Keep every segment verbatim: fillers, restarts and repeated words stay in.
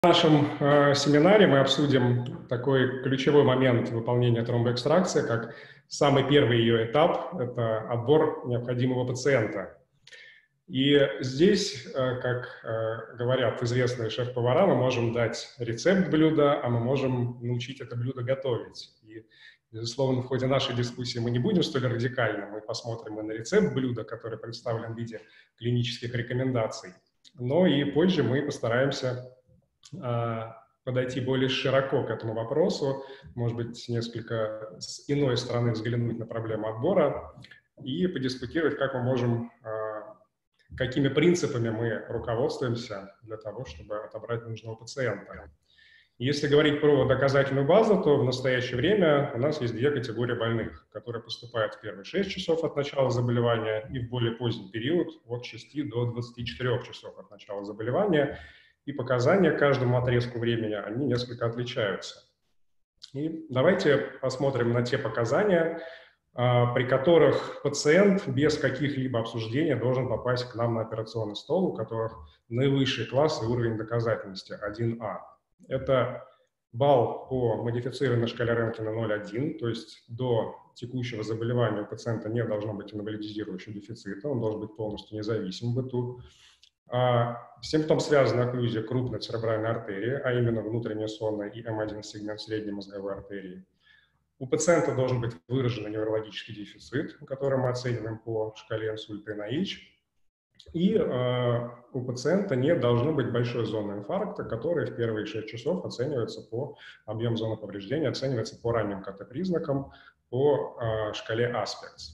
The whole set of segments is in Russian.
В нашем э, семинаре мы обсудим такой ключевой момент выполнения тромбоэкстракции, как самый первый ее этап – это отбор необходимого пациента. И здесь, э, как э, говорят известные шеф-повара, мы можем дать рецепт блюда, а мы можем научить это блюдо готовить. И, безусловно, в ходе нашей дискуссии мы не будем столь радикальны, мы посмотрим и на рецепт блюда, который представлен в виде клинических рекомендаций, но и позже мы постараемся подойти более широко к этому вопросу, может быть, несколько с иной стороны взглянуть на проблему отбора и подискутировать, как мы можем, какими принципами мы руководствуемся для того, чтобы отобрать нужного пациента. Если говорить про доказательную базу, то в настоящее время у нас есть две категории больных, которые поступают в первые шесть часов от начала заболевания и в более поздний период от шести до двадцати четырёх часов от начала заболевания. И показания к каждому отрезку времени, они несколько отличаются. И давайте посмотрим на те показания, при которых пациент без каких-либо обсуждений должен попасть к нам на операционный стол, у которых наивысший класс и уровень доказательности один А. Это балл по модифицированной шкале Ренкина ноль один, то есть до текущего заболевания у пациента не должно быть инвалидизирующего дефицита, он должен быть полностью независим в быту. С симптом связана окклюзия крупной церебральной артерии, а именно внутренняя сонная и М один сегмент средней мозговой артерии. У пациента должен быть выраженный неврологический дефицит, который мы оцениваем по шкале инсульта эн ай эйч. И э, у пациента не должно быть большой зоны инфаркта, который в первые шесть часов оценивается по объему зоны повреждения, оценивается по ранним КТ-признакам по э, шкале Аспекс.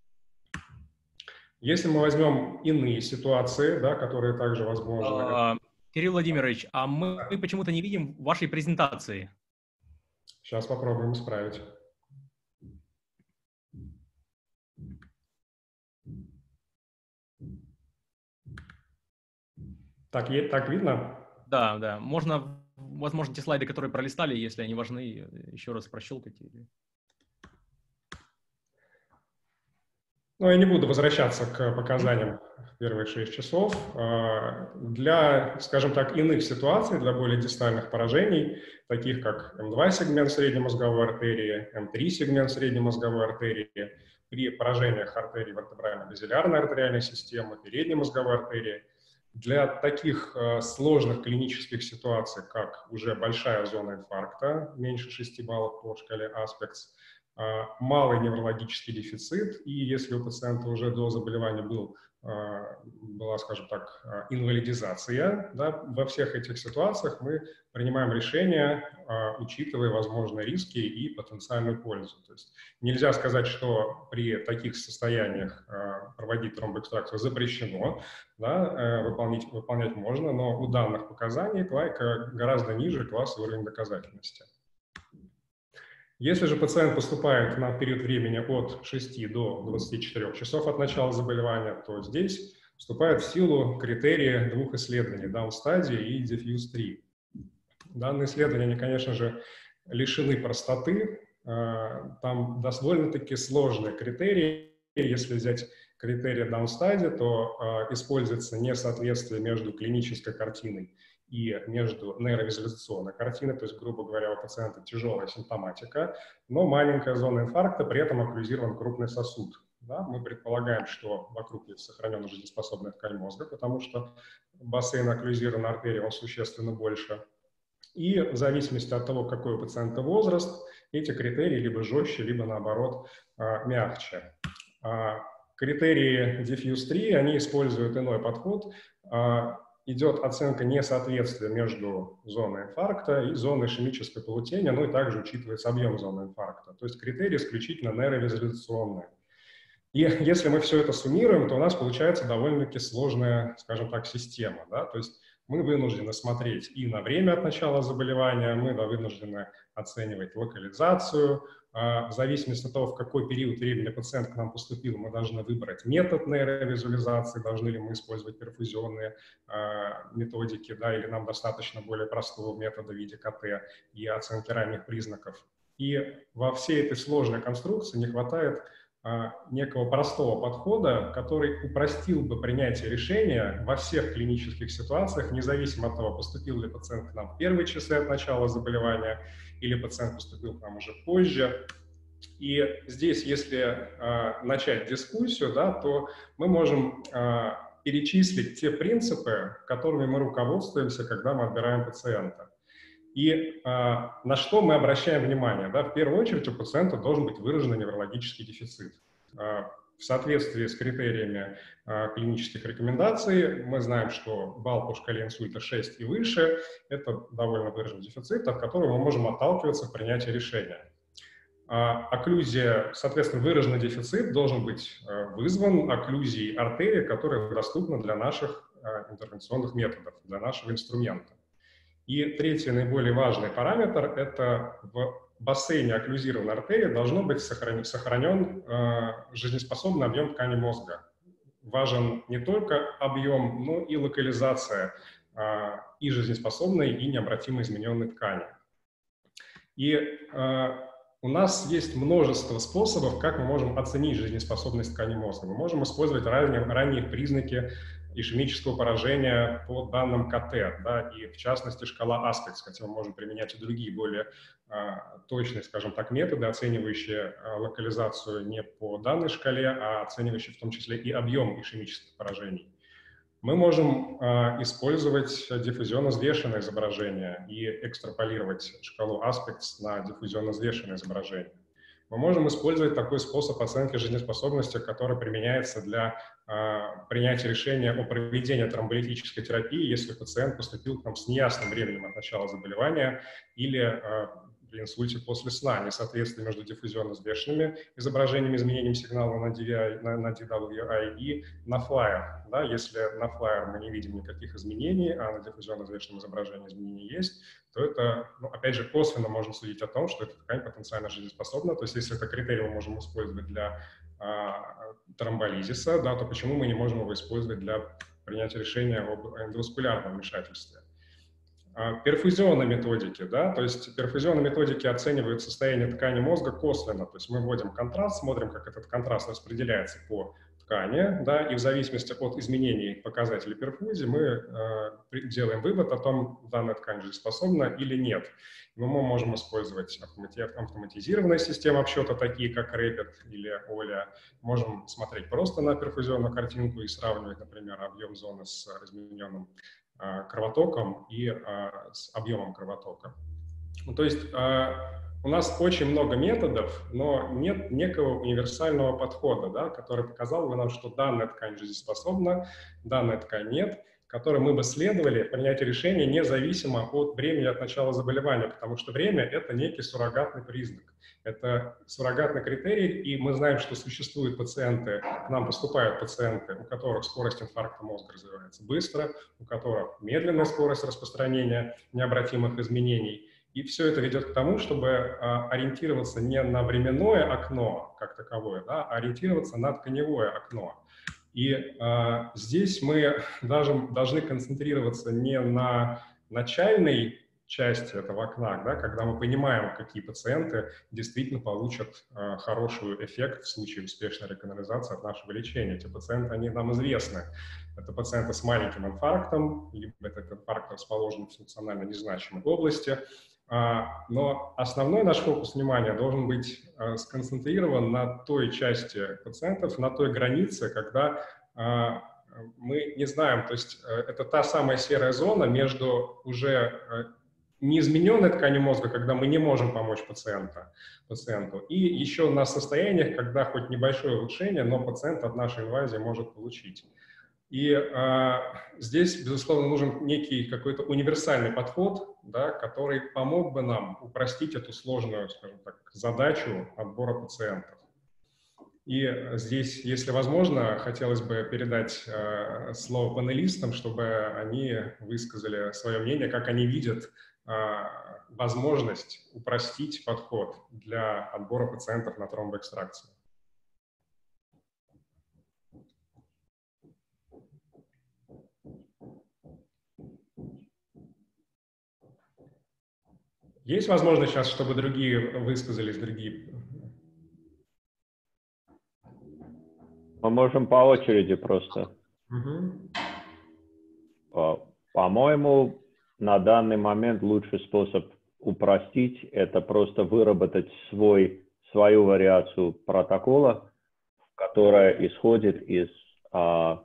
Если мы возьмем иные ситуации, да, которые также возможны. А, Кирилл Владимирович, а мы, мы почему-то не видим вашей презентации. Сейчас попробуем исправить. Так, так видно? Да, да. Можно, возможно, те слайды, которые пролистали, если они важны, еще раз прощелкать. Ну, я не буду возвращаться к показаниям в первые шесть часов. Для, скажем так, иных ситуаций, для более дистальных поражений, таких как М два сегмент средней мозговой артерии, М три сегмент средней мозговой артерии, при поражениях артерий вертебрально-базилярной артериальной системы, передней мозговой артерии, для таких сложных клинических ситуаций, как уже большая зона инфаркта, меньше шести баллов по шкале Аспекс, малый неврологический дефицит, и если у пациента уже до заболевания был, была, скажем так, инвалидизация, да, во всех этих ситуациях мы принимаем решение, учитывая возможные риски и потенциальную пользу. То есть нельзя сказать, что при таких состояниях проводить тромбоэкстракцию запрещено, да, выполнять, выполнять можно, но у данных показаний гораздо ниже класс и уровень доказательности. Если же пациент поступает на период времени от шести до двадцати четырёх часов от начала заболевания, то здесь вступают в силу критерии двух исследований – даун-стадии и диффьюз три. Данные исследования, они, конечно же, лишены простоты, там довольно-таки сложные критерии. Если взять критерии даун-стадии, то используется несоответствие между клинической картиной и между нейровизуализационной картиной, то есть, грубо говоря, у пациента тяжелая симптоматика, но маленькая зона инфаркта, при этом окклюзирован крупный сосуд. Да? Мы предполагаем, что вокруг есть сохраненная жизнеспособная ткань мозга, потому что бассейн окклюзированной артерии, он существенно больше. И в зависимости от того, какой у пациента возраст, эти критерии либо жестче, либо, наоборот, мягче. Критерии диффьюз три, они используют иной подход. Идет оценка несоответствия между зоной инфаркта и зоной ишемической полутени, ну и также учитывается объем зоны инфаркта. То есть критерии исключительно нейровизуализационные. И если мы все это суммируем, то у нас получается довольно-таки сложная, скажем так, система. Да? То есть мы вынуждены смотреть и на время от начала заболевания, мы вынуждены оценивать локализацию. В зависимости от того, в какой период времени пациент к нам поступил, мы должны выбрать метод нейровизуализации, должны ли мы использовать перфузионные методики, да, или нам достаточно более простого метода в виде КТ и оценки ранних признаков. И во всей этой сложной конструкции не хватает некого простого подхода, который упростил бы принятие решения во всех клинических ситуациях, независимо от того, поступил ли пациент к нам в первые часы от начала заболевания или пациент поступил к нам уже позже. И здесь, если э, начать дискуссию, да, то мы можем э, перечислить те принципы, которыми мы руководствуемся, когда мы отбираем пациента. И э, на что мы обращаем внимание? Да? В первую очередь у пациента должен быть выраженный неврологический дефицит. Э, в соответствии с критериями э, клинических рекомендаций мы знаем, что балл по шкале инсульта шесть и выше – это довольно выраженный дефицит, от которого мы можем отталкиваться в принятии решения. А окклюзия, соответственно, выраженный дефицит должен быть вызван окклюзией артерии, которая доступна для наших интервенционных методов, для нашего инструмента. И третий наиболее важный параметр – это в бассейне окклюзированной артерии должно быть сохранен, сохранен жизнеспособный объем ткани мозга. Важен не только объем, но и локализация и жизнеспособной, и необратимо измененной ткани. И у нас есть множество способов, как мы можем оценить жизнеспособность ткани мозга. Мы можем использовать ранние, ранние признаки ишемического поражения по данным ка тэ, да, и в частности шкала Аспекс, хотя мы можем применять и другие более а, точные, скажем так, методы, оценивающие а, локализацию не по данной шкале, а оценивающие в том числе и объем ишемических поражений. Мы можем э, использовать диффузионно-взвешенное изображение и экстраполировать шкалу Аспекс на диффузионно-взвешенное изображение. Мы можем использовать такой способ оценки жизнеспособности, который применяется для э, принятия решения о проведении тромболитической терапии, если пациент поступил к нам с неясным временем от начала заболевания или э, при инсульте после сна, несоответствие между диффузионно-взвешенными изображениями, изменением сигнала на, ди ви ай, на, на ди дабл ю ай и на флайер. Да, если на флайер мы не видим никаких изменений, а на диффузионно-взвешенном изображении изменения есть, то это, ну, опять же, косвенно можно судить о том, что эта ткань потенциально жизнеспособна. То есть если это критерий мы можем использовать для а, тромболизиса, да, то почему мы не можем его использовать для принятия решения об эндоваскулярном вмешательстве? Перфузионные методики, да, то есть перфузионные методики оценивают состояние ткани мозга косвенно, то есть мы вводим контраст, смотрим, как этот контраст распределяется по ткани, да, и в зависимости от изменений показателей перфузии мы э, делаем вывод о том, данная ткань жизнеспособна или нет. Но мы можем использовать автоматизированные системы обсчета, такие как Rapid или Оля, можем смотреть просто на перфузионную картинку и сравнивать, например, объем зоны с измененным кровотоком и а, с объемом кровотока. Ну, то есть а, у нас очень много методов, но нет некого универсального подхода, да, который показал бы нам, что данная ткань жизнеспособна, данная ткань нет, которой мы бы следовали в принятии решения независимо от времени от начала заболевания, потому что время – это некий суррогатный признак. Это суррогатный критерий, и мы знаем, что существуют пациенты, к нам поступают пациенты, у которых скорость инфаркта мозга развивается быстро, у которых медленная скорость распространения необратимых изменений. И все это ведет к тому, чтобы а, ориентироваться не на временное окно как таковое, да, а ориентироваться на тканевое окно. И а, здесь мы даже должны концентрироваться не на начальной части этого окна, да, когда мы понимаем, какие пациенты действительно получат э, хороший эффект в случае успешной реканализации от нашего лечения. Эти пациенты, они нам известны. Это пациенты с маленьким инфарктом, либо этот инфаркт расположен в функционально незначимой области. А, но основной наш фокус внимания должен быть э, сконцентрирован на той части пациентов, на той границе, когда э, мы не знаем, то есть э, это та самая серая зона между уже э, неизмененной тканью мозга, когда мы не можем помочь пациенту, пациенту, и еще на состояниях, когда хоть небольшое улучшение, но пациент от нашей инвазии может получить. И э, здесь, безусловно, нужен некий какой-то универсальный подход, да, который помог бы нам упростить эту сложную, скажем так, задачу отбора пациентов. И здесь, если возможно, хотелось бы передать э, слово панелистам, чтобы они высказали свое мнение, как они видят возможность упростить подход для отбора пациентов на тромбоэкстракцию. Есть возможность сейчас, чтобы другие высказались, другие? Мы можем по очереди просто. Угу. По-моему, на данный момент лучший способ упростить – это просто выработать свой, свою вариацию протокола, которая исходит из а,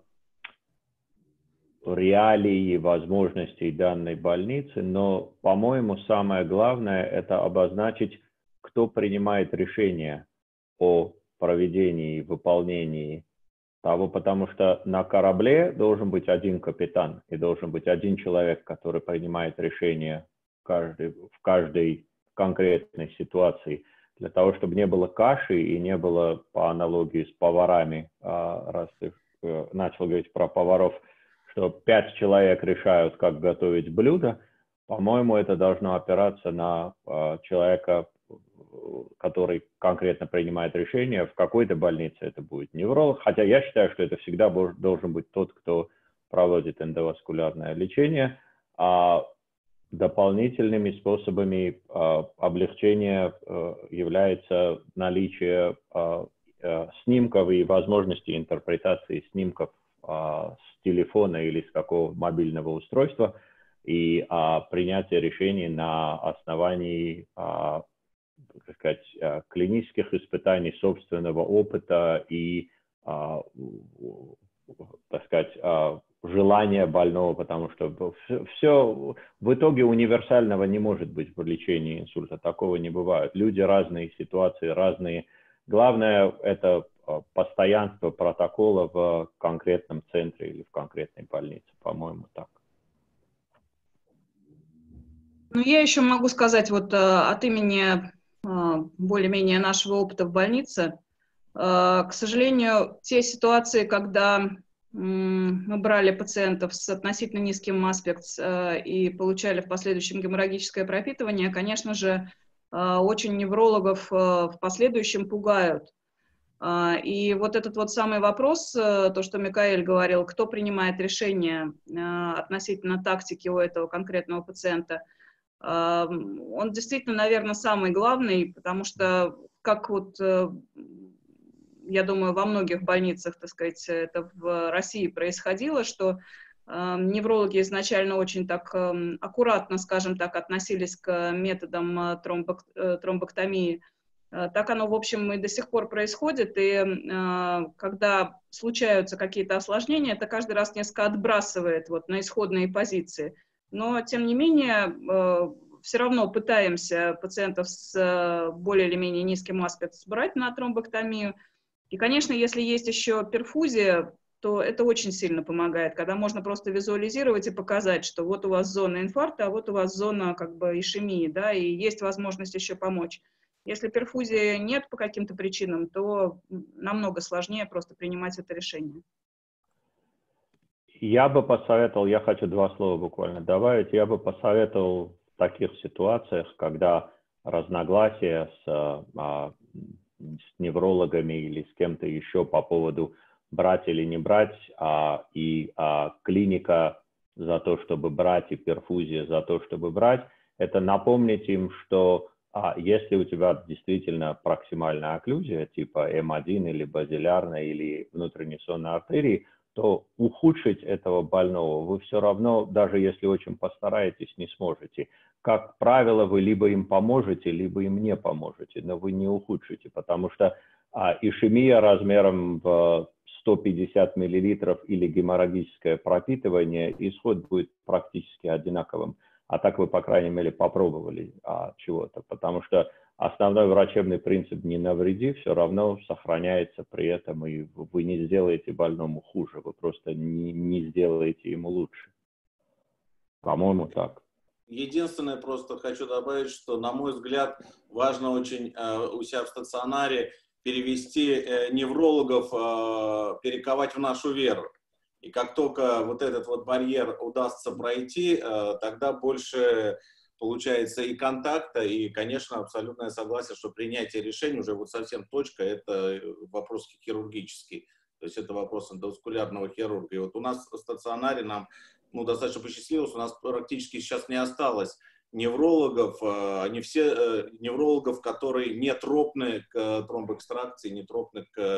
реалий и возможностей данной больницы. Но, по-моему, самое главное – это обозначить, кто принимает решение о проведении и выполнении того, потому что на корабле должен быть один капитан и должен быть один человек, который принимает решение в каждой, в каждой конкретной ситуации, для того, чтобы не было каши и не было, по аналогии с поварами, раз ты начал говорить про поваров, что пять человек решают, как готовить блюдо. По-моему, это должно опираться на человека, который конкретно принимает решение. В какой-то больнице это будет невролог, хотя я считаю, что это всегда должен быть тот, кто проводит эндоваскулярное лечение. А дополнительными способами а, облегчения а, является наличие а, а, снимков и возможности интерпретации снимков а, с телефона или с какого мобильного устройства и а, принятие решений на основании а, так сказать, клинических испытаний, собственного опыта и, а, так сказать, а, желания больного, потому что все, все в итоге универсального не может быть в лечении инсульта, такого не бывает. Люди разные, ситуации разные. Главное – это постоянство протокола в конкретном центре или в конкретной больнице, по-моему, так. Ну, я еще могу сказать вот от имени более-менее нашего опыта в больнице. К сожалению, те ситуации, когда мы брали пациентов с относительно низким аспектс и получали в последующем геморрагическое пропитывание, конечно же, очень неврологов в последующем пугают. И вот этот вот самый вопрос, то, что Микаэль говорил, кто принимает решение относительно тактики у этого конкретного пациента, он действительно, наверное, самый главный, потому что, как вот, я думаю, во многих больницах, так сказать, это в России происходило, что неврологи изначально очень так аккуратно, скажем так, относились к методам тромбок, тромбоктомии. Так оно, в общем, и до сих пор происходит, и когда случаются какие-то осложнения, это каждый раз несколько отбрасывает вот на исходные позиции. Но, тем не менее, все равно пытаемся пациентов с более или менее низким аспектс брать на тромбоктомию. И, конечно, если есть еще перфузия, то это очень сильно помогает, когда можно просто визуализировать и показать, что вот у вас зона инфаркта, а вот у вас зона как бы ишемии, да, и есть возможность еще помочь. Если перфузии нет по каким-то причинам, то намного сложнее просто принимать это решение. Я бы посоветовал, я хочу два слова буквально добавить, я бы посоветовал в таких ситуациях, когда разногласия с, а, с неврологами или с кем-то еще по поводу брать или не брать, а, и а, клиника за то, чтобы брать, и перфузия за то, чтобы брать, это напомнить им, что а, если у тебя действительно проксимальная окклюзия, типа эм один или базилярная, или внутренней сонной артерии, то ухудшить этого больного вы все равно, даже если очень постараетесь, не сможете. Как правило, вы либо им поможете, либо им не поможете, но вы не ухудшите, потому что а, ишемия размером в сто пятьдесят миллилитров или геморрагическое пропитывание, исход будет практически одинаковым. А так вы, по крайней мере, попробовали а, чего-то, потому что основной врачебный принцип «не навреди» все равно сохраняется при этом, и вы не сделаете больному хуже, вы просто не, не сделаете ему лучше. По-моему, так. Единственное, просто хочу добавить, что, на мой взгляд, важно очень э, у себя в стационаре перевести э, неврологов, э, перековать в нашу веру. И как только вот этот вот барьер удастся пройти, э, тогда больше получается и контакта, и, конечно, абсолютное согласие, что принятие решений уже вот совсем точка, это вопрос хирургический. То есть это вопрос эндоваскулярного хирурга. И вот у нас в стационаре нам ну, достаточно посчастливилось, у нас практически сейчас не осталось неврологов, они все неврологов, которые не тропны к тромбоэкстракции, не тропны к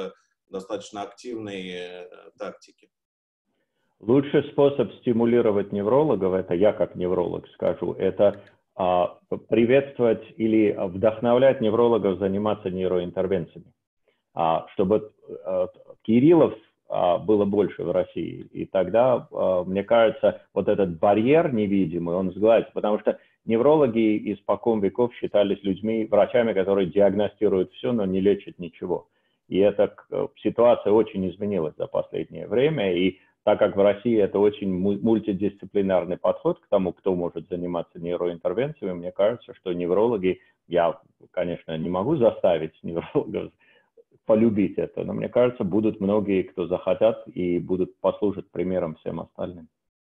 достаточно активной тактики. Лучший способ стимулировать неврологов, это я как невролог скажу, это а, приветствовать или вдохновлять неврологов заниматься нейроинтервенциями. А, чтобы а, Кириллов а, было больше в России. И тогда, а, мне кажется, вот этот барьер невидимый, он сгладится, потому что неврологи испокон веков считались людьми, врачами, которые диагностируют все, но не лечат ничего. И эта ситуация очень изменилась за последнее время, и так как в России это очень мультидисциплинарный подход к тому, кто может заниматься нейроинтервенциями, мне кажется, что неврологи, я, конечно, не могу заставить неврологов полюбить это, но мне кажется, будут многие, кто захотят и будут послужить примером всем остальным.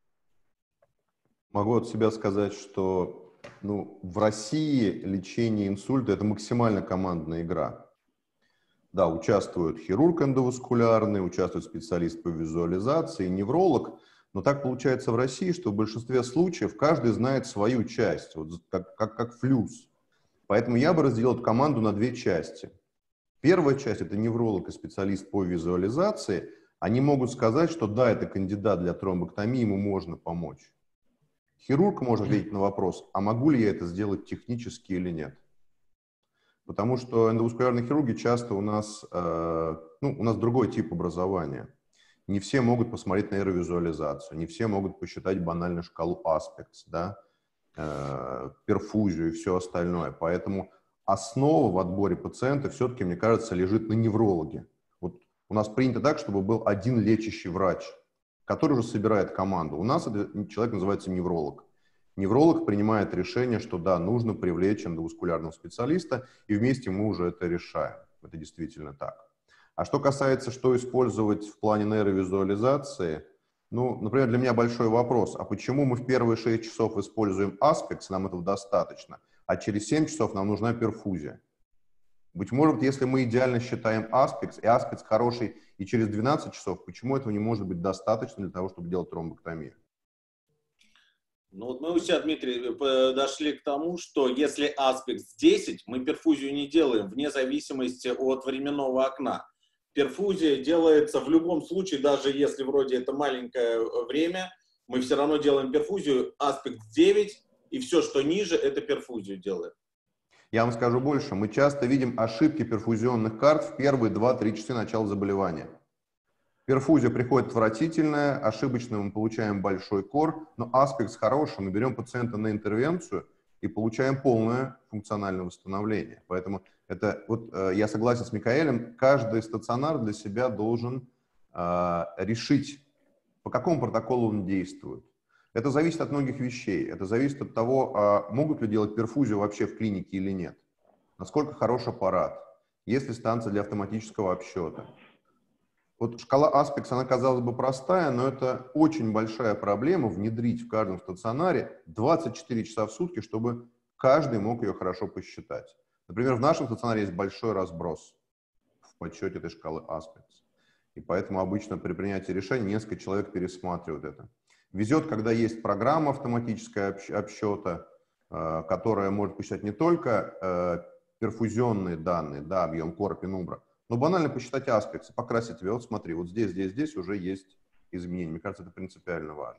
Могу от себя сказать, что ну, в России лечение инсульта – это максимально командная игра. Да, участвует хирург эндоваскулярный, участвует специалист по визуализации, невролог. Но так получается в России, что в большинстве случаев каждый знает свою часть, вот как, как, как флюс. Поэтому я бы разделил эту команду на две части. Первая часть – это невролог и специалист по визуализации. Они могут сказать, что да, это кандидат для тромбэктомии, ему можно помочь. Хирург может ответить на вопрос, а могу ли я это сделать технически или нет. Потому что эндоваскулярные хирурги часто у нас, э, ну, у нас другой тип образования. Не все могут посмотреть на нейровизуализацию, не все могут посчитать банально шкалу Аспектс, да, э, перфузию и все остальное. Поэтому основа в отборе пациента все-таки, мне кажется, лежит на неврологе. Вот у нас принято так, чтобы был один лечащий врач, который уже собирает команду. У нас этот человек называется невролог. Невролог принимает решение, что да, нужно привлечь эндоваскулярного специалиста, и вместе мы уже это решаем. Это действительно так. А что касается, что использовать в плане нейровизуализации, ну, например, для меня большой вопрос, а почему мы в первые шесть часов используем Аспекс, нам этого достаточно, а через семь часов нам нужна перфузия? Быть может, если мы идеально считаем Аспекс, и Аспекс хороший и через двенадцать часов, почему этого не может быть достаточно для того, чтобы делать тромбэктомию? Ну вот мы у себя, Дмитрий, подошли к тому, что если Аспекс десять, мы перфузию не делаем вне зависимости от временного окна. Перфузия делается в любом случае, даже если вроде это маленькое время, мы все равно делаем перфузию Аспекс девять, и все, что ниже, это перфузию делаем. Я вам скажу больше. Мы часто видим ошибки перфузионных карт в первые два-три часа начала заболевания. Перфузия приходит отвратительная, ошибочно мы получаем большой кор, но Аспекс хороший, мы берем пациента на интервенцию и получаем полное функциональное восстановление. Поэтому это, вот, э, я согласен с Микаэлем, каждый стационар для себя должен э, решить, по какому протоколу он действует. Это зависит от многих вещей. Это зависит от того, э, могут ли делать перфузию вообще в клинике или нет, насколько хороший аппарат, есть ли станция для автоматического обсчета. Вот шкала Аспекс, она, казалось бы, простая, но это очень большая проблема внедрить в каждом стационаре двадцать четыре часа в сутки, чтобы каждый мог ее хорошо посчитать. Например, в нашем стационаре есть большой разброс в подсчете этой шкалы Аспекс. И поэтому обычно при принятии решения несколько человек пересматривают это. Везет, когда есть программа автоматическая обсчета, которая может посчитать не только перфузионные данные, да, объем кора, пенумбра, но банально посчитать Аспекс, покрасить тебя. Вот смотри, вот здесь, здесь, здесь уже есть изменения. Мне кажется, это принципиально важно.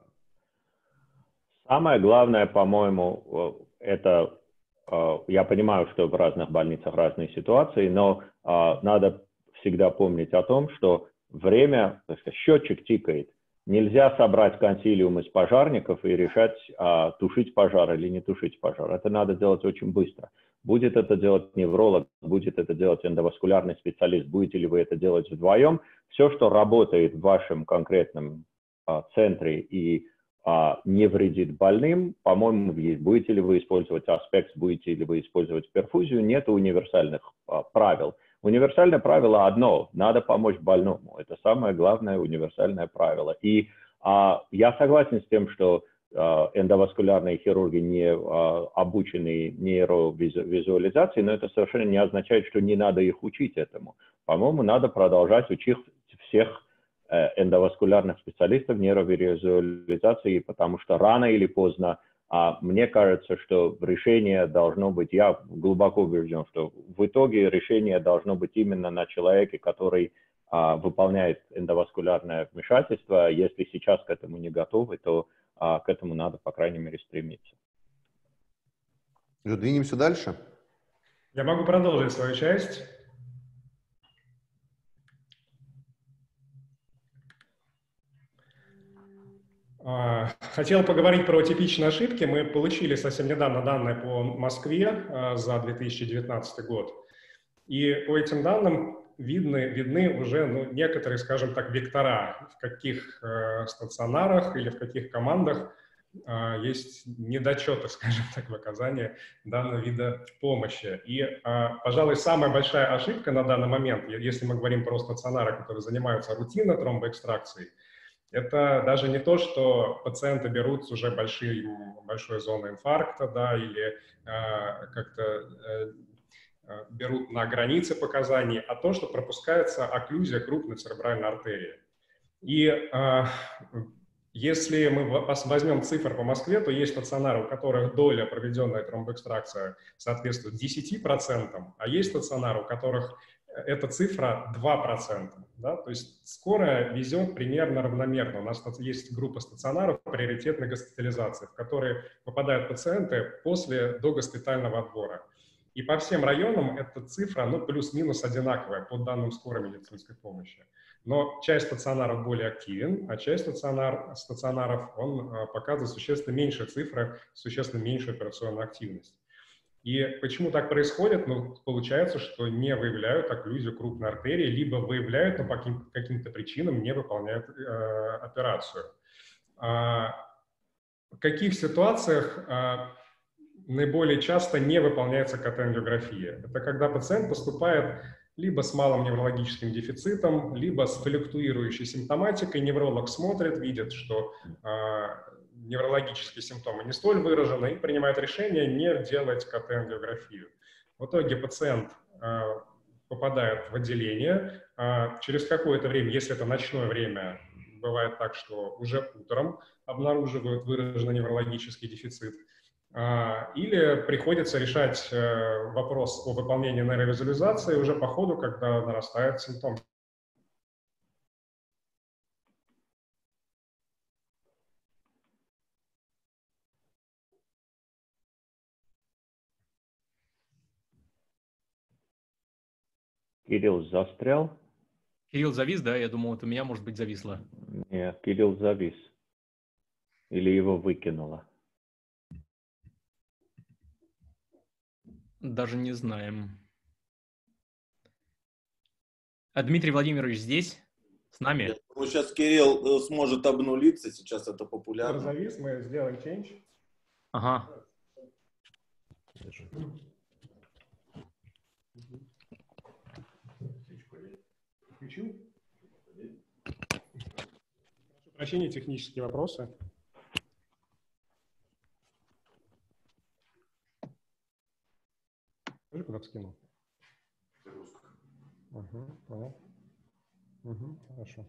Самое главное, по-моему, это, я понимаю, что в разных больницах разные ситуации, но надо всегда помнить о том, что время, так сказать, счетчик тикает. Нельзя собрать консилиум из пожарников и решать, тушить пожар или не тушить пожар. Это надо делать очень быстро. Будет это делать невролог, будет это делать эндоваскулярный специалист, будете ли вы это делать вдвоем, все, что работает в вашем конкретном а, центре и а, не вредит больным, по-моему, есть. Будете ли вы использовать Аспекс, будете ли вы использовать перфузию, нет универсальных а, правил. Универсальное правило одно – надо помочь больному. Это самое главное универсальное правило. И а, я согласен с тем, что эндоваскулярные хирурги не а, обучены нейровизуализации, но это совершенно не означает, что не надо их учить этому. По-моему, надо продолжать учить всех э, эндоваскулярных специалистов нейровизуализации, потому что рано или поздно, а, мне кажется, что решение должно быть, я глубоко убежден, что в итоге решение должно быть именно на человеке, который а, выполняет эндоваскулярное вмешательство. Если сейчас к этому не готовы, то а, к этому надо, по крайней мере, стремиться. Двинемся дальше. Я могу продолжить свою часть. Хотел поговорить про типичные ошибки. Мы получили совсем недавно данные по Москве за две тысячи девятнадцатый год. И по этим данным видны, видны уже ну, некоторые, скажем так, вектора, в каких э, стационарах или в каких командах э, есть недочеты, скажем так, в оказании данного вида помощи. И, э, пожалуй, самая большая ошибка на данный момент, если мы говорим про стационары, которые занимаются рутинно тромбоэкстракцией, это даже не то, что пациенты берут с уже большие, большой зоной инфаркта, да, или э, как-то э, берут на границе показаний, а то, что пропускается окклюзия крупной церебральной артерии. И э, если мы возьмем цифры по Москве, то есть стационары, у которых доля проведенная тромбоэкстракция соответствует десяти процентам, а есть стационары, у которых эта цифра два процента. Да? То есть скорая везет примерно равномерно. У нас есть группа стационаров приоритетной госпитализации, в которые попадают пациенты после догоспитального отбора. И по всем районам эта цифра ну, плюс-минус одинаковая по данным скорой медицинской помощи. Но часть стационаров более активен, а часть стационар, стационаров он а, показывает существенно меньшие цифры, существенно меньшую операционную активность. И почему так происходит? Ну, получается, что не выявляют окклюзию крупной артерии, либо выявляют, но по каким- каким-то причинам не выполняют э, операцию. А, в каких ситуациях а, наиболее часто не выполняется КТ-ангиография? Это когда пациент поступает либо с малым неврологическим дефицитом, либо с флюктуирующей симптоматикой. Невролог смотрит, видит, что а, неврологические симптомы не столь выражены и принимает решение не делать КТ-ангиографию. В итоге пациент э, попадает в отделение. Э, через какое-то время, если это ночное время, бывает так, что уже утром обнаруживают выраженный неврологический дефицит. Э, или приходится решать э, вопрос о выполнении нейровизуализации уже по ходу, когда нарастает симптом. Кирилл застрял? Кирилл завис, да? Я думал, это у меня, может быть, зависло. Нет, Кирилл завис. Или его выкинуло? Даже не знаем. А Дмитрий Владимирович здесь? С нами? Ну, сейчас Кирилл сможет обнулиться, сейчас это популярно. Завис, мы сделаем change. Ага. Включил? Прошу прощения, технические вопросы. Скажи, куда скинул? Угу, понял. Угу, хорошо.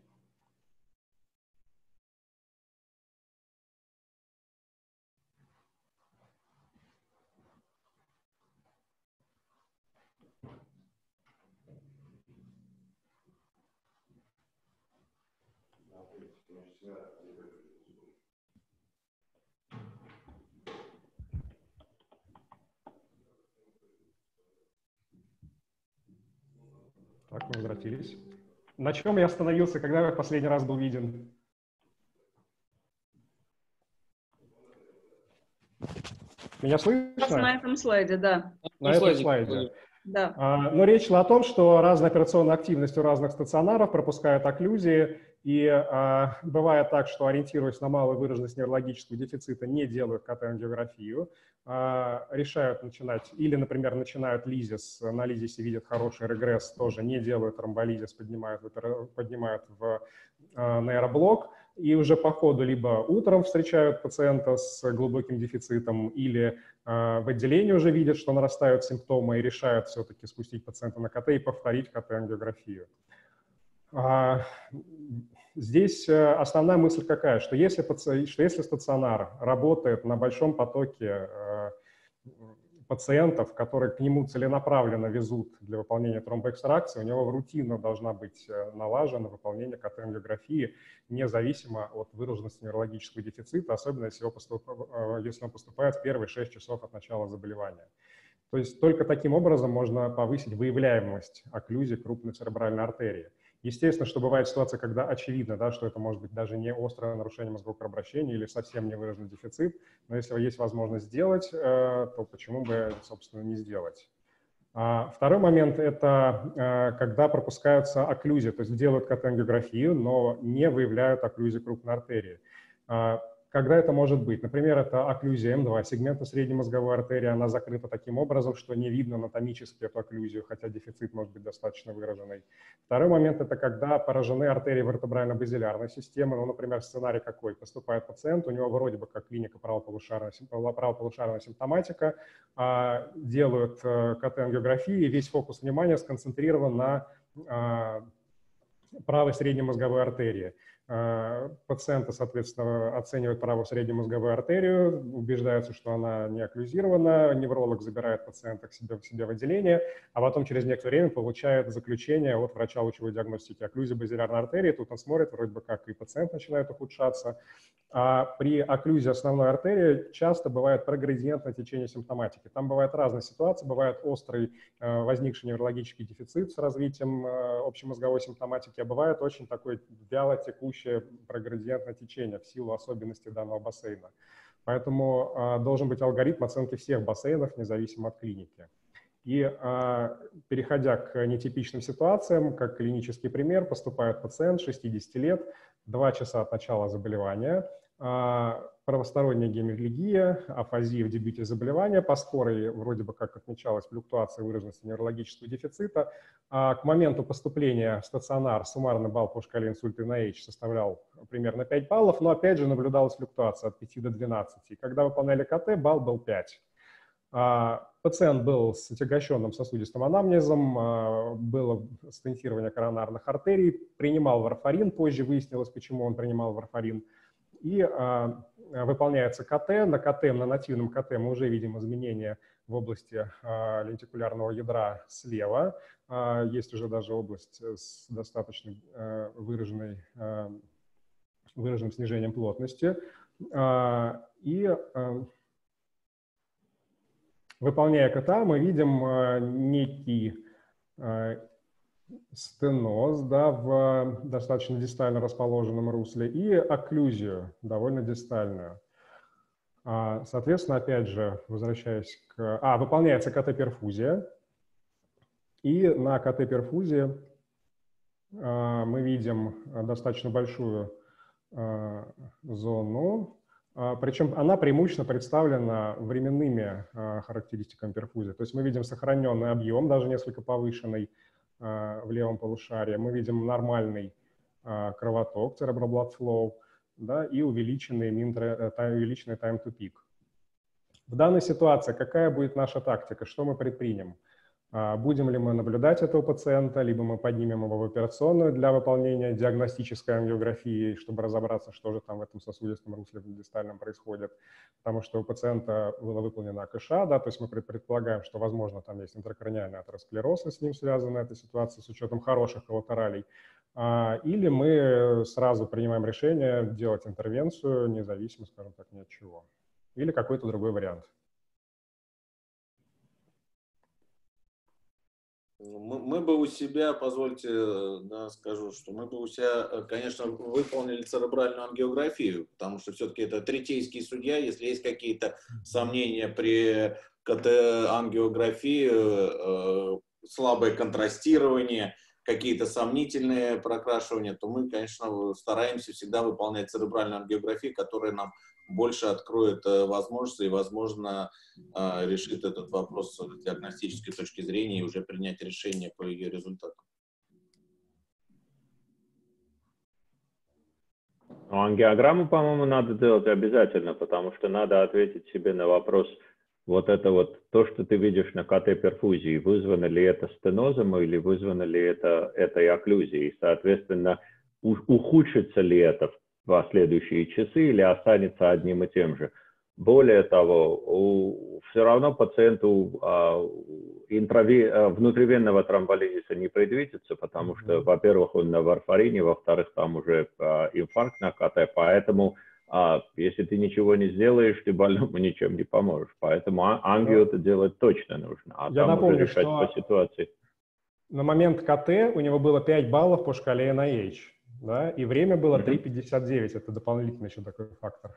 Так, мы возвратились. На чем я остановился, когда я в последний раз был виден? Меня слышно? На этом слайде, да. На этом слайде. Да. А, но речь шла о том, что разная операционная активность у разных стационаров пропускают окклюзии, и а, бывает так, что, ориентируясь на малую выраженность неврологического дефицита, не делают КТ-ангиографию, а, решают начинать, или, например, начинают лизис, на лизисе видят хороший регресс, тоже не делают тромболизис, поднимают, поднимают в а, нейроблок, и уже по ходу либо утром встречают пациента с глубоким дефицитом, или э, в отделении уже видят, что нарастают симптомы, и решают все-таки спустить пациента на КТ и повторить КТ-ангиографию. А, здесь основная мысль какая, что если, паци... что если стационар работает на большом потоке э, пациентов, которые к нему целенаправленно везут для выполнения тромбоэкстракции, у него рутинно должна быть налажена выполнение КТ-ангиографии, независимо от выраженности неврологического дефицита, особенно если, его поступ... если он поступает в первые шесть часов от начала заболевания. То есть только таким образом можно повысить выявляемость окклюзии крупной церебральной артерии. Естественно, что бывает ситуация, когда очевидно, да, что это может быть даже не острое нарушение мозгового кровообращения или совсем не выраженный дефицит, но если есть возможность сделать, то почему бы, собственно, не сделать. А второй момент – это когда пропускаются окклюзии, то есть делают КТ-ангиографию, но не выявляют окклюзию крупной артерии. Когда это может быть? Например, это окклюзия эм два, сегмента средней мозговой артерии, она закрыта таким образом, что не видно анатомически эту окклюзию, хотя дефицит может быть достаточно выраженный. Второй момент – это когда поражены артерии вертебрально-базилярной системы. Ну, например, сценарий какой? Поступает пациент, у него вроде бы как клиника правополушарная, правополушарная симптоматика, делают КТ-ангиографию, и весь фокус внимания сконцентрирован на правой средней мозговой артерии. Пациенты, соответственно, оценивают правую среднюю мозговую артерию, убеждаются, что она не окклюзирована, невролог забирает пациента к себе, к себе в отделение, а потом через некоторое время получает заключение от врача лучевой диагностики окклюзии базилярной артерии. Тут он смотрит, вроде бы как и пациент начинает ухудшаться. А при окклюзии основной артерии часто бывает проградиентное течение симптоматики. Там бывают разные ситуации, бывает острый э, возникший неврологический дефицит с развитием э, общемозговой симптоматики, а бывает очень такой вяло текущее проградиентное течение в силу особенностей данного бассейна. Поэтому э, должен быть алгоритм оценки всех бассейнов, независимо от клиники. И э, переходя к нетипичным ситуациям, как клинический пример, поступает пациент шестидесяти лет, два часа от начала заболевания, э, правосторонняя гемигликия, афазия в дебюте заболевания, по скорой вроде бы как отмечалась флюктуация выраженности неврологического дефицита. А к моменту поступления в стационар суммарный балл по шкале инсульта эн эй эйч составлял примерно пять баллов, но опять же наблюдалась флюктуация от пяти до двенадцати. И когда выполняли КТ, балл был пять. Пациент был с отягощенным сосудистым анамнезом, было стентирование коронарных артерий, принимал варфарин, позже выяснилось, почему он принимал варфарин. И выполняется КТ. На КТ, на нативном КТ мы уже видим изменения в области лентикулярного ядра слева. Есть уже даже область с достаточно выраженной, выраженным снижением плотности. И выполняя КТ, мы видим э, некий э, стеноз, да, в достаточно дистально расположенном русле и окклюзию, довольно дистальную. А, соответственно, опять же, возвращаясь к... А, выполняется КТ-перфузия. И на КТ-перфузии э, мы видим достаточно большую э, зону. Причем она преимущественно представлена временными э, характеристиками перфузии. То есть мы видим сохраненный объем, даже несколько повышенный э, в левом полушарии. Мы видим нормальный э, кровоток, cerebral blood flow, да, и увеличенный, минтре, э, увеличенный time to peak. В данной ситуации какая будет наша тактика? Что мы предпримем? Будем ли мы наблюдать этого пациента, либо мы поднимем его в операционную для выполнения диагностической ангиографии, чтобы разобраться, что же там в этом сосудистом русле дистальном происходит. Потому что у пациента было выполнено АКШ, да, то есть мы предполагаем, что, возможно, там есть интракраниальный атеросклероз, и с ним связана эта ситуация с учетом хороших коллатералей. Или мы сразу принимаем решение делать интервенцию, независимо, скажем так, ни от чего. Или какой-то другой вариант. Мы, мы бы у себя, позвольте, да, скажу, что мы бы у себя, конечно, выполнили церебральную ангиографию, потому что все-таки это третейский судья, если есть какие-то сомнения при КТ-ангиографии, э, слабое контрастирование, какие-то сомнительные прокрашивания, то мы, конечно, стараемся всегда выполнять церебральную ангиографию, которая нам больше откроет возможности и, возможно, решит этот вопрос с диагностической точки зрения и уже принять решение по ее результатам. Ну, ангиограмму, по-моему, надо делать обязательно, потому что надо ответить себе на вопрос, вот это вот, то, что ты видишь на КТ-перфузии, вызвано ли это стенозом или вызвано ли это этой окклюзией, соответственно, ухудшится ли это в последующие часы или останется одним и тем же. более того, у, все равно пациенту а, интрави, а, внутривенного тромболизиса не предвидится, потому mm-hmm. что, во-первых, он на варфарине, во-вторых, там уже а, инфаркт на КТ, поэтому а, если ты ничего не сделаешь, ты больному ничем не поможешь. Поэтому ангио это делать точно нужно, а Я там напомню, уже решать что по ситуации. На момент КТ у него было пять баллов по шкале эн ай эйч, да, и время было три пятьдесят девять, это дополнительный еще такой фактор.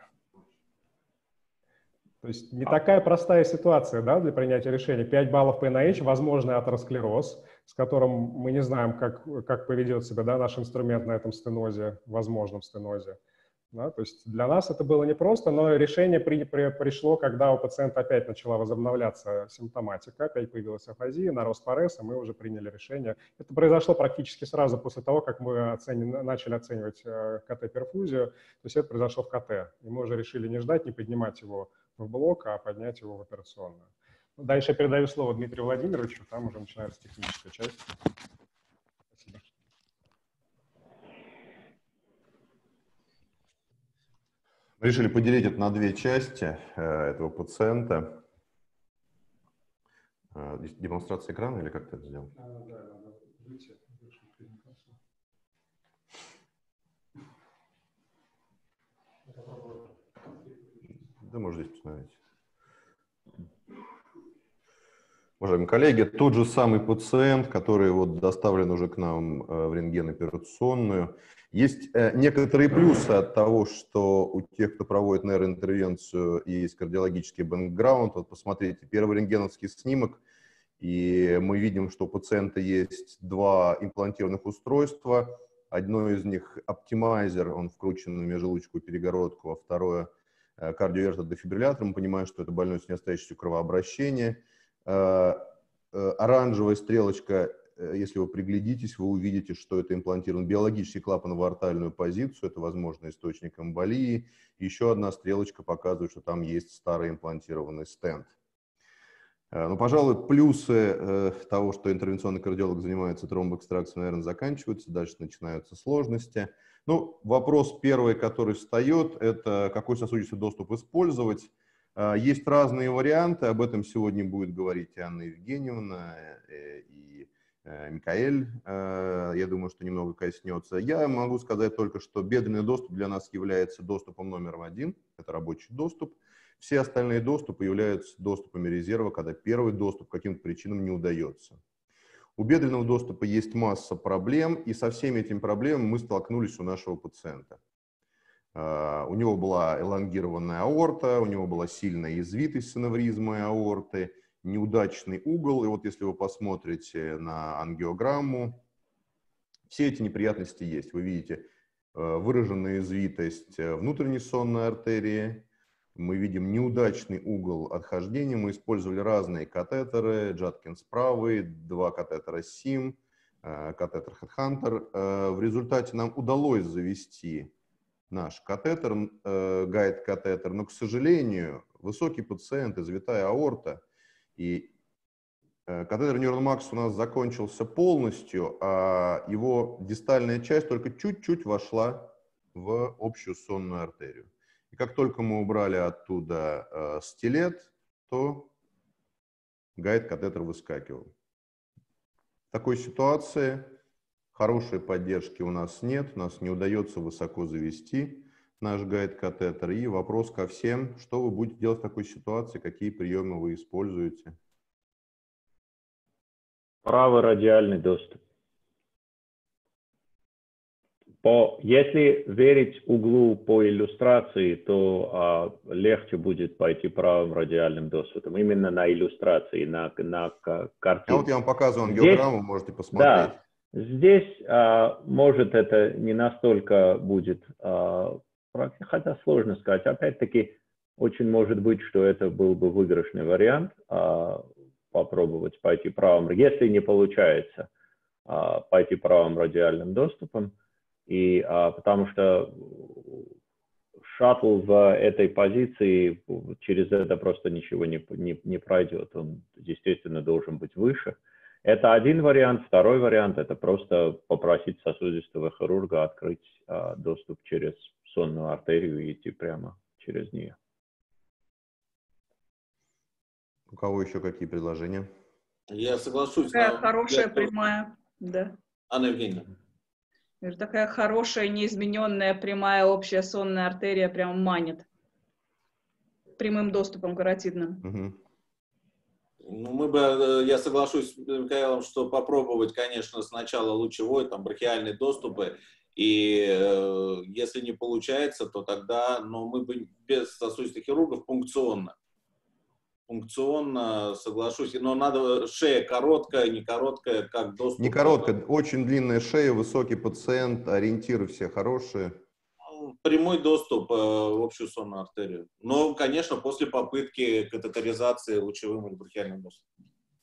То есть не такая простая ситуация, да, для принятия решения. пять баллов по эн ай эйч, возможный атеросклероз, с которым мы не знаем, как, как поведет себя, да, наш инструмент на этом стенозе, возможном стенозе. Да, то есть для нас это было непросто, но решение при, при, пришло, когда у пациента опять начала возобновляться симптоматика, опять появилась афазия, нарост пареса, мы уже приняли решение. Это произошло практически сразу после того, как мы оценим, начали оценивать э, КТ-перфузию, то есть это произошло в КТ. И мы уже решили не ждать, не поднимать его в блок, а поднять его в операционную. Дальше я передаю слово Дмитрию Владимировичу, там уже начинается техническая часть. Спасибо. Мы решили поделить это на две части э, этого пациента. Э, демонстрация экрана или как ты это сделал? А, да, надо выйти. Да, можно здесь посмотреть. Уважаемые коллеги, тот же самый пациент, который вот доставлен уже к нам э, в рентген-операционную. Есть э, некоторые плюсы от того, что у тех, кто проводит нейроинтервенцию, есть кардиологический бэкграунд. Вот посмотрите, первый рентгеновский снимок, и мы видим, что у пациента есть два имплантированных устройства. Одно из них оптимайзер, он вкручен в межжелудочковую перегородку, а второе э, кардиовертодефибриллятор. Мы понимаем, что это больной с неостоящестью кровообращения. Э, э, оранжевая стрелочка. Если вы приглядитесь, вы увидите, что это имплантирован биологический клапан в аортальную позицию, это, возможно, источник эмболии. Еще одна стрелочка показывает, что там есть старый имплантированный стенд. Ну, пожалуй, плюсы того, что интервенционный кардиолог занимается тромбоэкстракцией, наверное, заканчиваются, дальше начинаются сложности. Ну, вопрос первый, который встает, это какой сосудистый доступ использовать. Есть разные варианты, об этом сегодня будет говорить и Анна Евгеньевна, и Микаэль, я думаю, что немного коснется. Я могу сказать только, что бедренный доступ для нас является доступом номер один, это рабочий доступ. Все остальные доступы являются доступами резерва, когда первый доступ по каким-то причинам не удается. У бедренного доступа есть масса проблем, и со всеми этими проблемами мы столкнулись у нашего пациента. У него была элонгированная аорта, у него была сильная извитость с аневризмой аорты, неудачный угол, и вот если вы посмотрите на ангиограмму, все эти неприятности есть. Вы видите выраженную извитость внутренней сонной артерии, мы видим неудачный угол отхождения, мы использовали разные катетеры, Джаткинс правый, два катетера сим, катетер Headhunter. В результате нам удалось завести наш катетер, гайд-катетер, но, к сожалению, высокий пациент, извитая аорта, и катетер NeuronMax у нас закончился полностью, а его дистальная часть только чуть-чуть вошла в общую сонную артерию. И как только мы убрали оттуда э, стилет, то гайд-катетер выскакивал. В такой ситуации хорошей поддержки у нас нет, у нас не удается высоко завести наш гайд-катетер. И вопрос ко всем, что вы будете делать в такой ситуации, какие приемы вы используете? Правый радиальный доступ. По, если верить углу по иллюстрации, то а, легче будет пойти правым радиальным доступом. Именно на иллюстрации, на, на картинке. А вот я вам показываю ангиограмму, здесь, можете посмотреть. Да, здесь, а, может, это не настолько будет, а, хотя сложно сказать. Опять-таки, очень может быть, что это был бы выигрышный вариант, а, попробовать пойти правым, если не получается а, пойти правым радиальным доступом. И а, потому что шаттл в этой позиции через это просто ничего не, не, не пройдет. Он, естественно, должен быть выше. Это один вариант. Второй вариант – это просто попросить сосудистого хирурга открыть а, доступ через сонную артерию и идти прямо через нее. У кого еще какие предложения? Я соглашусь. Такая на- хорошая я- прямая, да. Анна Евгеньевна. Говорю, такая хорошая, неизмененная прямая общая сонная артерия прям манит прямым доступом каротидным. Угу. Ну, мы бы, э, я соглашусь с Михаилом, что попробовать, конечно, сначала лучевой, там, брахиальные доступы, и э, если не получается, то тогда, но мы бы без сосудистых хирургов пункционно. Пункционно, соглашусь, но надо, шея короткая, не короткая, как доступ. Не короткая, очень длинная шея, высокий пациент, ориентиры все хорошие. Прямой доступ э, в общую сонную артерию. Но, конечно, после попытки катетеризации лучевым или брахиальным доступом.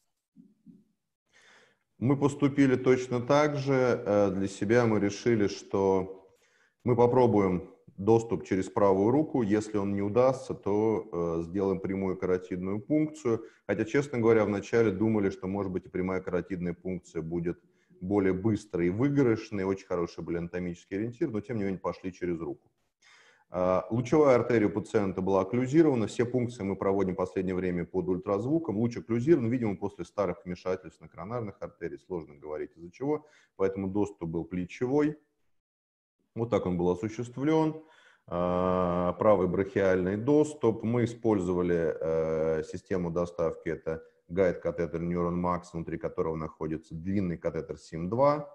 Мы поступили точно так же. Для себя мы решили, что мы попробуем доступ через правую руку. Если он не удастся, то сделаем прямую каротидную пункцию. Хотя, честно говоря, вначале думали, что, может быть, и прямая каротидная пункция будет более быстрой и выигрышной. Очень хороший был анатомический ориентир, но, тем не менее, пошли через руку. Лучевая артерия у пациента была окклюзирована. Все пункции мы проводим в последнее время под ультразвуком. Луч окклюзирован, видимо, после старых вмешательств на коронарных артерий. Сложно говорить из-за чего. Поэтому доступ был плечевой. Вот так он был осуществлен. Правый брахиальный доступ. Мы использовали систему доставки. Это гайд-катетер Neuron Max, внутри которого находится длинный катетер сим два.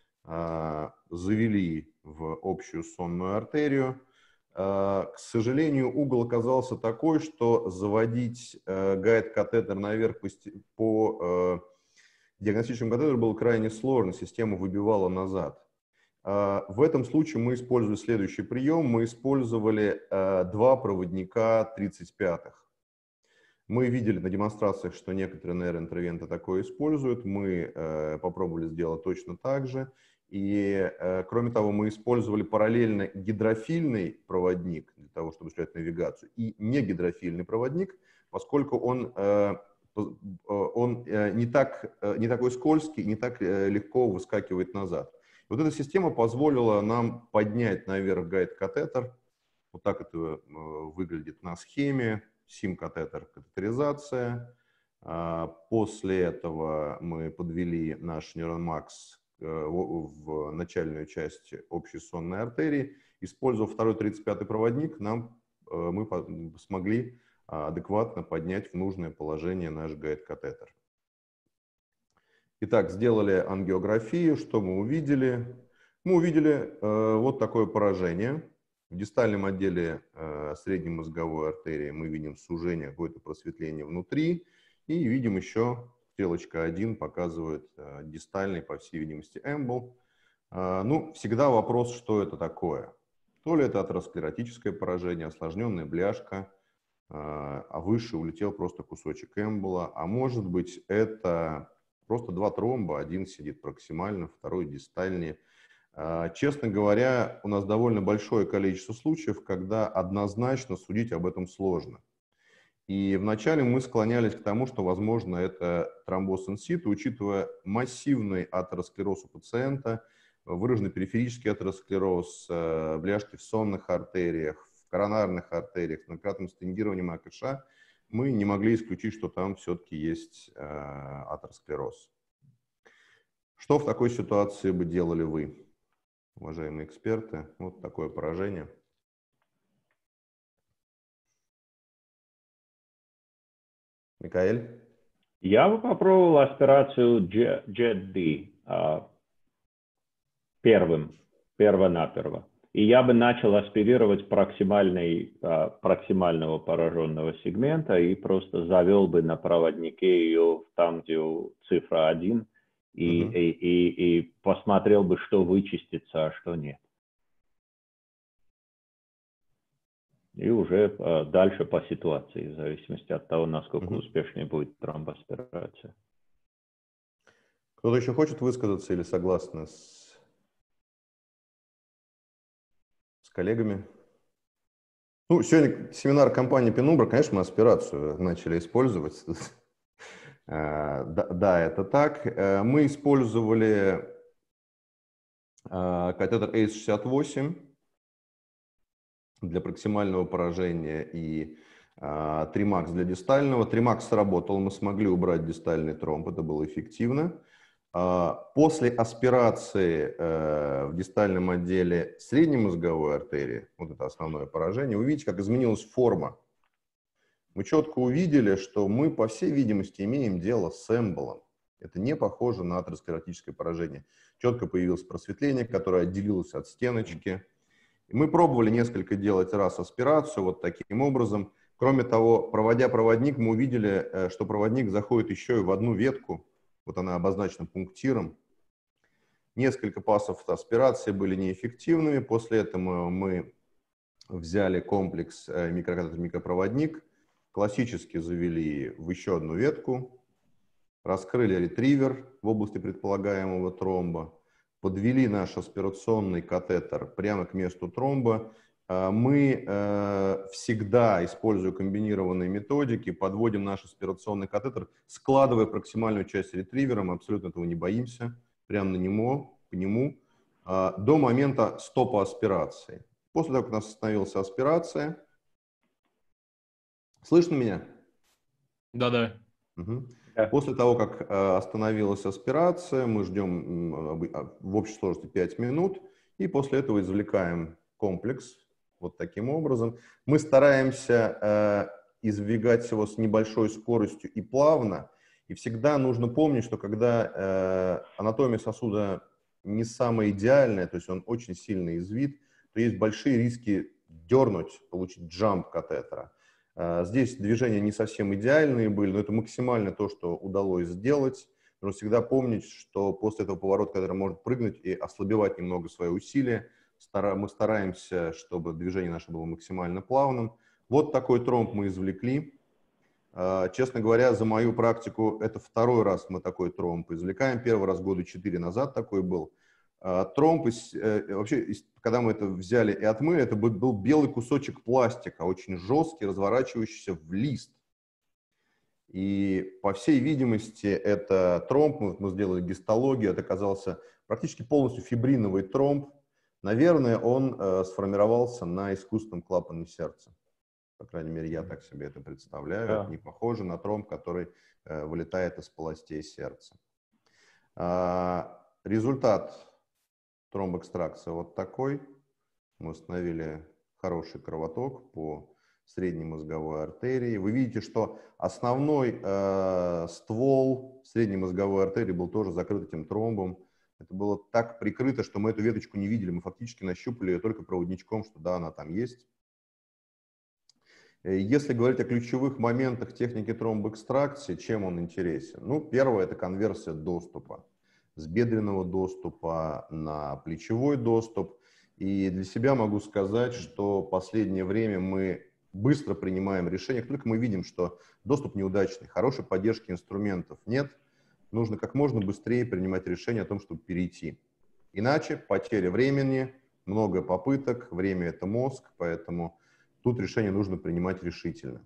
Завели в общую сонную артерию. К сожалению, угол оказался такой, что заводить гайд-катетер наверх по, по диагностическому катетеру было крайне сложно, система выбивала назад. В этом случае мы использовали следующий прием. Мы использовали два проводника тридцать пятых. Мы видели на демонстрациях, что некоторые нейроинтервенты такое используют. Мы попробовали сделать точно так же. И, э, кроме того, мы использовали параллельно гидрофильный проводник для того, чтобы осуществлять навигацию, и негидрофильный проводник, поскольку он, э, он э, не, так, э, не такой скользкий, не так э, легко выскакивает назад. Вот эта система позволила нам поднять наверх гайд-катетер. Вот так это э, выглядит на схеме. сим-катетер, катетеризация. Э, после этого мы подвели наш Neuron Max в начальную часть общей сонной артерии. Используя второй тридцать пятый проводник, нам, мы смогли адекватно поднять в нужное положение наш гайд-катетер. Итак, сделали ангиографию. Что мы увидели? Мы увидели э, вот такое поражение. В дистальном отделе э, среднемозговой артерии мы видим сужение, какое-то просветление внутри. И видим еще... Стрелочка один показывает э, дистальный, по всей видимости, эмбол. Э, ну, всегда вопрос, что это такое. То ли это атеросклеротическое поражение, осложненная бляшка, э, а выше улетел просто кусочек эмбола. А может быть, это просто два тромба, один сидит проксимально, второй дистальнее. Э, честно говоря, у нас довольно большое количество случаев, когда однозначно судить об этом сложно. И вначале мы склонялись к тому, что, возможно, это тромбоз инситу, учитывая массивный атеросклероз у пациента, выраженный периферический атеросклероз, бляшки в сонных артериях, в коронарных артериях, с многократным стентированием АКШ, мы не могли исключить, что там все-таки есть атеросклероз. Что в такой ситуации бы делали вы, уважаемые эксперты? Вот такое поражение. Микаэль? Я бы попробовал аспирацию джет ди первым, перво-наперво. И я бы начал аспирировать проксимальный, проксимального пораженного сегмента и просто завел бы на проводнике ее там, где цифра один, и, uh-huh. и, и, и посмотрел бы, что вычистится, а что нет. И уже а, дальше по ситуации, в зависимости от того, насколько uh-huh. успешнее будет тромбоаспирация. Кто-то еще хочет высказаться или согласны с, с коллегами? Ну, сегодня семинар компании Penumbra, конечно, мы аспирацию начали использовать. Да, да, это так. Мы использовали катетер эйс шестьдесят восемь для проксимального поражения и Тримакс для дистального. Тримакс сработал, мы смогли убрать дистальный тромб, это было эффективно. После аспирации в дистальном отделе среднемозговой артерии, вот это основное поражение, вы видите, как изменилась форма. Мы четко увидели, что мы, по всей видимости, имеем дело с эмболом. Это не похоже на атеросклеротическое поражение. Четко появилось просветление, которое отделилось от стеночки. И мы пробовали несколько делать раз аспирацию вот таким образом. Кроме того, проводя проводник, мы увидели, что проводник заходит еще и в одну ветку. Вот она обозначена пунктиром. Несколько пассов аспирации были неэффективными. После этого мы взяли комплекс микрокатетер-микропроводник, классически завели в еще одну ветку, раскрыли ретривер в области предполагаемого тромба, подвели наш аспирационный катетер прямо к месту тромба. Мы э, всегда, используя комбинированные методики, подводим наш аспирационный катетер, складывая проксимальную часть ретривера, мы абсолютно этого не боимся, прямо на нему, к нему, э, до момента стопа аспирации. После того, как у нас остановилась аспирация, слышно меня? Да-да. Угу. После того, как э, остановилась аспирация, мы ждем э, в общей сложности пять минут, и после этого извлекаем комплекс. Вот таким образом. Мы стараемся э, избегать всего с небольшой скоростью и плавно. И всегда нужно помнить, что когда э, анатомия сосуда не самая идеальная, то есть он очень сильно извит, то есть большие риски дернуть, получить джамп катетера. Э, здесь движения не совсем идеальные были, но это максимально то, что удалось сделать. Нужно всегда помнить, что после этого поворота катетер может прыгнуть и ослабевать немного свои усилия. Мы стараемся, чтобы движение наше было максимально плавным. Вот такой тромб мы извлекли. Честно говоря, за мою практику это второй раз мы такой тромб извлекаем. Первый раз года четыре назад такой был. Тромб, вообще, когда мы это взяли и отмыли, это был белый кусочек пластика, очень жесткий, разворачивающийся в лист. И, по всей видимости, это тромб, мы, мы сделали гистологию, это оказался практически полностью фибриновый тромб. Наверное, он э, сформировался на искусственном клапане сердца. По крайней мере, я так себе это представляю. Да. Это не похоже на тромб, который э, вылетает из полостей сердца. А, результат тромбэкстракции вот такой. Мы установили хороший кровоток по среднемозговой артерии. Вы видите, что основной э, ствол среднемозговой артерии был тоже закрыт этим тромбом. Это было так прикрыто, что мы эту веточку не видели. Мы фактически нащупали ее только проводничком, что да, она там есть. Если говорить о ключевых моментах техники тромбэкстракции, чем он интересен? Ну, первое – это конверсия доступа. С бедренного доступа на плечевой доступ. И для себя могу сказать, что в последнее время мы быстро принимаем решения. Как только мы видим, что доступ неудачный, хорошей поддержки инструментов нет, нужно как можно быстрее принимать решение о том, чтобы перейти. Иначе потеря времени, много попыток, время – это мозг, поэтому тут решение нужно принимать решительно.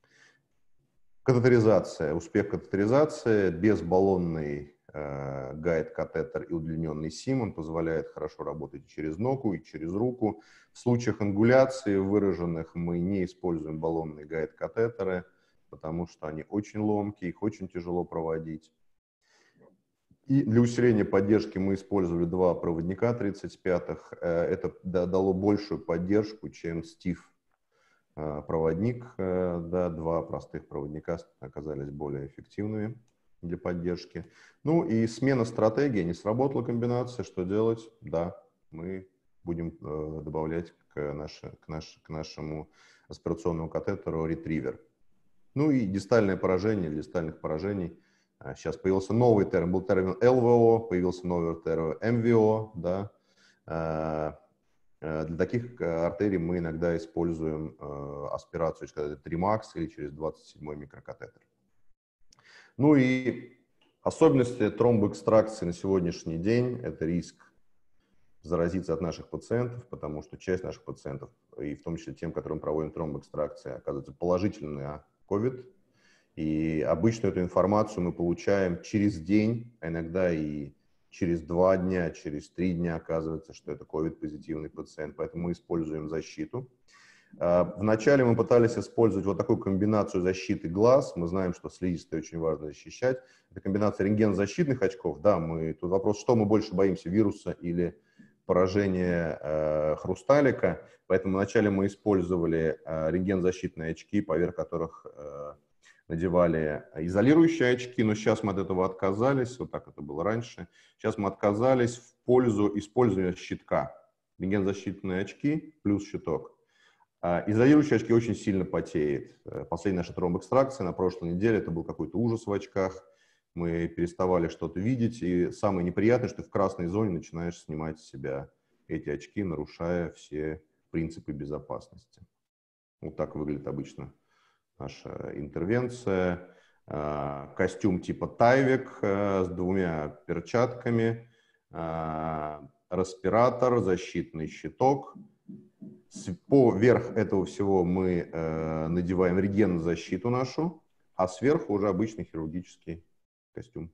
Катетеризация. Успех катетеризации. Безбаллонный э, гайд-катетер и удлиненный сим. Он позволяет хорошо работать и через ногу, и через руку. В случаях ангуляции выраженных мы не используем баллонные гайд-катетеры, потому что они очень ломкие, их очень тяжело проводить. И для усиления поддержки мы использовали два проводника тридцать пятых. Это дало большую поддержку, чем стив проводник. Да, два простых проводника оказались более эффективными для поддержки. Ну и смена стратегии. Не сработала комбинация. Что делать? Да, мы будем добавлять к, наше, к, наш, к нашему аспирационному катетеру ретривер. Ну и дистальное поражение, для дистальных поражений. Сейчас появился новый термин, был термин эл вэ о, появился новый термин эм вэ о, да. Для таких артерий мы иногда используем аспирацию через тримакс или через двадцать седьмой микрокатетер. Ну и особенности тромбоэкстракции на сегодняшний день – это риск заразиться от наших пациентов, потому что часть наших пациентов, и в том числе тем, которым проводим тромбоэкстракции, оказывается положительны на ковид. И обычно эту информацию мы получаем через день, а иногда и через два дня, через три дня оказывается, что это ковид-позитивный пациент, поэтому мы используем защиту. Вначале мы пытались использовать вот такую комбинацию защиты глаз. Мы знаем, что слизистые очень важно защищать. Это комбинация рентгенозащитных очков. Да, мы, тут вопрос, что мы больше боимся, вируса или поражения э, хрусталика. Поэтому вначале мы использовали э, рентгенозащитные очки, поверх которых э, надевали изолирующие очки, но сейчас мы от этого отказались, вот так это было раньше. Сейчас мы отказались в пользу использования щитка. Рентгенозащитные очки плюс щиток. Изолирующие очки очень сильно потеет. Последняя наша тромбэкстракция на прошлой неделе, это был какой-то ужас в очках. Мы переставали что-то видеть, и самое неприятное, что ты в красной зоне начинаешь снимать с себя эти очки, нарушая все принципы безопасности. Вот так выглядит обычно наша интервенция. Костюм типа тайвек с двумя перчатками, респиратор, защитный щиток. Поверх этого всего мы э, надеваем рентгенозащиту нашу, а сверху уже обычный хирургический костюм.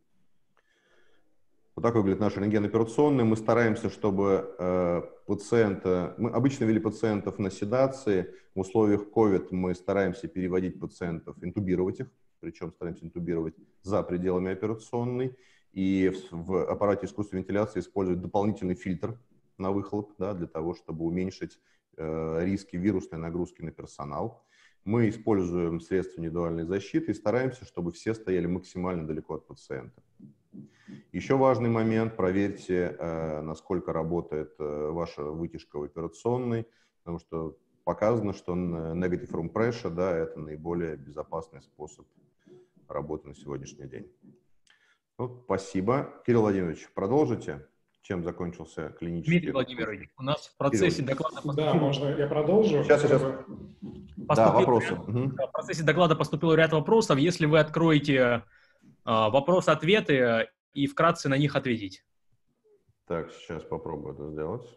Вот так выглядит наша рентгеноперационная. Мы стараемся, чтобы э, пациента... Мы обычно вели пациентов на седации. В условиях ковид мы стараемся переводить пациентов, интубировать их, причем стараемся интубировать за пределами операционной. И в, в аппарате искусственной вентиляции использовать дополнительный фильтр на выхлоп, да, для того, чтобы уменьшить риски вирусной нагрузки на персонал. Мы используем средства индивидуальной защиты и стараемся, чтобы все стояли максимально далеко от пациента. Еще важный момент, проверьте, насколько работает ваша вытяжка в операционной, потому что показано, что negative room pressure, да, это наиболее безопасный способ работы на сегодняшний день. Вот, спасибо. Кирилл Владимирович, продолжите? Чем закончился клинический... Дмитрий Владимирович, у нас в процессе Кирилл. доклада... Поступил... Да, можно я продолжу? Сейчас, сейчас. Да, вопросы. Ряд... Угу. В процессе доклада поступил ряд вопросов. Если вы откроете а, вопрос-ответы и вкратце на них ответить. Так, сейчас попробую это сделать.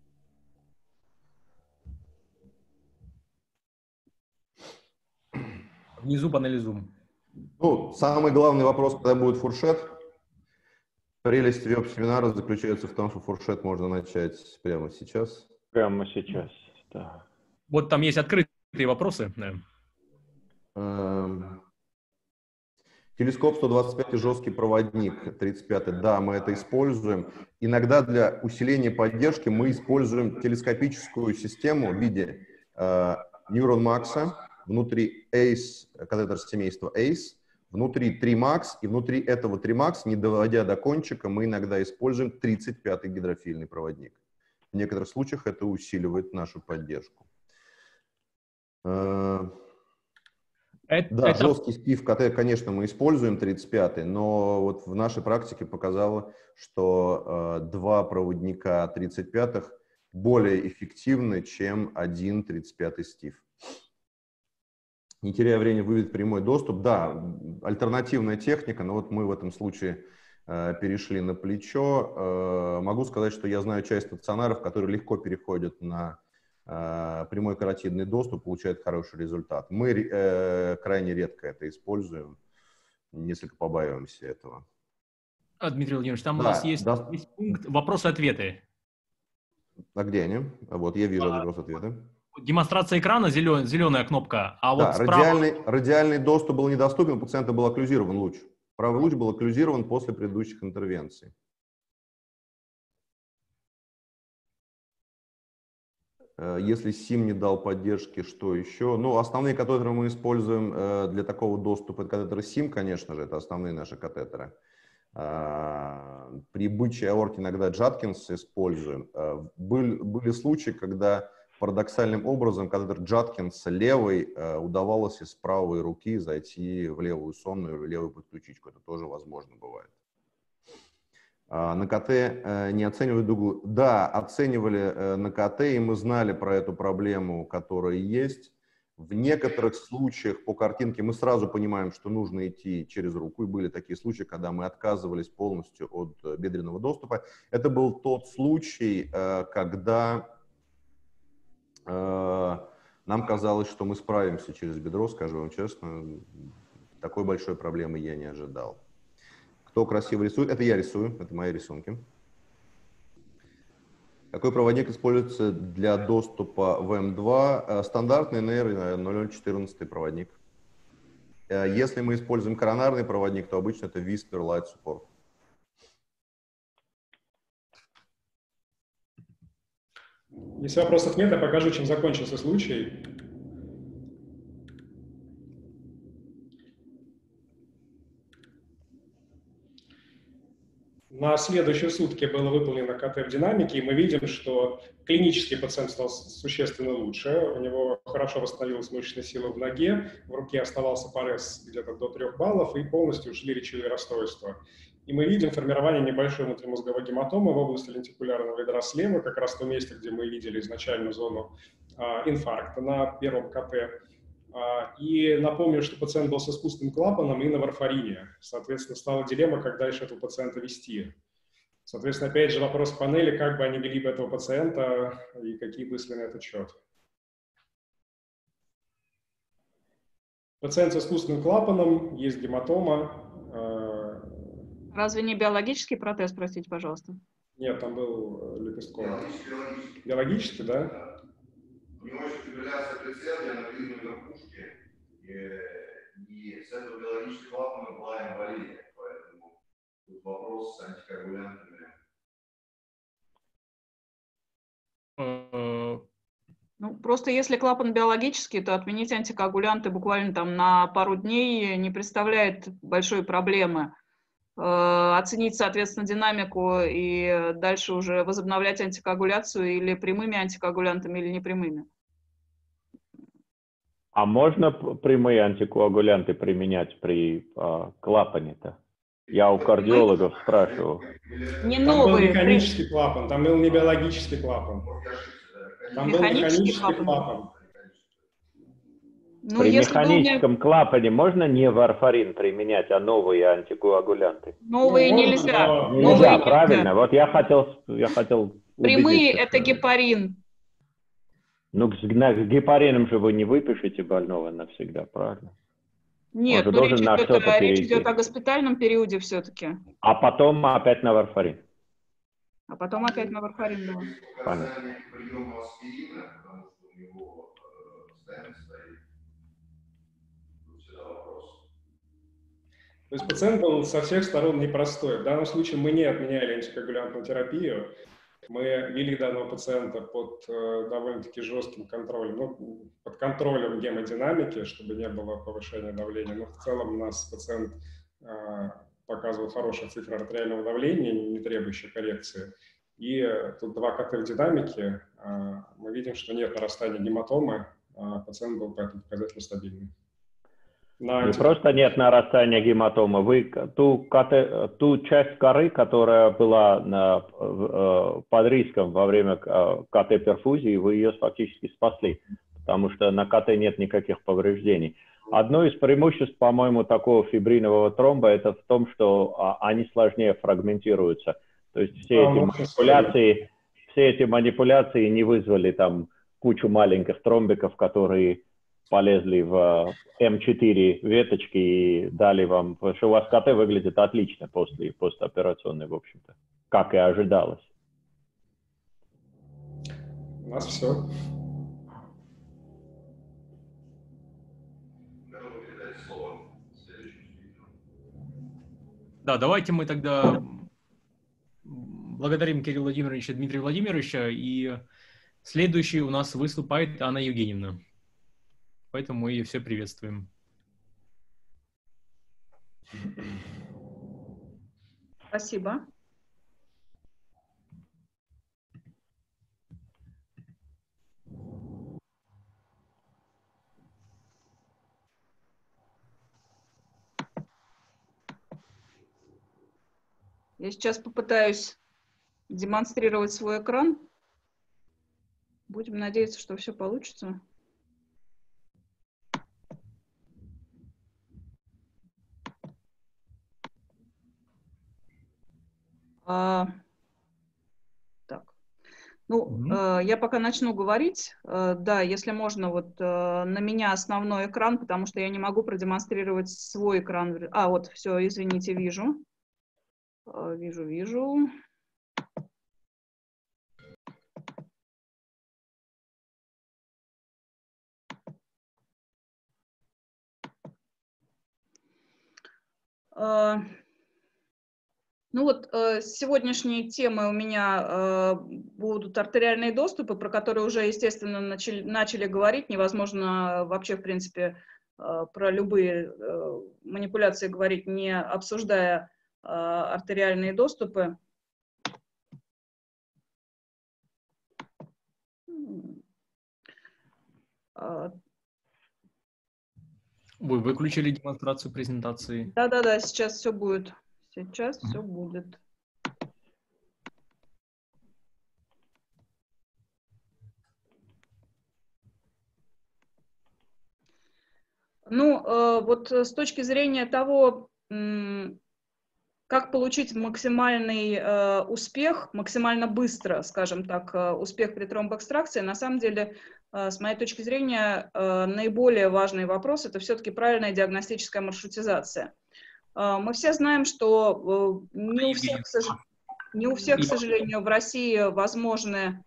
Внизу панели Zoom. Ну, самый главный вопрос, когда будет фуршет. Прелесть веб-семинара заключается в том, что фуршет можно начать прямо сейчас. Прямо сейчас, да. Вот там есть открытые вопросы. Да. Эм, телескоп сто двадцать пять и жесткий проводник тридцать пять. Да, мы это используем. Иногда для усиления поддержки мы используем телескопическую систему в виде э, Neuron Max, внутри эйс, катетер семейства эйс. Внутри три макс, и внутри этого три макс, не доводя до кончика, мы иногда используем тридцать пятый гидрофильный проводник. В некоторых случаях это усиливает нашу поддержку. Это, да, это... жесткий стив КТ, конечно, мы используем тридцать пятый, но вот в нашей практике показало, что э, два проводника тридцать пятых более эффективны, чем один тридцать пятый стив. Не теряя времени, выведет прямой доступ. Да, альтернативная техника, но вот мы в этом случае э, перешли на плечо. Э, могу сказать, что я знаю часть стационаров, которые легко переходят на э, прямой каротидный доступ, получают хороший результат. Мы э, крайне редко это используем, несколько побаиваемся этого. А, Дмитрий Владимирович, там да, у нас есть, да. есть пункт вопросы-ответы. А где они? Вот, я вижу а, вопрос-ответы. Демонстрация экрана, зелен, зеленая кнопка, а да, вот справа... радиальный, радиальный доступ был недоступен, у пациента был окклюзирован луч. Правый луч был окклюзирован после предыдущих интервенций. Если СИМ не дал поддержки, что еще? Ну, основные катетеры мы используем для такого доступа. Это катетеры СИМ, конечно же, это основные наши катетеры. При бычьей аорте иногда Джаткинс используем. Были, были случаи, когда парадоксальным образом катетер Джаткинса левый э, удавалось из правой руки зайти в левую сонную или левую подключичку. Это тоже возможно бывает. А, на КТ э, не оценивали дугу. Да, оценивали э, на КТ, и мы знали про эту проблему, которая есть. В некоторых случаях по картинке мы сразу понимаем, что нужно идти через руку. И были такие случаи, когда мы отказывались полностью от бедренного доступа. Это был тот случай, э, когда... нам казалось, что мы справимся через бедро, скажу вам честно. Такой большой проблемы я не ожидал. Кто красиво рисует? Это я рисую, это мои рисунки. Какой проводник используется для доступа в эм два? Стандартный эн эр ноль ноль четырнадцать проводник. Если мы используем коронарный проводник, то обычно это Whisper Light Support. Если вопросов нет, я покажу, чем закончился случай. На следующие сутки было выполнено ка тэ в динамике, и мы видим, что клинический пациент стал существенно лучше, у него хорошо восстановилась мышечная сила в ноге, в руке оставался порез где-то до трех баллов, и полностью ушли речевые расстройства. И мы видим формирование небольшой внутримозговой гематомы в области лентикулярного ядра слева, как раз в том месте, где мы видели изначальную зону а, инфаркта на первом ка тэ. И напомню, что пациент был с искусственным клапаном и на варфарине. Соответственно, стала дилемма, как дальше этого пациента вести. Соответственно, опять же вопрос в панели, как бы они вели бы этого пациента и какие мысли на этот счет. Пациент с искусственным клапаном, есть гематома. Разве не биологический протез, простите, пожалуйста? Нет, там был лепестковый. Биологический, биологический, да? У него еще фибрилляция предсердия на видной верхушке, и, и с этого биологического клапана была эмболия, поэтому тут вопрос с антикоагулянтами. Ну, просто если клапан биологический, то отменить антикоагулянты буквально там на пару дней не представляет большой проблемы. Оценить, соответственно, динамику и дальше уже возобновлять антикоагуляцию или прямыми антикоагулянтами, или непрямыми. А можно прямые антикоагулянты применять при а, клапане-то? Я у кардиологов спрашивал. Не там новые. Был механический клапан, там был не биологический клапан. Там был механический клапан. клапан. Ну, при механическом был... клапане можно не варфарин применять, а новые антикоагулянты? Новые ну, нельзя. Да. Нельзя, новые правильно. Нельзя. Вот я хотел, я хотел Прямые убедиться, это что... гепарин. Ну, с, с гепарином же вы не выпишете больного навсегда, правильно? Нет, ну, речь, идет, а, речь идет о госпитальном периоде все-таки. А потом опять на варфарин. А потом опять на варфарин, да. Понятно. То есть пациент был со всех сторон непростой. В данном случае мы не отменяли антикоагулянтную терапию. Мы вели данного пациента под э, довольно-таки жестким контролем, ну, под контролем гемодинамики, чтобы не было повышения давления. Но в целом у нас пациент э, показывал хорошие цифры артериального давления, не требующие коррекции. И э, тут два ка тэ в динамике. Э, мы видим, что нет нарастания гематомы. Э, пациент был поэтому показатель стабильный. На... Не просто нет нарастания гематомы, вы ту, ту часть коры, которая была на, под риском во время ка тэ-перфузии, вы ее фактически спасли, потому что на ка тэ нет никаких повреждений. Одно из преимуществ, по-моему, такого фибринового тромба, это в том, что они сложнее фрагментируются. То есть все эти манипуляции, все эти манипуляции не вызвали там кучу маленьких тромбиков, которые полезли в эм четыре веточки и дали вам, потому что у вас ка тэ выглядит отлично после постоперационной, в общем-то, как и ожидалось. У нас все. Да, давайте мы тогда благодарим Кирилла Владимировича и Дмитрия Владимировича, и следующий у нас выступает Анна Евгеньевна. Поэтому мы ее все приветствуем. Спасибо. Я сейчас попытаюсь демонстрировать свой экран. Будем надеяться, что все получится. А, так, ну, mm-hmm. э, я пока начну говорить. Э, да, если можно, вот э, на меня основной экран, потому что я не могу продемонстрировать свой экран. А, вот, все, извините, вижу. Э, вижу, вижу. Ну вот с сегодняшней темы у меня будут артериальные доступы, про которые уже, естественно, начали, начали говорить. Невозможно вообще, в принципе, про любые манипуляции говорить, не обсуждая артериальные доступы. Вы выключили демонстрацию презентации? Да-да-да, сейчас все будет. Сейчас все будет. Ну, э, вот с точки зрения того, как получить максимальный э, успех, максимально быстро, скажем так, э, успех при тромбоэкстракции, на самом деле, э, с моей точки зрения, э, наиболее важный вопрос – это все-таки правильная диагностическая маршрутизация. Э, мы все знаем, что э, не, у всех, не у всех, к сожалению, в России возможны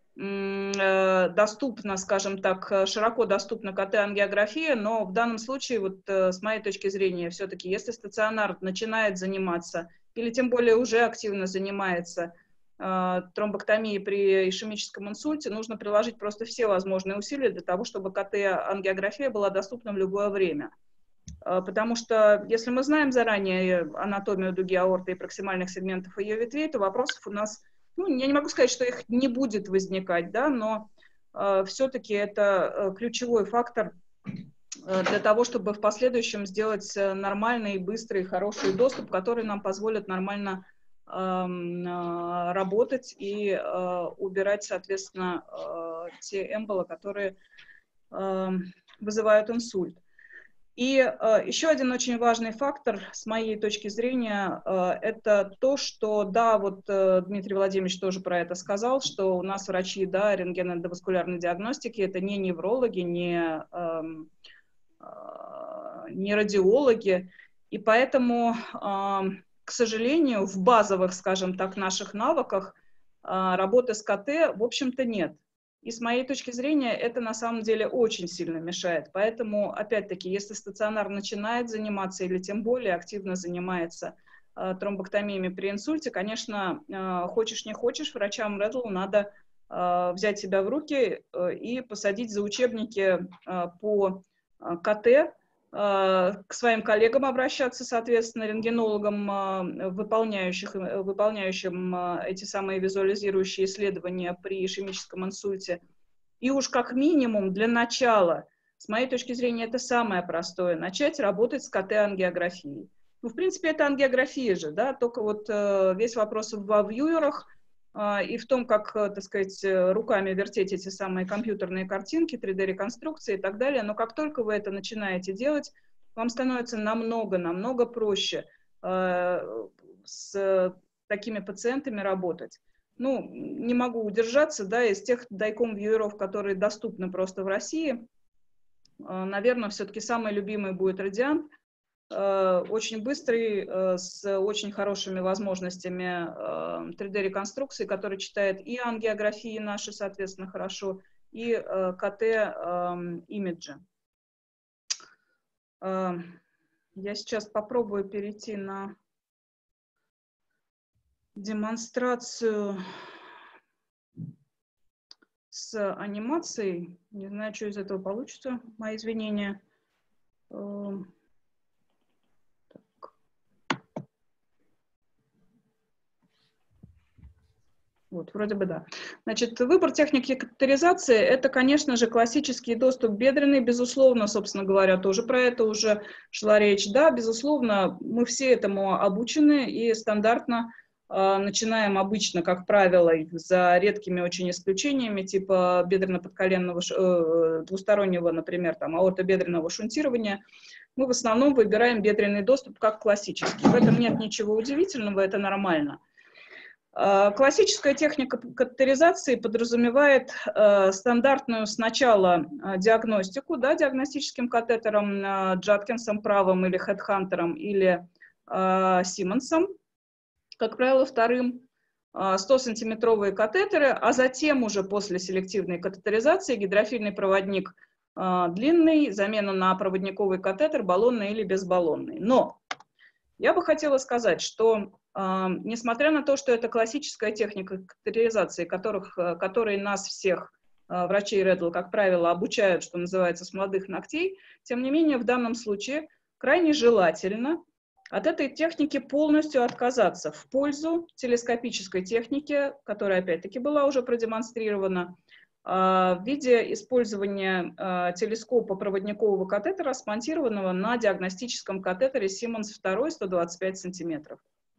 доступна, скажем так, широко доступна КТ-ангиография, но в данном случае, вот с моей точки зрения, все-таки, если стационар начинает заниматься, или тем более уже активно занимается э, тромбоктомией при ишемическом инсульте, нужно приложить просто все возможные усилия для того, чтобы КТ-ангиография была доступна в любое время. Э, потому что, если мы знаем заранее анатомию дуги аорты и проксимальных сегментов ее ветвей, то вопросов у нас, ну, я не могу сказать, что их не будет возникать, да, но э, все-таки это э, ключевой фактор э, для того, чтобы в последующем сделать нормальный, быстрый, хороший доступ, который нам позволит нормально э, э, работать и э, убирать, соответственно, э, те эмболы, которые э, вызывают инсульт. И э, еще один очень важный фактор, с моей точки зрения, э, это то, что, да, вот э, Дмитрий Владимирович тоже про это сказал, что у нас врачи, да, рентгенно-эндоваскулярной диагностики, это не неврологи, не, э, э, не радиологи, и поэтому, э, к сожалению, в базовых, скажем так, наших навыках э, работы с КТ, в общем-то, нет. И с моей точки зрения это на самом деле очень сильно мешает. Поэтому, опять-таки, если стационар начинает заниматься или тем более активно занимается э, тромбоктомиями при инсульте, конечно, э, хочешь не хочешь, врачам Редл надо э, взять себя в руки э, и посадить за учебники э, по э, КТ, э, к своим коллегам обращаться, соответственно, рентгенологам, э, выполняющих, э, выполняющим э, эти самые визуализирующие исследования при ишемическом инсульте. И уж как минимум для начала, с моей точки зрения, это самое простое, начать работать с КТ-ангиографией. Ну, в принципе, это ангиография же, да, только вот э, весь вопрос во вьюерах э, и в том, как, э, так сказать, руками вертеть эти самые компьютерные картинки, три дэ-реконструкции и так далее. Но как только вы это начинаете делать, вам становится намного-намного проще э, с такими пациентами работать. Ну, не могу удержаться, да, из тех дайком-вьюеров, которые доступны просто в России. Э, наверное, все-таки самый любимый будет Радиант. Э, очень быстрый, э, с очень хорошими возможностями э, три дэ-реконструкции, который читает и ангиографии наши, соответственно, хорошо, и э, КТ-имиджи. Э, я сейчас попробую перейти на демонстрацию с анимацией. Не знаю, что из этого получится. Мои извинения. Вот, вроде бы да. Значит, выбор техники катетеризации – это, конечно же, классический доступ бедренный, безусловно, собственно говоря, тоже про это уже шла речь. Да, безусловно, мы все этому обучены и стандартно э, начинаем обычно, как правило, за редкими очень исключениями, типа бедренно-подколенного, э, двустороннего, например, там, аортобедренного шунтирования, мы в основном выбираем бедренный доступ как классический. В этом нет ничего удивительного, это нормально. Классическая техника катетеризации подразумевает э, стандартную сначала диагностику, да, диагностическим катетером э, Джаткинсом правым или Хедхантером или э, Симмонсом, как правило, вторым, э, сто-сантиметровые катетеры, а затем уже после селективной катетеризации гидрофильный проводник э, длинный, замена на проводниковый катетер, баллонный или безбаллонный. Но Я бы хотела сказать, что э, несмотря на то, что это классическая техника катетеризации, которых, которой нас всех, э, врачей Редл, как правило, обучают, что называется, с молодых ногтей, тем не менее в данном случае крайне желательно от этой техники полностью отказаться в пользу телескопической техники, которая, опять-таки, была уже продемонстрирована, в виде использования телескопа проводникового катетера, смонтированного на диагностическом катетере Siemens два сто двадцать пять сантиметров.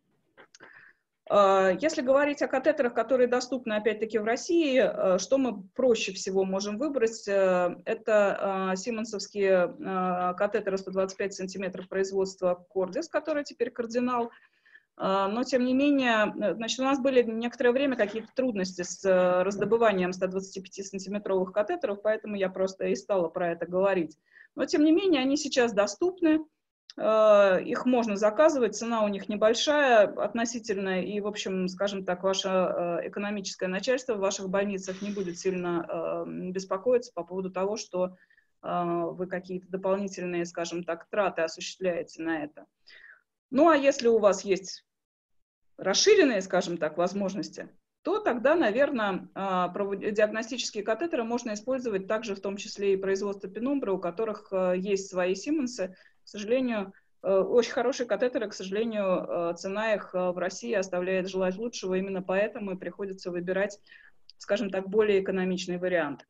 Если говорить о катетерах, которые доступны, опять-таки, в России, что мы проще всего можем выбрать, это сименсовские катетеры сто двадцать пять сантиметров производства Cordis, который теперь Кардинал. Но, тем не менее, значит, у нас были некоторое время какие-то трудности с раздобыванием сто двадцатипятисантиметровых катетеров, поэтому я просто и стала про это говорить. Но, тем не менее, они сейчас доступны, их можно заказывать, цена у них небольшая относительно, и, в общем, скажем так, ваше экономическое начальство в ваших больницах не будет сильно беспокоиться по поводу того, что вы какие-то дополнительные, скажем так, траты осуществляете на это. Ну, а если у вас есть расширенные, скажем так, возможности, то тогда, наверное, диагностические катетеры можно использовать также в том числе и производство Penumbra, у которых есть свои Siemens. К сожалению, очень хорошие катетеры, к сожалению, цена их в России оставляет желать лучшего, именно поэтому и приходится выбирать, скажем так, более экономичный вариант.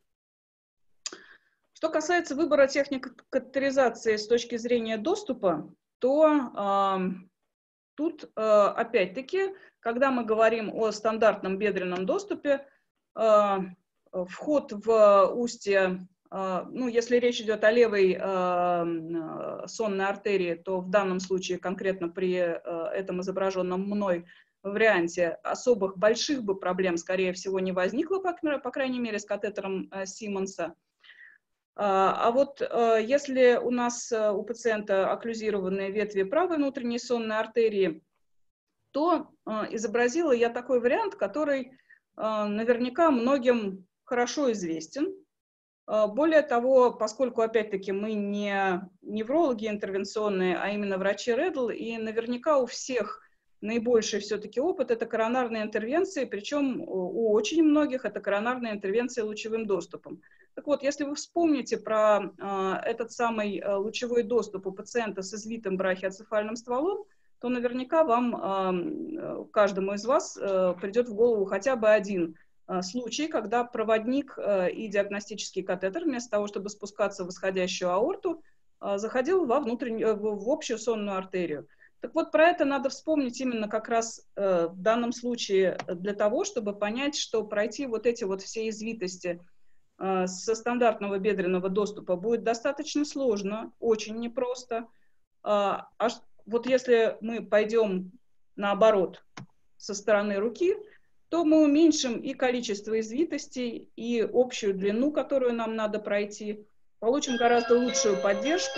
Что касается выбора техник катетеризации с точки зрения доступа, то э, тут, э, опять-таки, когда мы говорим о стандартном бедренном доступе, э, вход в устье, э, ну, если речь идет о левой э, сонной артерии, то в данном случае, конкретно при э, этом изображенном мной варианте, особых больших бы проблем, скорее всего, не возникло, по, по крайней мере, с катетером э, Сименса. А вот если у нас у пациента окклюзированные ветви правой внутренней сонной артерии, то изобразила я такой вариант, который наверняка многим хорошо известен. Более того, поскольку, опять-таки, мы не неврологи интервенционные, а именно врачи Редл, и наверняка у всех наибольший все-таки опыт — это коронарные интервенции, причем у очень многих это коронарные интервенции лучевым доступом. Так вот, если вы вспомните про э, этот самый э, лучевой доступ у пациента с извитым брахиоцефальным стволом, то наверняка вам, э, каждому из вас, э, придет в голову хотя бы один э, случай, когда проводник э, и диагностический катетер вместо того, чтобы спускаться в исходящую аорту, э, заходил во внутреннюю, в общую сонную артерию. Так вот, про это надо вспомнить именно как раз э, в данном случае для того, чтобы понять, что пройти вот эти вот все извитости э, со стандартного бедренного доступа будет достаточно сложно, очень непросто. А, а вот если мы пойдем наоборот со стороны руки, то мы уменьшим и количество извитостей, и общую длину, которую нам надо пройти, получим гораздо лучшую поддержку.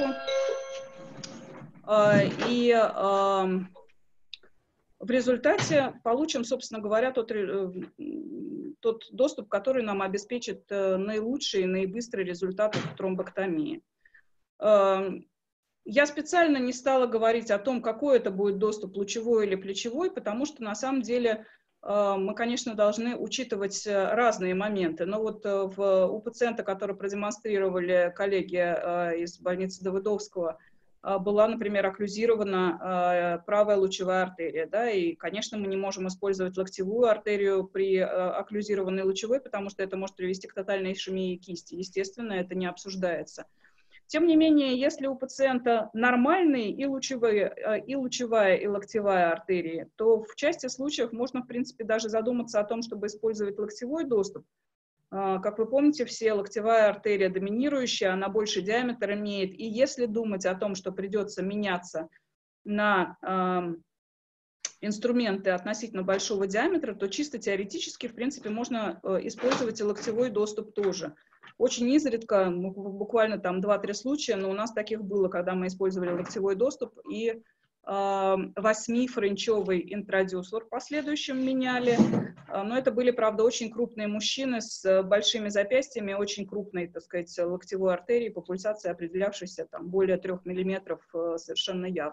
И э, в результате получим, собственно говоря, тот, тот доступ, который нам обеспечит наилучший и наибыстрый результат в тромбэктомии. Э, я специально не стала говорить о том, какой это будет доступ, лучевой или плечевой, потому что на самом деле э, мы, конечно, должны учитывать разные моменты. Но вот э, в, у пациента, который продемонстрировали коллеги э, из больницы Давыдовского, была, например, окклюзирована э, правая лучевая артерия, да, и, конечно, мы не можем использовать локтевую артерию при э, окклюзированной лучевой, потому что это может привести к тотальной ишемии кисти. Естественно, это не обсуждается. Тем не менее, если у пациента нормальные и, лучевые, э, и лучевая, и локтевая артерии, то в части случаев можно, в принципе, даже задуматься о том, чтобы использовать локтевой доступ. Как вы помните, все локтевая артерия доминирующая, она больше диаметр имеет. И если думать о том, что придется меняться на э, инструменты относительно большого диаметра, то чисто теоретически, в принципе, можно э, использовать и локтевой доступ тоже. Очень изредка, буквально там два-три случая, но у нас таких было, когда мы использовали локтевой доступ и восьмифренчевый интродюсер в последующем меняли. Но это были, правда, очень крупные мужчины с большими запястьями, очень крупной, так сказать, локтевой артерией, по пульсации определявшейся там более трех миллиметров совершенно явно.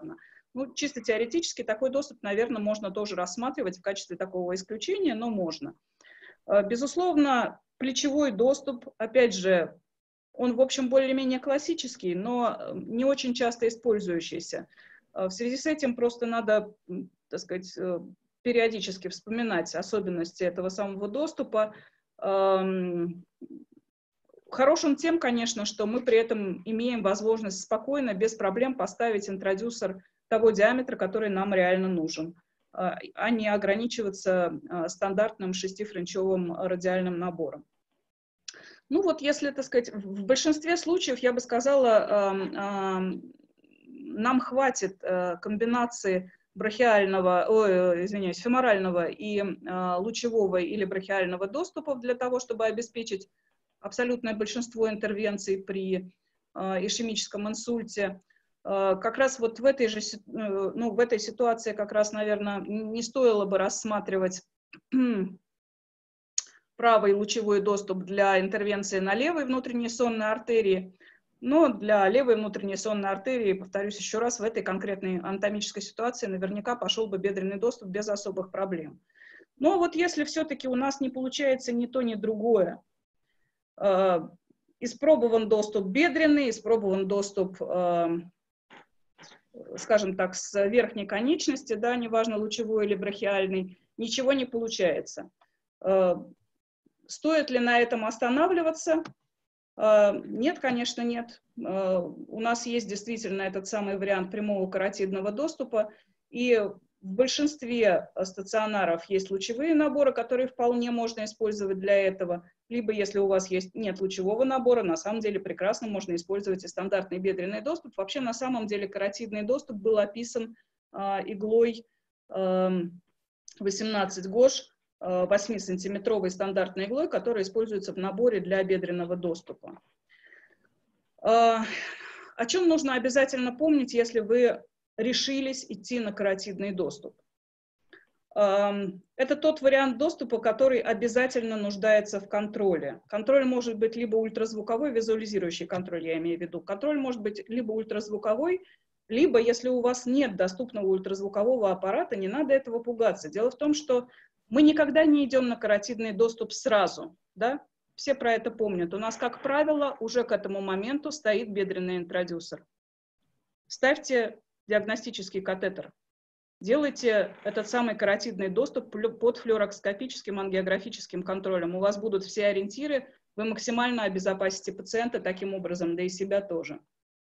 Ну, чисто теоретически такой доступ, наверное, можно тоже рассматривать в качестве такого исключения, но можно. Безусловно, плечевой доступ, опять же, он, в общем, более-менее классический, но не очень часто использующийся. В связи с этим просто надо, так сказать, периодически вспоминать особенности этого самого доступа. Хорошим тем, конечно, что мы при этом имеем возможность спокойно, без проблем поставить интродюсер того диаметра, который нам реально нужен, а не ограничиваться стандартным шестифренчевым радиальным набором. Ну вот, если, так сказать, в большинстве случаев, я бы сказала, нам хватит комбинации брахиального, ой, извиняюсь, феморального и лучевого или брахиального доступов для того, чтобы обеспечить абсолютное большинство интервенций при ишемическом инсульте. Как раз вот в этой же, ну, в этой ситуации как раз, наверное, не стоило бы рассматривать правый лучевой доступ для интервенции на левой внутренней сонной артерии, но для левой внутренней сонной артерии, повторюсь еще раз, в этой конкретной анатомической ситуации наверняка пошел бы бедренный доступ без особых проблем. Но вот если все-таки у нас не получается ни то, ни другое, э, испробован доступ бедренный, испробован доступ, э, скажем так, с верхней конечности, да, неважно, лучевой или брахиальный, ничего не получается. Э, стоит ли на этом останавливаться? Нет, конечно, нет. У нас есть действительно этот самый вариант прямого каротидного доступа, и в большинстве стационаров есть лучевые наборы, которые вполне можно использовать для этого, либо если у вас есть, нет лучевого набора, на самом деле прекрасно можно использовать и стандартный бедренный доступ. Вообще, на самом деле, каротидный доступ был описан иглой восемнадцать гош, восьмисантиметровой стандартной иглой, которая используется в наборе для бедренного доступа. О чем нужно обязательно помнить, если вы решились идти на каротидный доступ? Это тот вариант доступа, который обязательно нуждается в контроле. Контроль может быть либо ультразвуковой, визуализирующий контроль, я имею в виду. Контроль может быть либо ультразвуковой, либо, если у вас нет доступного ультразвукового аппарата, не надо этого пугаться. Дело в том, что мы никогда не идем на каротидный доступ сразу, да? Все про это помнят. У нас, как правило, уже к этому моменту стоит бедренный интродюсер. Ставьте диагностический катетер. Делайте этот самый каротидный доступ под флюорокскопическим ангиографическим контролем. У вас будут все ориентиры, вы максимально обезопасите пациента таким образом, да и себя тоже.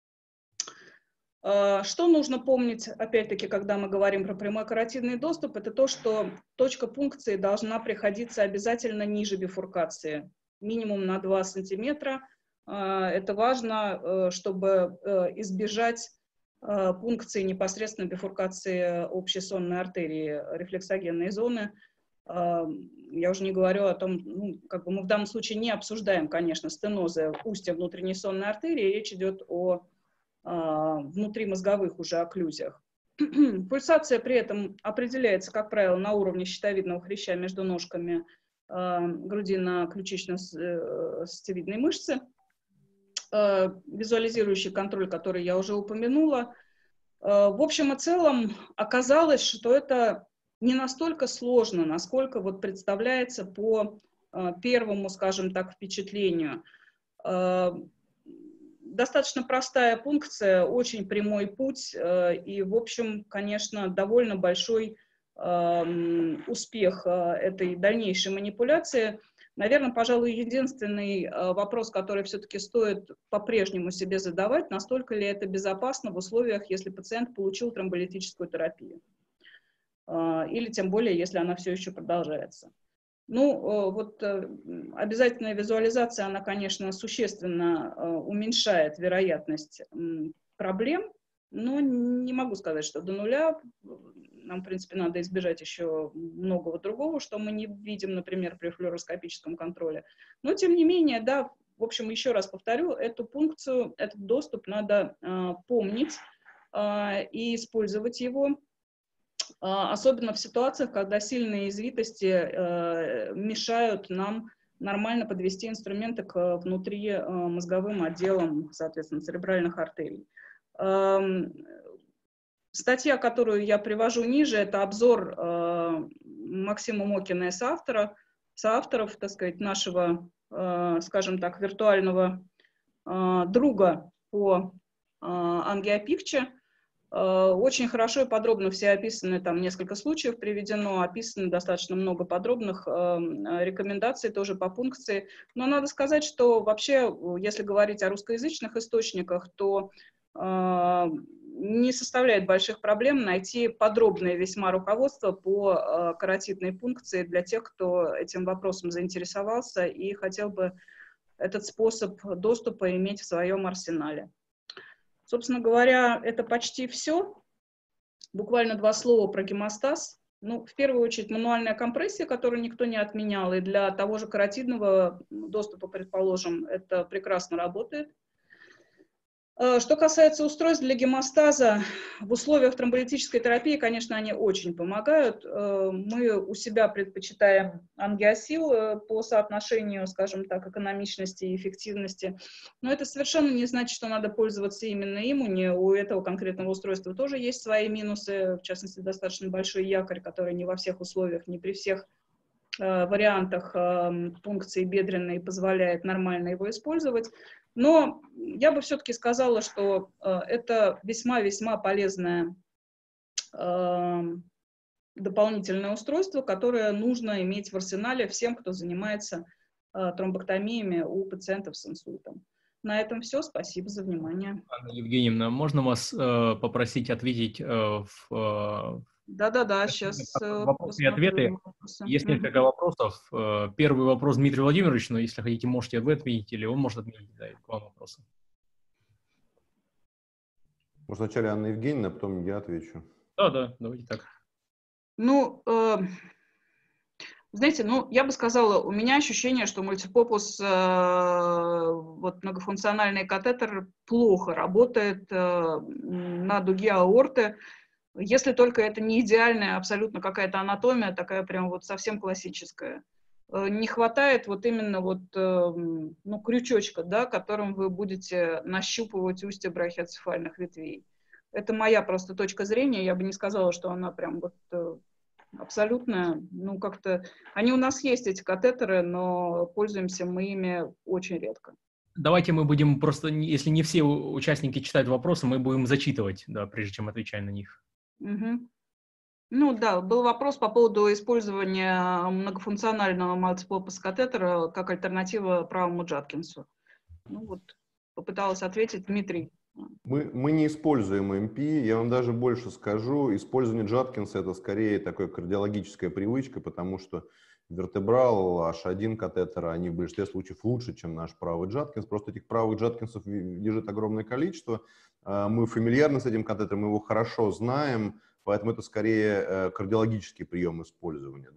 Что нужно помнить, опять-таки, когда мы говорим про прямой каротидный доступ, это то, что точка пункции должна приходиться обязательно ниже бифуркации, минимум на два сантиметра. Это важно, чтобы избежать пункции непосредственно бифуркации общей сонной артерии, рефлексогенной зоны. Я уже не говорю о том, ну, как бы мы в данном случае не обсуждаем, конечно, стенозы устья внутренней сонной артерии, речь идет о внутримозговых уже окклюзиях. Пульсация при этом определяется, как правило, на уровне щитовидного хряща между ножками грудино-ключично-сетевидной мышцы. Визуализирующий контроль, который я уже упомянула. В общем и целом оказалось, что это не настолько сложно, насколько вот представляется по первому, скажем так, впечатлению. Достаточно простая пункция, очень прямой путь и, в общем, конечно, довольно большой успех этой дальнейшей манипуляции. Наверное, пожалуй, единственный вопрос, который все-таки стоит по-прежнему себе задавать, настолько ли это безопасно в условиях, если пациент получил тромболитическую терапию. Или тем более, если она все еще продолжается. Ну, вот обязательная визуализация, она, конечно, существенно уменьшает вероятность проблем, но не могу сказать, что до нуля. Нам, в принципе, надо избежать еще многого другого, что мы не видим, например, при флюороскопическом контроле. Но, тем не менее, да, в общем, еще раз повторю, эту пункцию, этот доступ надо помнить и использовать его. Особенно в ситуациях, когда сильные извитости э, мешают нам нормально подвести инструменты к внутримозговым отделам, соответственно, церебральных артерий. Э, Статья, которую я привожу ниже, это обзор э, Максима Мокина и соавтора, соавторов, так сказать, нашего, э, скажем так, виртуального э, друга по э, ангиопикче. Э, очень хорошо и подробно все описаны, там несколько случаев приведено, описано достаточно много подробных э, рекомендаций тоже по пункции. Но надо сказать, что вообще, если говорить о русскоязычных источниках, то э, не составляет больших проблем найти подробное весьма руководство по э, каротидной пункции для тех, кто этим вопросом заинтересовался и хотел бы этот способ доступа иметь в своем арсенале. Собственно говоря, это почти все. Буквально два слова про гемостаз. Ну, в первую очередь, мануальная компрессия, которую никто не отменял, и для того же каротидного доступа, предположим, это прекрасно работает. Что касается устройств для гемостаза, в условиях тромболитической терапии, конечно, они очень помогают. Мы у себя предпочитаем ангиосил по соотношению, скажем так, экономичности и эффективности. Но это совершенно не значит, что надо пользоваться именно им. У этого конкретного устройства тоже есть свои минусы, в частности, достаточно большой якорь, который не во всех условиях, не при всех вариантах пункции бедренной позволяет нормально его использовать. Но я бы все-таки сказала, что э, это весьма-весьма полезное э, дополнительное устройство, которое нужно иметь в арсенале всем, кто занимается э, тромбоктомиями у пациентов с инсультом. На этом все. Спасибо за внимание. Анна Евгеньевна, можно вас э, попросить ответить э, в... Э, Да-да-да, сейчас вопросы и ответы. Есть несколько вопросов. Первый вопрос Дмитрий Владимирович, но если хотите, можете вы ответить, или он может ответить. Да, два вопроса. Может, вначале Анна Евгеньевна, а потом я отвечу. Да, да, давайте так. Ну, э, знаете, ну, я бы сказала, у меня ощущение, что мультипопус, э, вот многофункциональный катетер, плохо работает э, на дуге аорты. Если только это не идеальная абсолютно какая-то анатомия, такая прям вот совсем классическая. Не хватает вот именно вот, ну, крючочка, да, которым вы будете нащупывать устья брахиоцефальных ветвей. Это моя просто точка зрения, я бы не сказала, что она прям вот абсолютно, ну, как-то... Они у нас есть, эти катетеры, но пользуемся мы ими очень редко. Давайте мы будем просто, если не все участники читают вопросы, мы будем зачитывать, да, прежде чем отвечать на них. Угу. Ну да, был вопрос по поводу использования многофункционального мультипопус катетера как альтернатива правому Джаткинсу. Ну вот, попыталась ответить Дмитрий. Мы, мы не используем эм пи, я вам даже больше скажу, использование Джаткинса это скорее такая кардиологическая привычка, потому что вертебрал, аш один катетера, они в большинстве случаев лучше, чем наш правый Джаткинс. Просто этих правых Джаткинсов лежит огромное количество. Мы фамильярны с этим катетером, мы его хорошо знаем, поэтому это скорее кардиологический прием использования.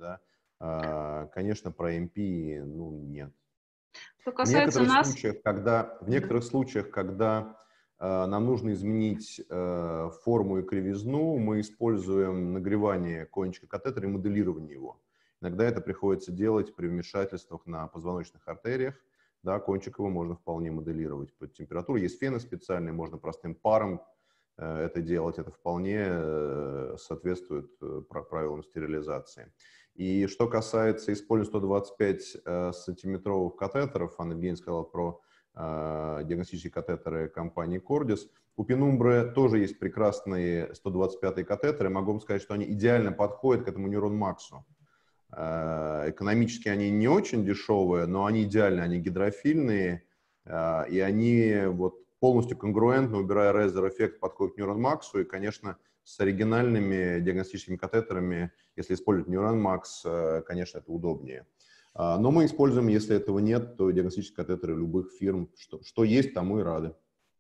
Да? Конечно, про эм пи ну, нет. Что касается в некоторых нас... случаях, когда, в некоторых случаях, когда нам нужно изменить форму и кривизну, мы используем нагревание кончика катетера и моделирование его. Иногда это приходится делать при вмешательствах на позвоночных артериях. Да, кончик его можно вполне моделировать под температуру. Есть фены специальные, можно простым паром э, это делать. Это вполне э, соответствует э, правилам стерилизации. И что касается использования сто двадцать пять э, сантиметровых катетеров, Анна Евгеньевна сказала про э, диагностические катетеры компании Cordis. У Penumbra тоже есть прекрасные сто двадцать пятые катетеры. Могу вам сказать, что они идеально подходят к этому Neuron Max. Экономически они не очень дешевые, но они идеальные, они гидрофильные, и они вот полностью конгруентно, убирая резер-эффект, подходят к Neuron Max, и, конечно, с оригинальными диагностическими катетерами, если использовать Neuron Max, конечно, это удобнее. Но мы используем, если этого нет, то диагностические катетеры любых фирм, что, что есть, тому и рады.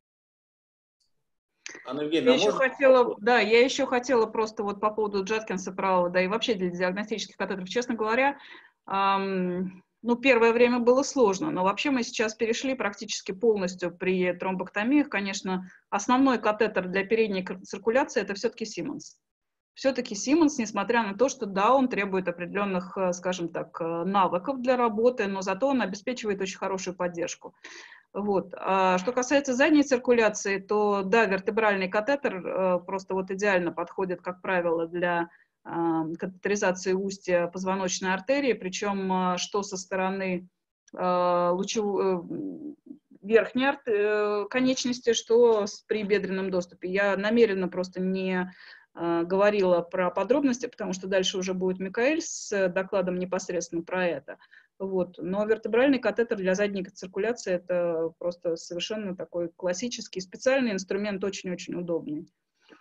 Анна Евгеньевна, я еще можно... хотела, да, я еще хотела просто вот по поводу Джаткинса правого, да, и вообще для диагностических катетеров, честно говоря, эм, ну, первое время было сложно, но вообще мы сейчас перешли практически полностью при тромбоктомиях, конечно, основной катетер для передней циркуляции это все-таки Siemens. Все-таки Siemens, несмотря на то, что да, он требует определенных, скажем так, навыков для работы, но зато он обеспечивает очень хорошую поддержку. Вот. А что касается задней циркуляции, то да, вертебральный катетер э, просто вот идеально подходит, как правило, для э, катетеризации устья позвоночной артерии, причем э, что со стороны э, лучевой, э, верхней арт, э, конечности, что с, при бедренном доступе. Я намеренно просто не э, говорила про подробности, потому что дальше уже будет Микаэль с докладом непосредственно про это. Вот. Но вертебральный катетер для задней циркуляции — это просто совершенно такой классический, специальный инструмент, очень-очень удобный.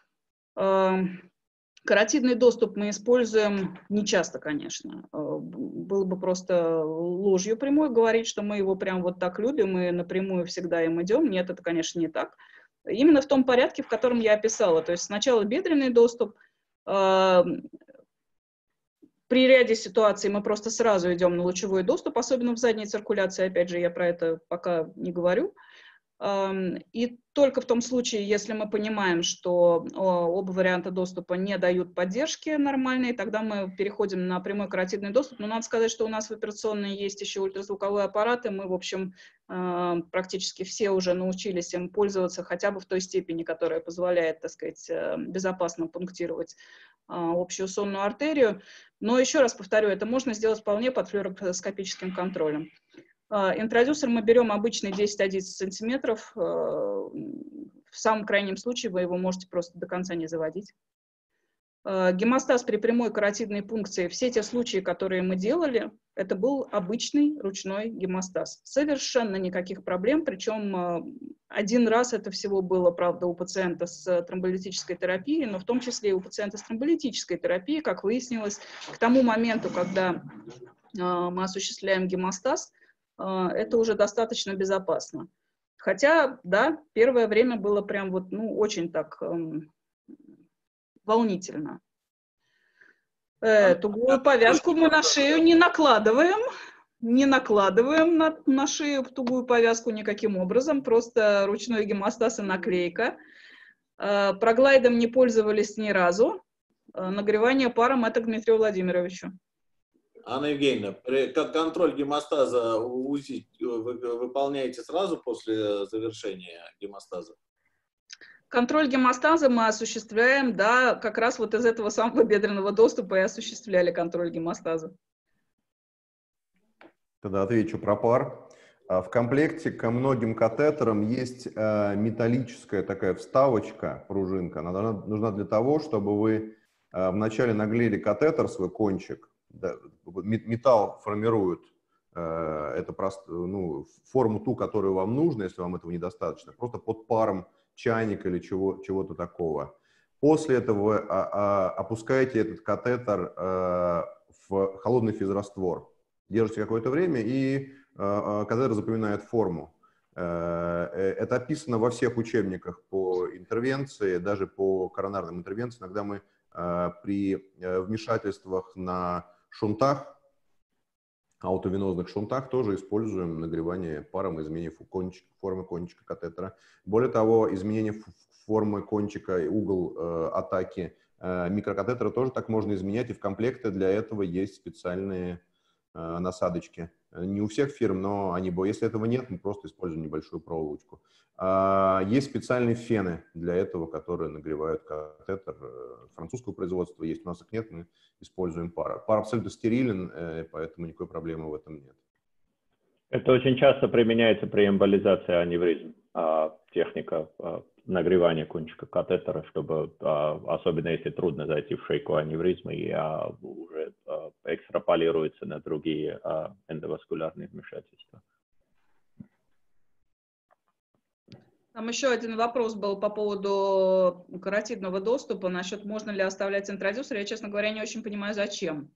Каротидный доступ мы используем не часто, конечно. Было бы просто ложью прямой говорить, что мы его прям вот так любим и напрямую всегда им идем. Нет, это, конечно, не так. Именно в том порядке, в котором я описала. То есть сначала бедренный доступ. При ряде ситуаций мы просто сразу идем на лучевой доступ, особенно в задней циркуляции, опять же, я про это пока не говорю. И только в том случае, если мы понимаем, что оба варианта доступа не дают поддержки нормальной, тогда мы переходим на прямой каротидный доступ. Но надо сказать, что у нас в операционной есть еще ультразвуковые аппараты. Мы, в общем, практически все уже научились им пользоваться хотя бы в той степени, которая позволяет, так сказать, безопасно пунктировать общую сонную артерию. Но еще раз повторю, это можно сделать вполне под флюорокопическим контролем. Интродюсер мы берем обычный десять-одиннадцать сантиметров. В самом крайнем случае вы его можете просто до конца не заводить. Гемостаз при прямой каротидной пункции, все те случаи, которые мы делали, это был обычный ручной гемостаз. Совершенно никаких проблем, причем один раз это всего было, правда, у пациента с тромболитической терапией, но в том числе и у пациента с тромболитической терапией, как выяснилось, к тому моменту, когда мы осуществляем гемостаз, это уже достаточно безопасно. Хотя, да, первое время было прям вот, ну, очень так эм, волнительно. Э, тугую повязку мы на шею не накладываем, не накладываем на, на шею тугую повязку никаким образом, просто ручной гемостаз и наклейка. Э, проглайдом не пользовались ни разу. Э, нагревание паром — это к Дмитрию Владимировичу. Анна Евгеньевна, как контроль гемостаза УЗИ вы выполняете сразу после завершения гемостаза? Контроль гемостаза мы осуществляем, да, как раз вот из этого самого бедренного доступа и осуществляли контроль гемостаза. Тогда отвечу про пар. В комплекте ко многим катетерам есть металлическая такая вставочка, пружинка. Она нужна для того, чтобы вы вначале наглели катетер, свой кончик. Да, металл формирует э, это просто, ну, форму ту, которую вам нужно, если вам этого недостаточно, просто под паром чайника или чего, чего-то такого. После этого вы а, а, опускаете этот катетер э, в холодный физраствор, держите какое-то время, и э, катетер запоминает форму. Э, это описано во всех учебниках по интервенции, даже по коронарным интервенциям. Иногда мы э, при вмешательствах на шунтах, аутовенозных шунтах, тоже используем нагревание паром, изменение кончик, формы кончика катетера. Более того, изменение формы кончика и угол э, атаки э, микрокатетера тоже так можно изменять, и в комплекте для этого есть специальные э, насадочки. Не у всех фирм, но они, если этого нет, мы просто используем небольшую проволочку. А, есть специальные фены для этого, которые нагревают катетер. Французского производства есть, у нас их нет, мы используем пар. Пар абсолютно стерилен, поэтому никакой проблемы в этом нет. Это очень часто применяется при эмболизации аневризм, техника нагревания кончика катетера, чтобы, особенно если трудно зайти в шейку аневризмы, и уже экстраполируется на другие эндоваскулярные вмешательства. Там еще один вопрос был по поводу каротидного доступа, насчет можно ли оставлять интродюсер. Я, честно говоря, не очень понимаю, зачем.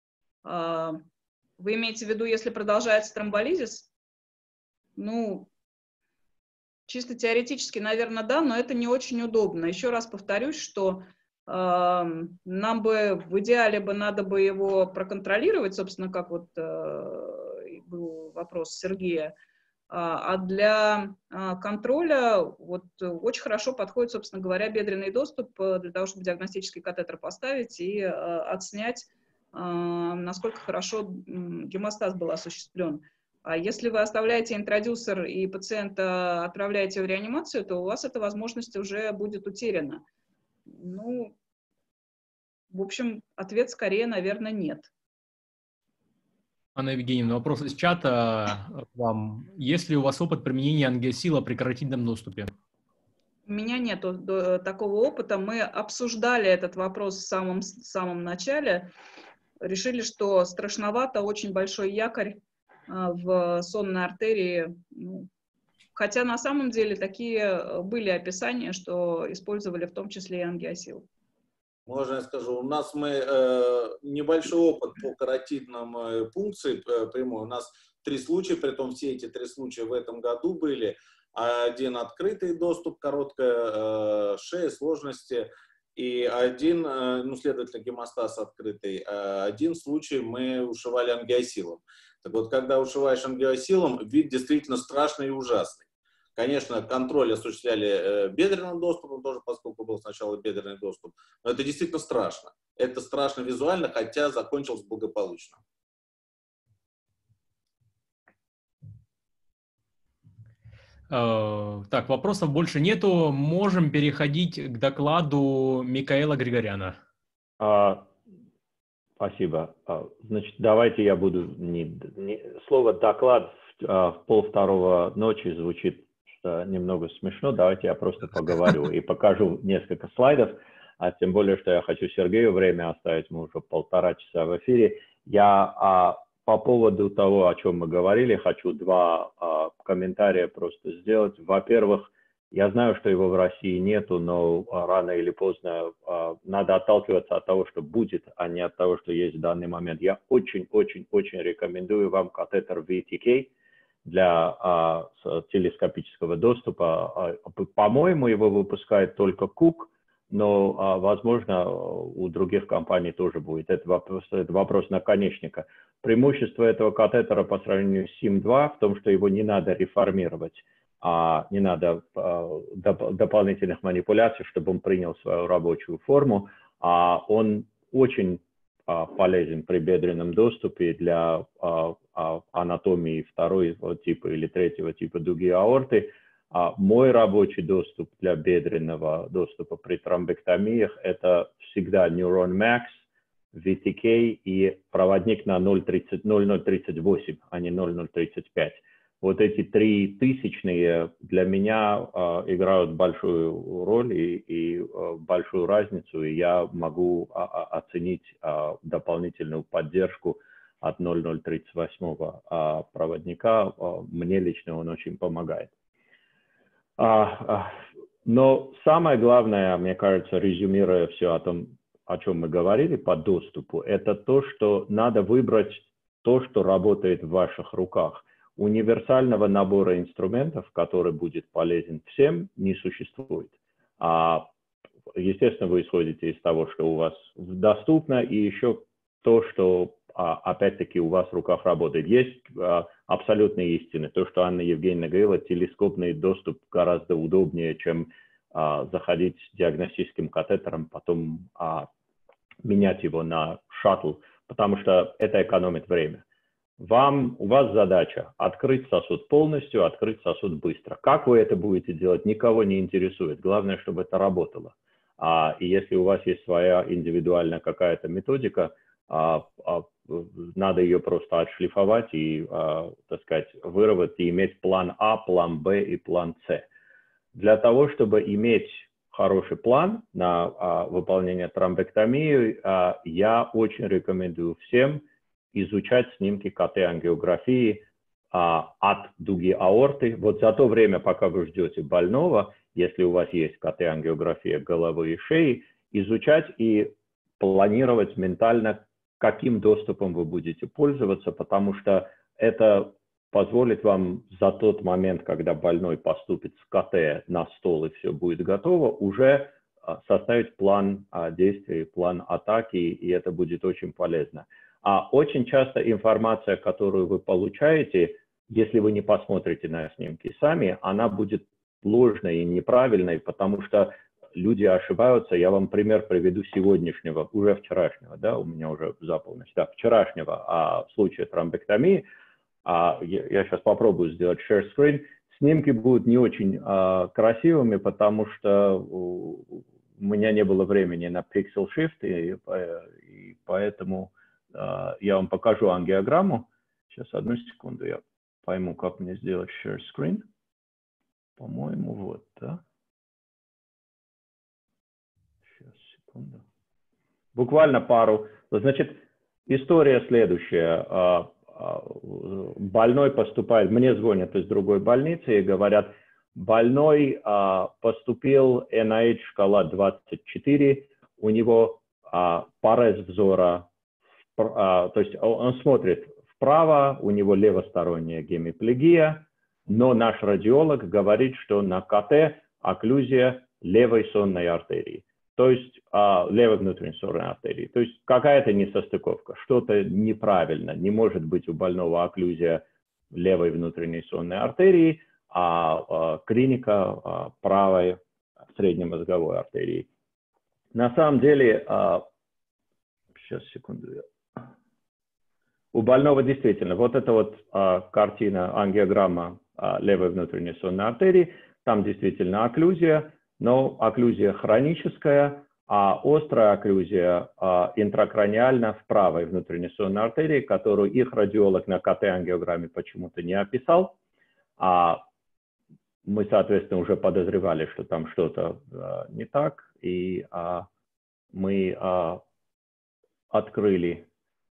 Вы имеете в виду, если продолжается тромболизис? Ну, чисто теоретически, наверное, да, но это не очень удобно. Еще раз повторюсь, что э, нам бы в идеале бы надо бы его проконтролировать, собственно, как вот э, был вопрос Сергея. А для контроля вот очень хорошо подходит, собственно говоря, бедренный доступ для того, чтобы диагностический катетер поставить и отснять, насколько хорошо гемостаз был осуществлен. А если вы оставляете интродюсер и пациента отправляете в реанимацию, то у вас эта возможность уже будет утеряна. Ну, в общем, ответ скорее, наверное, нет. Анна Евгеньевна, вопрос из чата к вам. Есть ли у вас опыт применения ангиосила при каротидном доступе? У меня нет такого опыта. Мы обсуждали этот вопрос в самом, в самом начале. Решили, что страшновато, очень большой якорь в сонной артерии. Хотя на самом деле такие были описания, что использовали в том числе и ангиосил. Можно я скажу? У нас мы э, небольшой опыт по каротидным э, пункции э, прямой. У нас три случая, при том все эти три случая в этом году были. Один открытый доступ, короткая э, шея, сложности, и один, э, ну, следовательно, гемостаз открытый. Один случай мы ушивали ангиосилом. Так вот, когда ушиваешь ангиосилом, вид действительно страшный и ужасный. Конечно, контроль осуществляли э, бедренным доступом тоже, поскольку был сначала бедренный доступ. Но это действительно страшно. Это страшно визуально, хотя закончилось благополучно. Uh, так, вопросов больше нету. Можем переходить к докладу Микаэла Григоряна. Uh, спасибо. Uh, значит, давайте я буду... Не, не, слово «доклад» в, uh, в полвторого ночи звучит uh, немного смешно. Давайте я просто поговорю и покажу несколько слайдов. А тем более, что я хочу Сергею время оставить. Мы уже полтора часа в эфире. Я... Uh, По поводу того, о чем мы говорили, хочу два а, комментария просто сделать. Во-первых, я знаю, что его в России нету, но а, рано или поздно а, надо отталкиваться от того, что будет, а не от того, что есть в данный момент. Я очень-очень-очень рекомендую вам катетер ви ти кей для а, телескопического доступа. А, по-моему, его выпускает только Кук. Но, возможно, у других компаний тоже будет. Это вопрос, это вопрос наконечника. Преимущество этого катетера по сравнению с сим два в том, что его не надо реформировать, а не надо доп дополнительных манипуляций, чтобы он принял свою рабочую форму. А он очень полезен при бедренном доступе для анатомии второго типа или третьего типа дуги аорты. А мой рабочий доступ для бедренного доступа при тромбектомиях – это всегда Neuron Max, ви ти кей и проводник на ноль ноль тридцать восемь, а не ноль ноль тридцать пять. Вот эти три тысячные для меня э, играют большую роль и, и э, большую разницу, и я могу э, оценить э, дополнительную поддержку от ноль ноль тридцать восемь э, проводника. Э, мне лично он очень помогает. Но самое главное, мне кажется, резюмируя все о том, о чем мы говорили по доступу, это то, что надо выбрать то, что работает в ваших руках. Универсального набора инструментов, который будет полезен всем, не существует. А, естественно, вы исходите из того, что у вас доступно, и еще то, что опять-таки у вас в руках работает. Есть а, абсолютные истины. То, что Анна Евгеньевна говорила, телескопный доступ гораздо удобнее, чем а, заходить с диагностическим катетером, потом а, менять его на шаттл, потому что это экономит время. Вам, у вас задача открыть сосуд полностью, открыть сосуд быстро. Как вы это будете делать, никого не интересует. Главное, чтобы это работало. А, и если у вас есть своя индивидуальная какая-то методика, а, а, надо ее просто отшлифовать и, а, так сказать, выработать и иметь план А, план Б и план С. Для того, чтобы иметь хороший план на а, выполнение тромбектомии, а, я очень рекомендую всем изучать снимки КТ-ангиографии а, от дуги аорты. Вот за то время, пока вы ждете больного, если у вас есть КТ-ангиография головы и шеи, изучать и планировать ментально, каким доступом вы будете пользоваться, потому что это позволит вам за тот момент, когда больной поступит с КТ на стол и все будет готово, уже составить план действий, план атаки, и это будет очень полезно. А очень часто информация, которую вы получаете, если вы не посмотрите на снимки сами, она будет ложной и неправильной, потому что люди ошибаются. Я вам пример приведу сегодняшнего, уже вчерашнего, да, у меня уже за полночь, да, вчерашнего а, случая тромбектомии. А, я, я сейчас попробую сделать share screen. Снимки будут не очень а, красивыми, потому что у, у меня не было времени на Pixel Shift, и, и поэтому а, я вам покажу ангиограмму. Сейчас, одну секунду, я пойму, как мне сделать share screen. По-моему, вот, да? Сейчас, секунду. Буквально пару. Значит, история следующая. Больной поступает, мне звонят из другой больницы и говорят, больной поступил эн ай эйч шкала двадцать четыре, у него парез взора, то есть он смотрит вправо, у него левосторонняя гемиплегия, но наш радиолог говорит, что на ка тэ окклюзия левой сонной артерии, то есть а, левой внутренней сонной артерии. То есть какая-то несостыковка, что-то неправильно. Не может быть у больного окклюзия левой внутренней сонной артерии, а, а клиника а, правой среднемозговой артерии. На самом деле, а, сейчас, секунду, у больного действительно, вот эта вот а, картина, ангиограмма а, левой внутренней сонной артерии, там действительно окклюзия, но окклюзия хроническая, а острая окклюзия а, интракраниальна в правой внутренней сонной артерии, которую их радиолог на ка тэ-ангиограмме почему-то не описал. А мы, соответственно, уже подозревали, что там что-то а, не так, и а, мы а, открыли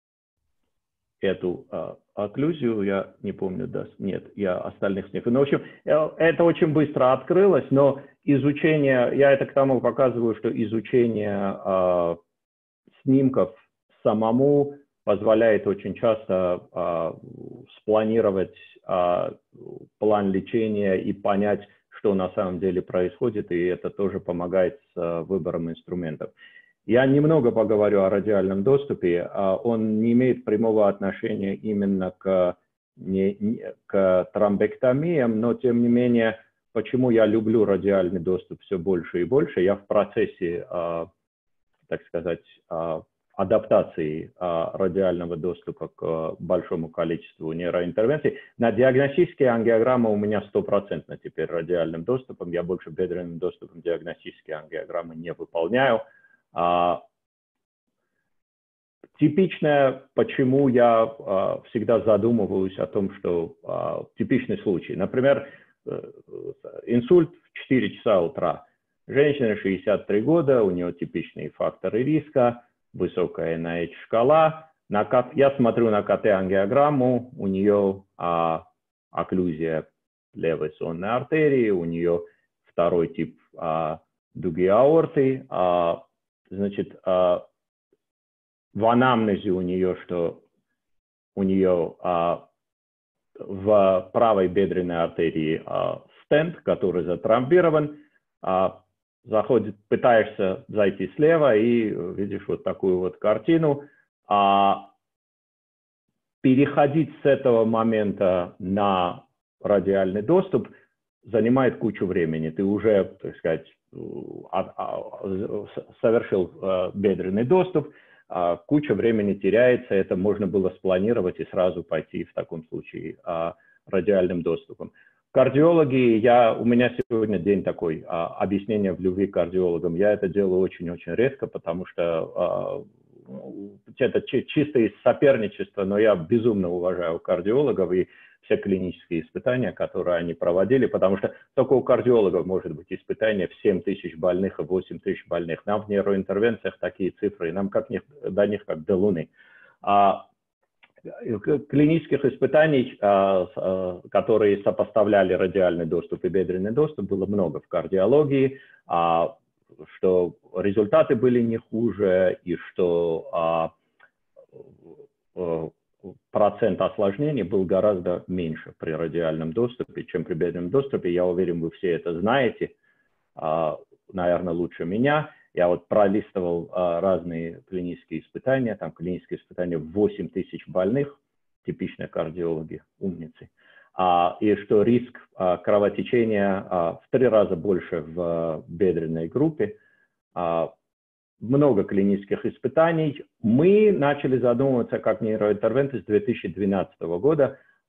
эту а, окклюзию, я не помню, да, нет, я остальных снимков. Ну, в общем, это очень быстро открылось, но изучение, я это к тому показываю, что изучение а, снимков самому позволяет очень часто а, спланировать а, план лечения и понять, что на самом деле происходит, и это тоже помогает с а, выбором инструментов. Я немного поговорю о радиальном доступе. Он не имеет прямого отношения именно к, не, к тромбектомиям, но тем не менее, почему я люблю радиальный доступ все больше и больше, я в процессе, так сказать, адаптации радиального доступа к большому количеству нейроинтервенций. На диагностические ангиограммы у меня стопроцентно теперь радиальным доступом, я больше бедренным доступом диагностические ангиограммы не выполняю. Uh, типичное, почему я uh, всегда задумываюсь о том, что uh, типичный случай. Например, uh, инсульт в четыре часа утра. Женщина шестьдесят три года, у нее типичные факторы риска, высокая эн ай эйч шкала. На, я смотрю на ка тэ-ангиограмму, у нее uh, окклюзия левой сонной артерии, у нее второй тип uh, дуги аорты. Uh, Значит, в анамнезе у нее, что у нее в правой бедренной артерии стенд, который затромбирован, заходит, пытаешься зайти слева и видишь вот такую вот картину. Переходить с этого момента на радиальный доступ занимает кучу времени. Ты уже, так сказать, совершил бедренный доступ, куча времени теряется, это можно было спланировать и сразу пойти в таком случае радиальным доступом. Кардиологи, я, у меня сегодня день такой, объяснение в любви к кардиологам, я это делаю очень-очень редко, потому что это чисто из соперничества, но я безумно уважаю кардиологов и все клинические испытания, которые они проводили, потому что только у кардиологов может быть испытание в семь тысяч больных и восемь тысяч больных. Нам в нейроинтервенциях такие цифры, нам как них, до них как до Луны. А, клинических испытаний, а, а, которые сопоставляли радиальный доступ и бедренный доступ, было много в кардиологии, а, что результаты были не хуже, и что а, а, процент осложнений был гораздо меньше при радиальном доступе, чем при бедренном доступе. Я уверен, вы все это знаете, наверное, лучше меня. Я вот пролистывал разные клинические испытания, там клинические испытания в восемь тысяч больных, типичные кардиологи, умницы. И что риск кровотечения в три раза больше в бедренной группе. Много клинических испытаний. Мы начали задумываться как нейроинтервенты с две тысячи двенадцатого года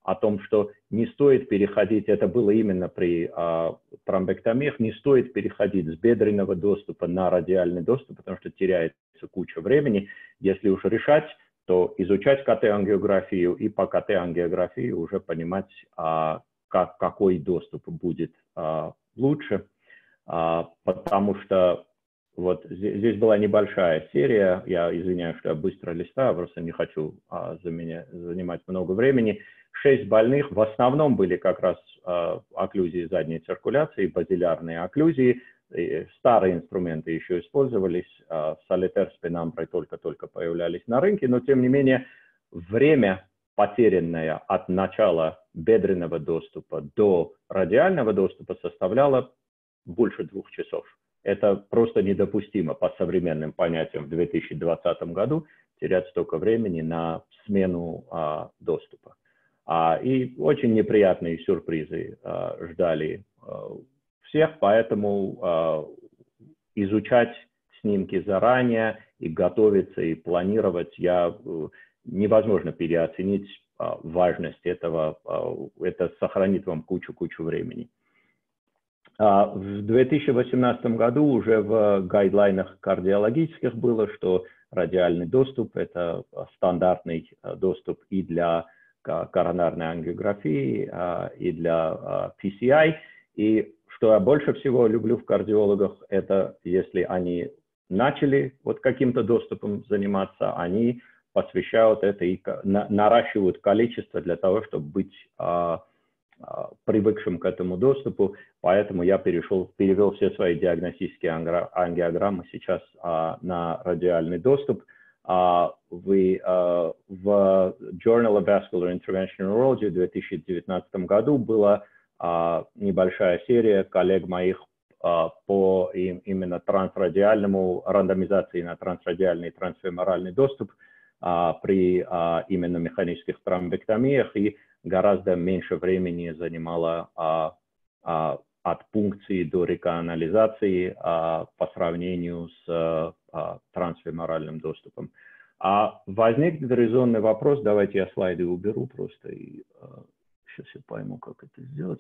о том, что не стоит переходить, это было именно при а, тромбэктомиях, не стоит переходить с бедренного доступа на радиальный доступ, потому что теряется куча времени. Если уж решать, то изучать КТ-ангиографию и по КТ-ангиографии уже понимать, а, как, какой доступ будет а, лучше, а, потому что вот здесь, здесь была небольшая серия, я извиняюсь, что я быстро листаю, просто не хочу а, за меня занимать много времени. Шесть больных, в основном были как раз а, окклюзии задней циркуляции, базилярные окклюзии. И старые инструменты еще использовались, а, солитер с пенамброй только-только появлялись на рынке, но тем не менее время, потерянное от начала бедренного доступа до радиального доступа, составляло больше двух часов. Это просто недопустимо по современным понятиям в две тысячи двадцатом году терять столько времени на смену а, доступа. А, и очень неприятные сюрпризы а, ждали а, всех, поэтому а, изучать снимки заранее и готовиться, и планировать, я, невозможно переоценить а, важность этого, а, это сохранит вам кучу-кучу времени. В две тысячи восемнадцатом году уже в гайдлайнах кардиологических было, что радиальный доступ – это стандартный доступ и для коронарной ангиографии, и для пи си ай. И что я больше всего люблю в кардиологах, это если они начали вот каким-то доступом заниматься, они посвящают это и наращивают количество для того, чтобы быть привыкшим к этому доступу, поэтому я перешел, перевел все свои диагностические ангиограммы сейчас а, на радиальный доступ. А, вы, а, в Journal of Vascular Interventional Neurology в две тысячи девятнадцатом году была а, небольшая серия коллег моих а, по им, именно трансрадиальному, рандомизации на трансрадиальный и трансфеморальный доступ а, при а, именно механических тромбэктомиях, и гораздо меньше времени занимало а, а, от пункции до реканализации а, по сравнению с а, трансфеморальным доступом. А возникнет резонный вопрос, давайте я слайды уберу просто, и а, сейчас я пойму, как это сделать.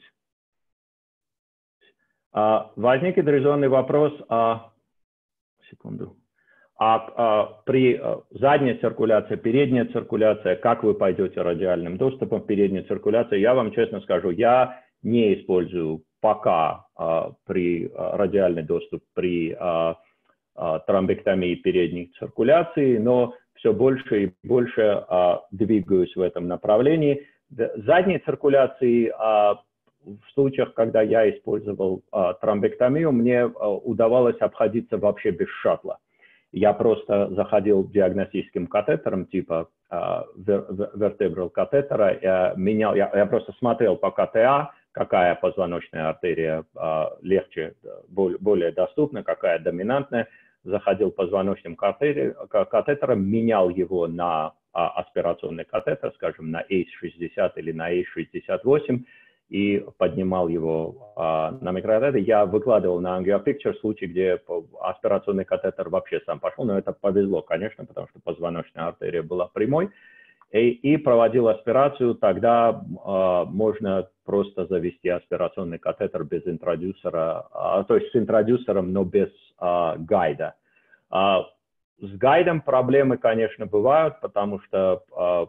А, возникнет резонный вопрос, а, секунду. А, а при а, задней циркуляции, передняя циркуляция, как вы пойдете радиальным доступом в переднюю циркуляцию, я вам честно скажу, я не использую пока а, при а, радиальный доступ при а, а, тромбэктомии передней циркуляции, но все больше и больше а, двигаюсь в этом направлении. Задней циркуляции а, в случаях, когда я использовал а, тромбэктомию, мне а, удавалось обходиться вообще без шаттла. Я просто заходил диагностическим катетером типа uh, vertebral катетера, я, менял, я, я просто смотрел по ка тэ а, какая позвоночная артерия uh, легче, более, более доступна, какая доминантная. Заходил позвоночным катетером, менял его на uh, аспирационный катетер, скажем, на эйс шестьдесят или на эйс шестьдесят восемь, и поднимал его а, на микрокатетер. Я выкладывал на AngioPicture случай, где аспирационный катетер вообще сам пошел, но это повезло, конечно, потому что позвоночная артерия была прямой, и, и проводил аспирацию. Тогда а, можно просто завести аспирационный катетер без интродюсера, а, то есть с интродюсером, но без а, гайда. А, с гайдом проблемы, конечно, бывают, потому что а,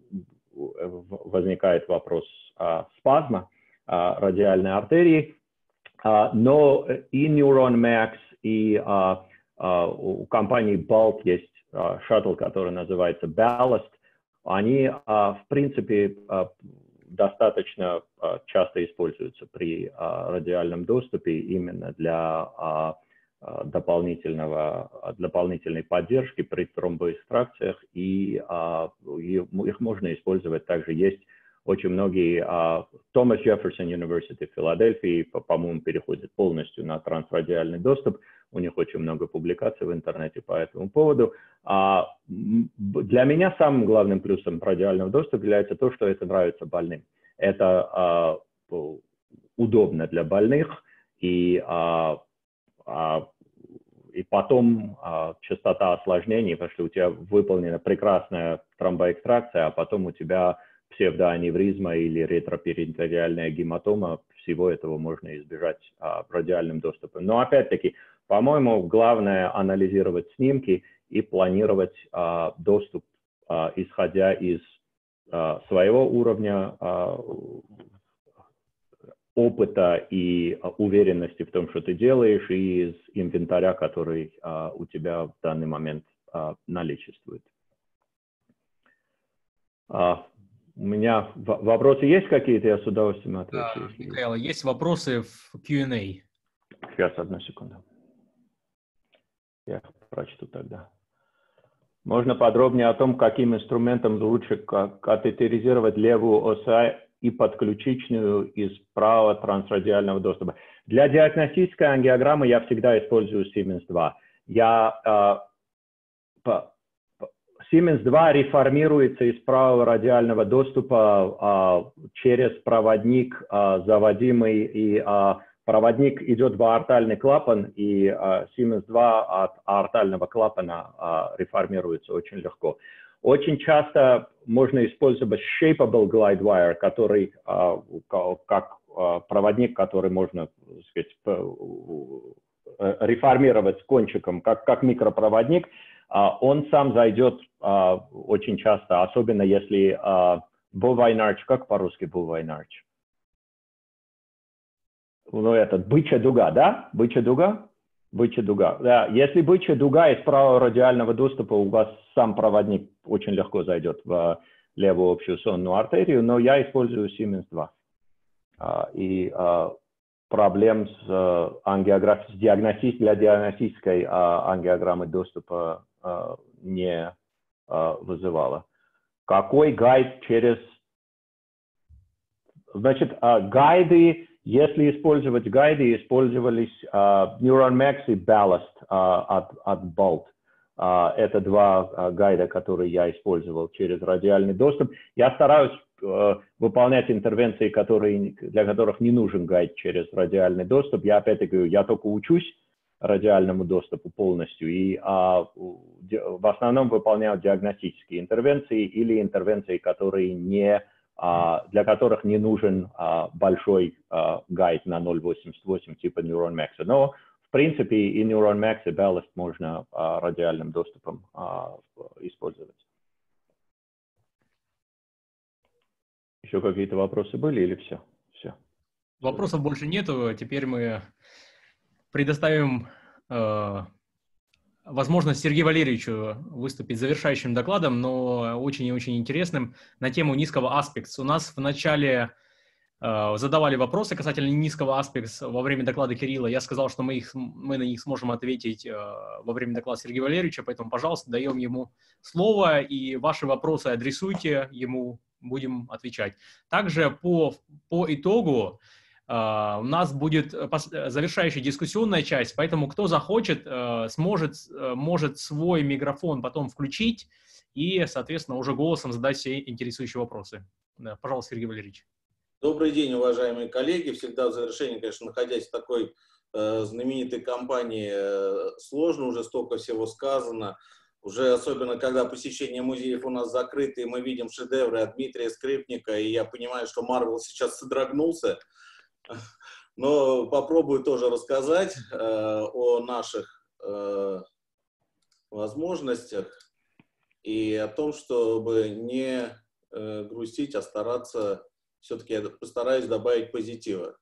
возникает вопрос а, спазма а, радиальной артерии, а, но и NeuronMax, и а, а, у компании Bolt есть а, шаттл, который называется Ballast. Они, а, в принципе, а, достаточно а, часто используются при а, радиальном доступе именно для а, дополнительного, дополнительной поддержки при тромбоэкстракциях, и, а, и их можно использовать также. Есть очень многие, а, Thomas Jefferson University в Филадельфии, по-моему, переходит полностью на трансрадиальный доступ, у них очень много публикаций в интернете по этому поводу. А, для меня самым главным плюсом радиального доступа является то, что это нравится больным. Это а, удобно для больных, и а, А, и потом а, частота осложнений, потому что у тебя выполнена прекрасная тромбоэкстракция, а потом у тебя псевдоаневризма или ретроперитониальная гематома, всего этого можно избежать а, радиальным доступом. Но опять-таки, по-моему, главное анализировать снимки и планировать а, доступ, а, исходя из а, своего уровня а, опыта и уверенности в том, что ты делаешь, и из инвентаря, который а, у тебя в данный момент а, наличествует. А, у меня вопросы есть какие-то, я с удовольствием отвечу. Да, Михаил, есть. есть вопросы в кью энд эй? Сейчас, одну секунду. Я прочту тогда. Можно подробнее о том, каким инструментом лучше катетеризировать левую ОСА и подключичную из правого трансрадиального доступа. Для диагностической ангиограммы я всегда использую Siemens два. Я, э, по, Siemens два реформируется из правого радиального доступа э, через проводник, э, заводимый, и э, проводник идет в аортальный клапан, и э, Siemens два от аортального клапана э, реформируется очень легко. Очень часто можно использовать shapeable glide wire, который э, как э, проводник, который можно, так сказать, реформировать кончиком, как, как микропроводник. Э, он сам зайдет э, очень часто, особенно если э, bovine arch, как по-русски bovine arch? Ну, этот, бычья дуга, да? Бычья дуга? Бычья дуга. Да, если бычья дуга из правого радиального доступа, у вас сам проводник очень легко зайдет в левую общую сонную артерию, но я использую Siemens два. И проблем с, ангиограф... с диагностик... для диагностической ангиограммы доступа не вызывало. Какой гайд через... Значит, гайды... Если использовать гайды, использовались uh, NeuronMax и Ballast uh, от, от Bolt. Uh, это два uh, гайда, которые я использовал через радиальный доступ. Я стараюсь uh, выполнять интервенции, которые, для которых не нужен гайд через радиальный доступ. Я опять-таки говорю, я только учусь радиальному доступу полностью и uh, в основном выполняю диагностические интервенции или интервенции, которые не для которых не нужен uh, большой uh, гайд на ноль восемьдесят восемь типа NeuronMax. Но, в принципе, и NeuronMax, и Ballast можно uh, радиальным доступом uh, использовать. Еще какие-то вопросы были или все? Все. Вопросов все. Больше нету. Теперь мы предоставим uh, возможность Сергею Валерьевичу выступить завершающим докладом, но очень и очень интересным, на тему низкого аспекс. У нас в начале э, задавали вопросы касательно низкого аспекс во время доклада Кирилла. Я сказал, что мы, их, мы на них сможем ответить э, во время доклада Сергея Валерьевича, поэтому, пожалуйста, даем ему слово, и ваши вопросы адресуйте ему, будем отвечать. Также по, по итогу Uh, у нас будет завершающая дискуссионная часть, поэтому кто захочет, uh, сможет, uh, может свой микрофон потом включить и, соответственно, уже голосом задать все интересующие вопросы. Да, пожалуйста, Сергей Валерьевич. Добрый день, уважаемые коллеги. Всегда в завершении, конечно, находясь в такой э, знаменитой компании, э, сложно, уже столько всего сказано. Уже особенно, когда посещение музеев у нас закрыто, и мы видим шедевры от Дмитрия Скрипника, и я понимаю, что Марвел сейчас содрогнулся. Но попробую тоже рассказать э, о наших э, возможностях и о том, чтобы не э, грустить, а стараться, все-таки я постараюсь добавить позитива.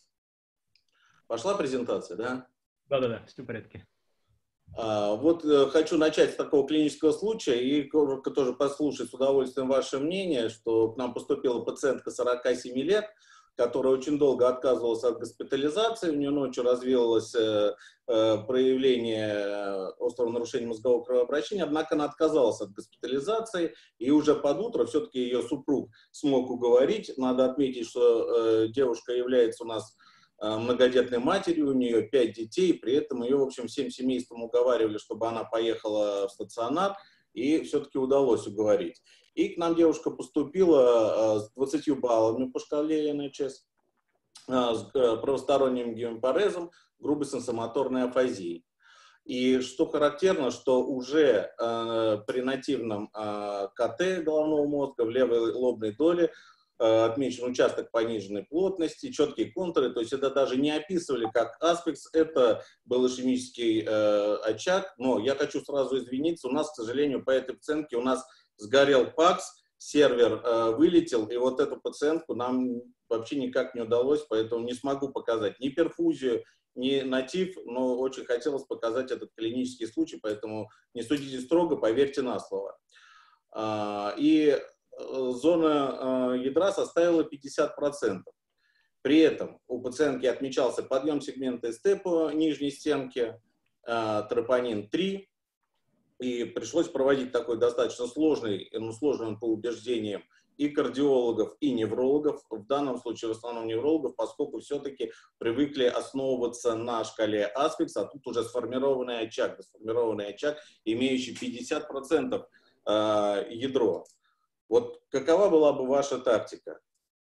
Пошла презентация, да? Да-да-да, все в порядке. А, вот э, хочу начать с такого клинического случая и тоже послушать с удовольствием ваше мнение, что к нам поступила пациентка сорока семи лет, которая очень долго отказывалась от госпитализации, у нее ночью развилось э, э, проявление острого нарушения мозгового кровообращения, однако она отказалась от госпитализации, и уже под утро все-таки ее супруг смог уговорить. Надо отметить, что э, девушка является у нас э, многодетной матерью, у нее пять детей, при этом ее, в общем, всем семейством уговаривали, чтобы она поехала в стационар, и все-таки удалось уговорить. И к нам девушка поступила с двадцатью баллами по шкале эн эйч эс, с правосторонним гемопарезом, грубой сенсомоторной афазией. И что характерно, что уже э, при нативном э, КТ головного мозга в левой лобной доле э, отмечен участок пониженной плотности, четкие контуры, то есть это даже не описывали как аспекс, это был ишемический э, очаг, но я хочу сразу извиниться, у нас, к сожалению, по этой пациентке у нас сгорел ПАКС, сервер э, вылетел, и вот эту пациентку нам вообще никак не удалось, поэтому не смогу показать ни перфузию, ни натив, но очень хотелось показать этот клинический случай, поэтому не судите строго, поверьте на слово. А, и зона э, ядра составила пятьдесят процентов. При этом у пациентки отмечался подъем сегмента СТ по нижней стенке, э, тропонин три, и пришлось проводить такой достаточно сложный, ну, сложный он по убеждениям, и кардиологов, и неврологов, в данном случае в основном неврологов, поскольку все-таки привыкли основываться на шкале Аспекс, а тут уже сформированный очаг, сформированный очаг, имеющий пятьдесят процентов э, ядро. Вот какова была бы ваша тактика?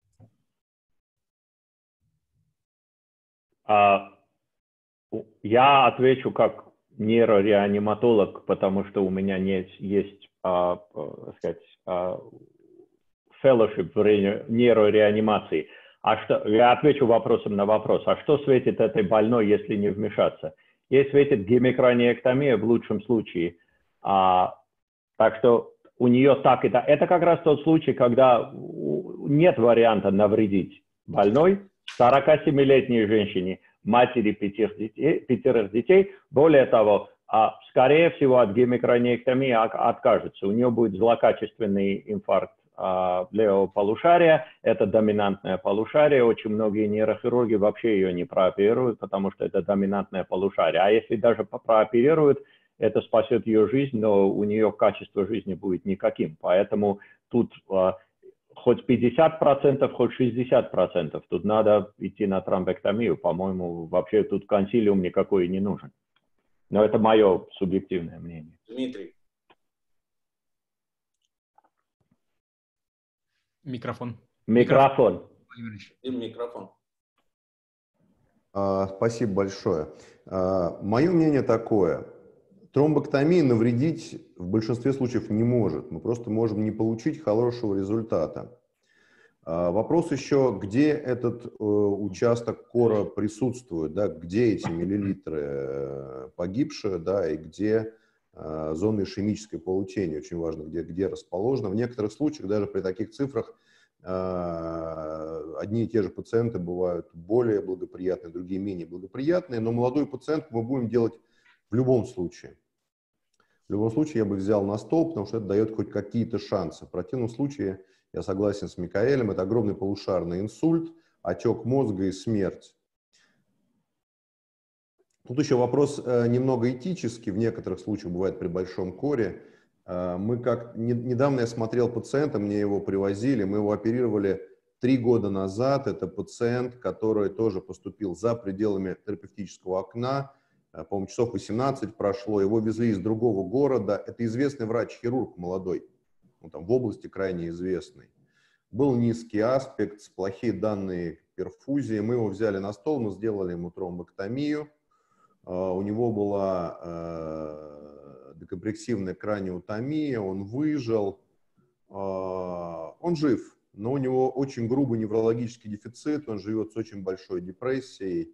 А, я отвечу как нейрореаниматолог, потому что у меня не есть, а, а, сказать, а, fellowship в нейрореанимации. А что, я отвечу вопросом на вопрос. А что светит этой больной, если не вмешаться? Ей светит гемикраниэктомия в лучшем случае. А, так что у нее так и так. Это как раз тот случай, когда нет варианта навредить больной, сорокасемилетней женщине, матери пятерых детей, пятерых детей. Более того, а, скорее всего, от гемикраниэктомии откажется. У нее будет злокачественный инфаркт а, левого полушария. Это доминантное полушарие. Очень многие нейрохирурги вообще ее не прооперируют, потому что это доминантное полушарие. А если даже прооперируют, это спасет ее жизнь, но у нее качество жизни будет никаким. Поэтому тут а, хоть пятьдесят процентов, хоть шестьдесят процентов, тут надо идти на тромбэктомию. По-моему, вообще тут консилиум никакой не нужен. Но это мое субъективное мнение. Дмитрий. Микрофон. Микрофон. И микрофон. А, спасибо большое. А, мое мнение такое. Тромбэктомия навредить в большинстве случаев не может. Мы просто можем не получить хорошего результата. А, вопрос еще, где этот э, участок кора присутствует, да, где эти миллилитры э, погибшие, да, и где э, зона ишемической полутени, очень важно, где, где расположена. В некоторых случаях, даже при таких цифрах, э, одни и те же пациенты бывают более благоприятные, другие менее благоприятные, но молодую пациентку мы будем делать в любом случае. В любом случае я бы взял на стол, потому что это дает хоть какие-то шансы. В противном случае, я согласен с Микаэлем, это огромный полушарный инсульт, отек мозга и смерть. Тут еще вопрос э, немного этический, в некоторых случаях бывает при большом коре. Э, мы как, не, недавно я смотрел пациента, мне его привозили, мы его оперировали три года назад. Это пациент, который тоже поступил за пределами терапевтического окна. По-моему, часов восемнадцать прошло, его везли из другого города. Это известный врач-хирург молодой, он там в области крайне известный. Был низкий аспект, плохие данные перфузии. Мы его взяли на стол, мы сделали ему тромбэктомию. У него была декомпрессивная краниотомия, он выжил. Он жив, но у него очень грубый неврологический дефицит, он живет с очень большой депрессией.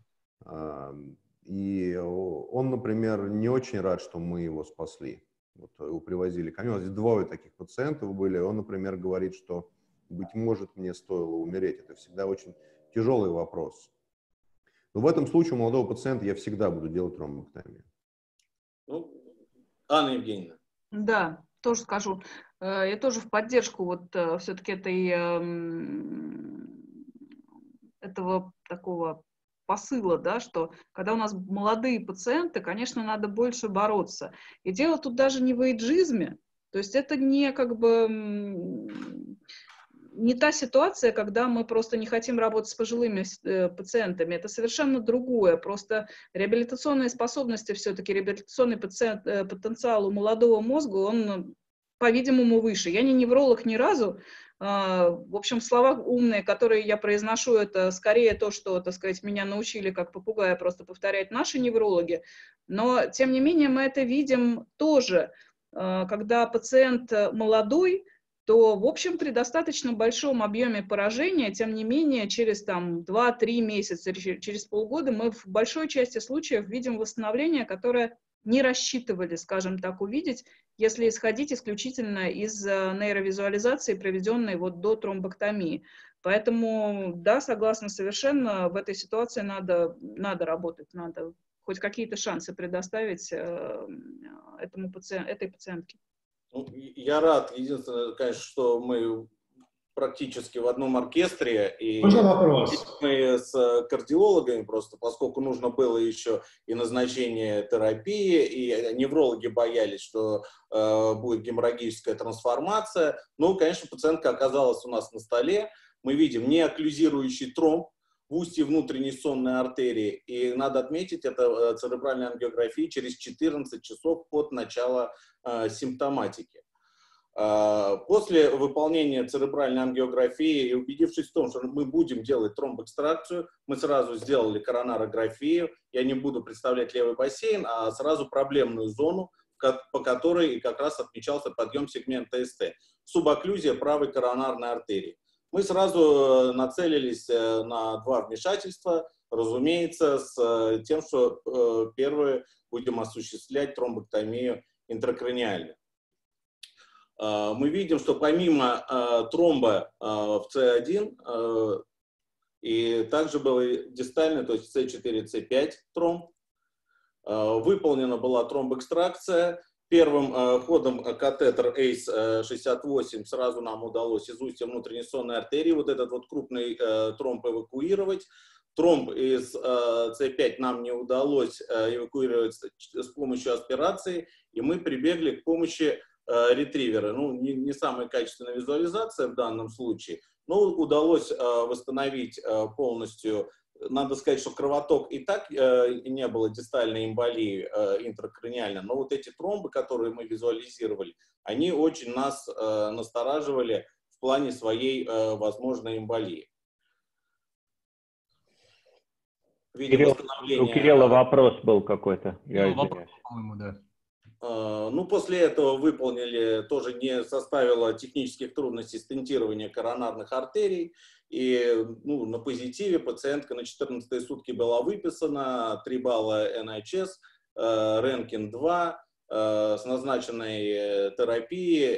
И он, например, не очень рад, что мы его спасли. Вот его привозили ко мне. У нас здесь двое таких пациентов были. Он, например, говорит, что, быть может, мне стоило умереть. Это всегда очень тяжелый вопрос. Но в этом случае у молодого пациента я всегда буду делать тромбэктомию. Ну, Анна Евгеньевна. Да, тоже скажу. Я тоже в поддержку вот все-таки этой, этого такого посыла, да, что когда у нас молодые пациенты, конечно, надо больше бороться. И дело тут даже не в эйджизме, то есть это не как бы не та ситуация, когда мы просто не хотим работать с пожилыми э, пациентами, это совершенно другое, просто реабилитационные способности все-таки, реабилитационный пациент, э, потенциал у молодого мозга, он, по-видимому, выше. Я не невролог ни разу. В общем, слова умные, которые я произношу, это скорее то, что, так сказать, меня научили как попугая просто повторять наши неврологи. Но, тем не менее, мы это видим тоже, когда пациент молодой, то, в общем, при достаточно большом объеме поражения, тем не менее, через там, два-три месяца, через полгода мы в большой части случаев видим восстановление, которое не рассчитывали, скажем так, увидеть, если исходить исключительно из нейровизуализации, проведенной вот до тромбэктомии. Поэтому, да, согласна совершенно, в этой ситуации надо, надо работать, надо хоть какие-то шансы предоставить э, этому пациент, этой пациентке. Ну, я рад, единственное, конечно, что мы практически в одном оркестре. И можно вопрос? Мы с кардиологами просто, поскольку нужно было еще и назначение терапии, и неврологи боялись, что э, будет геморрагическая трансформация. Ну, конечно, пациентка оказалась у нас на столе. Мы видим неокклюзирующий тромб в устье внутренней сонной артерии. И надо отметить, это церебральная ангиография через четырнадцать часов от начала э, симптоматики. Э, после выполнения церебральной ангиографии и убедившись в том, что мы будем делать тромбэкстракцию, мы сразу сделали коронарографию. Я не буду представлять левый бассейн, а сразу проблемную зону, по которой как раз отмечался подъем сегмента эс тэ. Субокклюзия правой коронарной артерии. Мы сразу нацелились на два вмешательства, разумеется, с тем, что первое будем осуществлять тромбэктомию интракраниально. Мы видим, что помимо тромба в цэ один и также было дистальный, то есть цэ четыре цэ пять тромб, выполнена была тромбэкстракция. Первым э, ходом катетер эйс шестьдесят восемь сразу нам удалось из устья внутренней сонной артерии вот этот вот крупный э, тромб эвакуировать. Тромб из э, цэ пять нам не удалось э, эвакуировать с помощью аспирации, и мы прибегли к помощи э, ретривера. Ну, не, не самая качественная визуализация в данном случае, но удалось э, восстановить э, полностью. Надо сказать, что кровоток и так э, не было дистальной эмболии э, интракраниально, но вот эти тромбы, которые мы визуализировали, они очень нас э, настораживали в плане своей э, возможной эмболии. Кирилл, у Кирилла вопрос был какой-то. Я извиняюсь. По-моему, да. Ну, после этого выполнили, тоже не составило технических трудностей стентирование коронарных артерий. И ну, на позитиве пациентка на четырнадцатые сутки была выписана, три балла эн эйч эс, Ренкин два, с назначенной терапией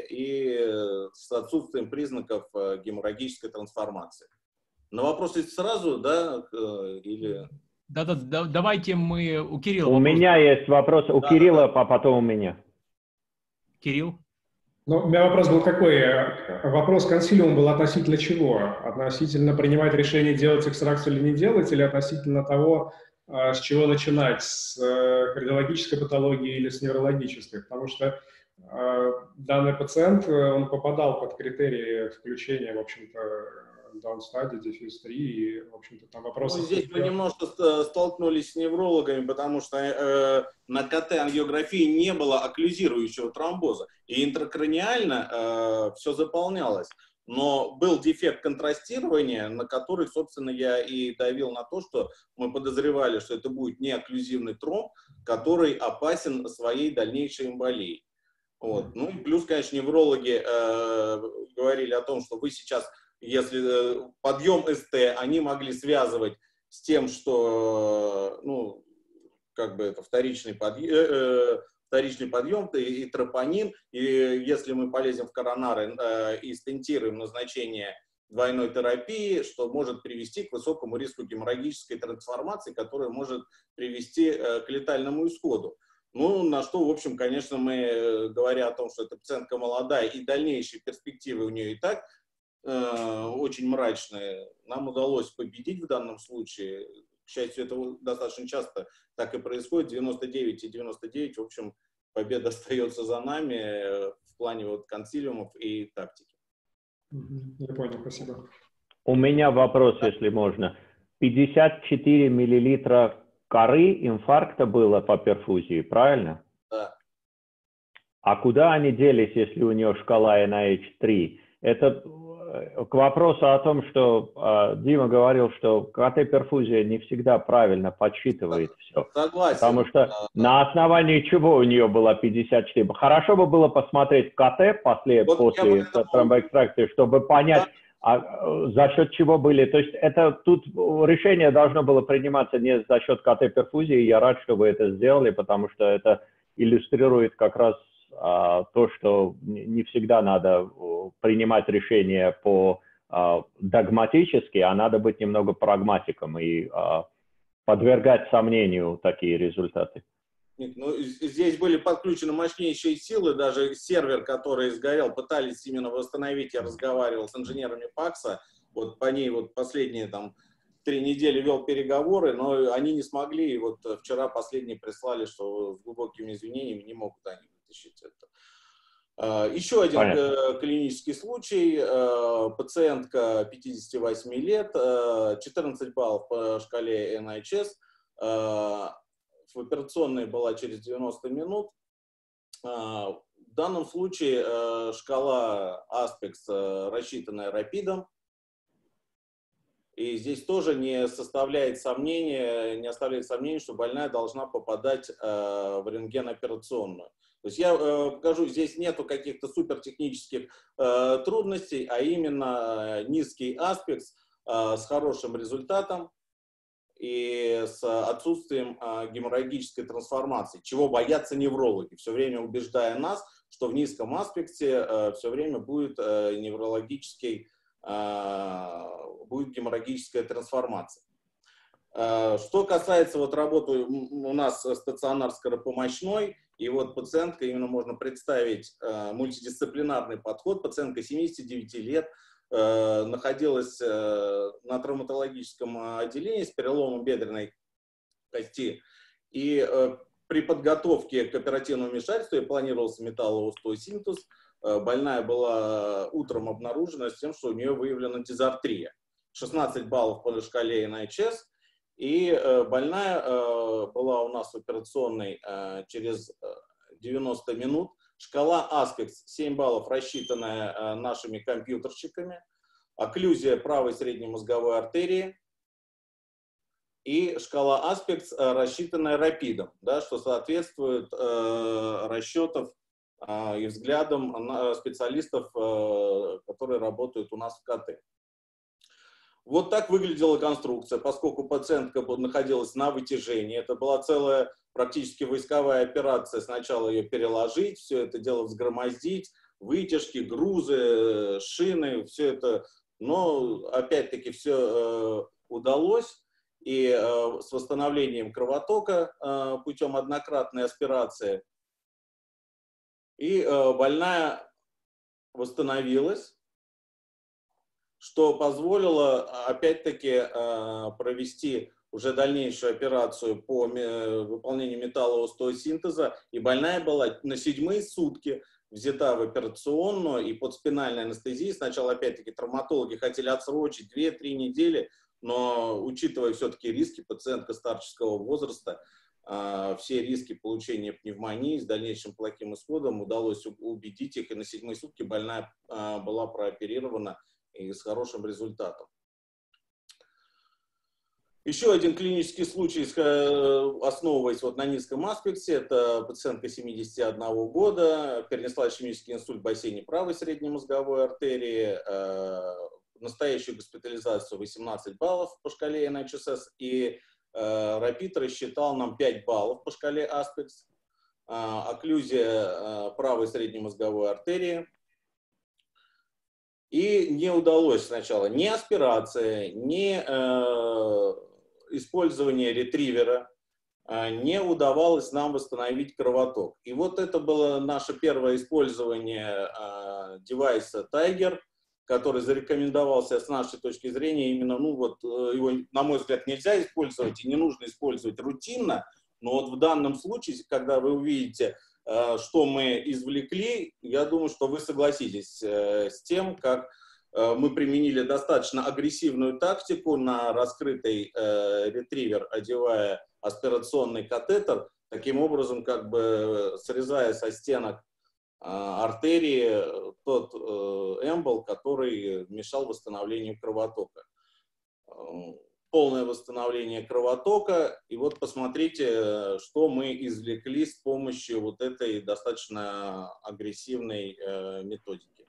и с отсутствием признаков геморрагической трансформации. На вопрос сразу, да, или... Да, да, да, давайте мы у Кирилла. У вопрос. меня есть вопрос у да, Кирилла, да. А потом у меня. Кирилл? Ну, у меня вопрос был такой. Вопрос консилиума был относительно чего? Относительно принимать решение, делать экстракцию или не делать, или относительно того, с чего начинать? С кардиологической патологии или с неврологической? Потому что данный пациент, он попадал под критерии включения, в общем-то, даунстадии, дефьюз три, и, в общем-то, там вопросы... Ну, здесь мы немножко столкнулись с неврологами, потому что э, на ка тэ-ангиографии не было окклюзирующего тромбоза, и интракраниально э, все заполнялось. Но был дефект контрастирования, на который, собственно, я и давил на то, что мы подозревали, что это будет неокклюзивный тромб, который опасен своей дальнейшей эмболией. Вот. Ну и плюс, конечно, неврологи э, говорили о том, что вы сейчас... Если подъем эс тэ они могли связывать с тем, что ну, как бы это вторичный подъем, э, вторичный подъем и, и тропонин, и если мы полезем в коронары э, и стентируем назначение двойной терапии, что может привести к высокому риску геморрагической трансформации, которая может привести э, к летальному исходу. Ну, на что, в общем, конечно, мы, говоря о том, что эта пациентка молодая и дальнейшие перспективы у нее и так очень мрачные, нам удалось победить в данном случае. К счастью, это достаточно часто так и происходит. девяносто девять и девяносто девять, в общем, победа остается за нами в плане вот консилиумов и тактики. Я понял, спасибо. У меня вопрос, да. Если можно. пятьдесят четыре миллилитра коры инфаркта было по перфузии, правильно? Да. А куда они делись, если у нее шкала эн эйч три? Это к вопросу о том, что э, Дима говорил, что КТ-перфузия не всегда правильно подсчитывает все. Согласен. Потому что на основании чего у нее было пятьдесят четыре. Хорошо бы было посмотреть КТ после, вот после тромбоэкстракции, чтобы понять, а, за счет чего были. То есть это тут решение должно было приниматься не за счет КТ-перфузии. Я рад, что вы это сделали, потому что это иллюстрирует как раз а, то, что не всегда надо принимать решения по а, догматически, а надо быть немного прагматиком и а, подвергать сомнению такие результаты. Ну, здесь были подключены мощнейшие силы, даже сервер, который сгорел, пытались именно восстановить. Я разговаривал с инженерами ПАКСа, вот по ней вот последние там три недели вел переговоры, но они не смогли, и вот вчера последние прислали, что с глубокими извинениями не могут они вытащить это. Еще один Понятно. клинический случай, пациентка пятидесяти восьми лет, четырнадцать баллов по шкале эн эйч эс, в операционной была через девяносто минут. В данном случае шкала Аспекс, рассчитанная рапидом, и здесь тоже не составляет сомнения, не оставляет сомнений, что больная должна попадать в рентген-операционную. То есть я покажу, здесь нету каких-то супертехнических трудностей, а именно низкий Аспекс с хорошим результатом и с отсутствием а, геморрагической трансформации, чего боятся неврологи, все время убеждая нас, что в низком аспекте а, все время будет а, неврологический, а, будет геморрагическая трансформация. А, что касается вот работы у нас стационар скоропомощной, и вот пациентка, именно можно представить а, мультидисциплинарный подход, пациентка семидесяти девяти лет, находилась на травматологическом отделении с переломом бедренной кости. И при подготовке к оперативному вмешательству планировался металлоостеосинтез. Больная была утром обнаружена с тем, что у нее выявлена дизартрия. шестнадцать баллов по шкале эн эйч эс. И больная была у нас в операционной через девяносто минут. Шкала Аспекс семь баллов, рассчитанная нашими компьютерщиками. Окклюзия правой среднемозговой артерии. И шкала Аспекс, рассчитанная рапидом, да, что соответствует э, расчетов э, и взглядам специалистов, э, которые работают у нас в КТ. Вот так выглядела конструкция, поскольку пациентка находилась на вытяжении. Это была целая практически войсковая операция. Сначала ее переложить, все это дело взгромоздить, вытяжки, грузы, шины, все это. Но опять-таки все э, удалось. И э, с восстановлением кровотока э, путем однократной аспирации. И э, больная восстановилась, что позволило, опять-таки, провести уже дальнейшую операцию по выполнению металлоостеосинтеза. И больная была на седьмые сутки взята в операционную и под спинальной анестезией. Сначала, опять-таки, травматологи хотели отсрочить две-три недели, но, учитывая все-таки риски, пациентка старческого возраста, все риски получения пневмонии с дальнейшим плохим исходом, удалось убедить их, и на седьмые сутки больная была прооперирована и с хорошим результатом. Еще один клинический случай, основываясь вот на низком аспекте, это пациентка семидесяти одного года, перенесла ишемический инсульт в бассейне правой среднемозговой артерии, в настоящую госпитализацию восемнадцать баллов по шкале эн эйч эс эс, и рапид рассчитал нам пять баллов по шкале аспекс, окклюзия правой среднемозговой артерии. И не удалось сначала ни аспирация, ни э, использование ретривера, э, не удавалось нам восстановить кровоток. И вот это было наше первое использование э, девайса Tiger, который зарекомендовался с нашей точки зрения именно, ну вот, его, на мой взгляд, нельзя использовать и не нужно использовать рутинно, но вот в данном случае, когда вы увидите, что мы извлекли, я думаю, что вы согласитесь с тем, как мы применили достаточно агрессивную тактику на раскрытый ретривер, одевая аспирационный катетер, таким образом, как бы срезая со стенок артерии тот эмбол, который мешал восстановлению кровотока. Полное восстановление кровотока. И вот посмотрите, что мы извлекли с помощью вот этой достаточно агрессивной методики.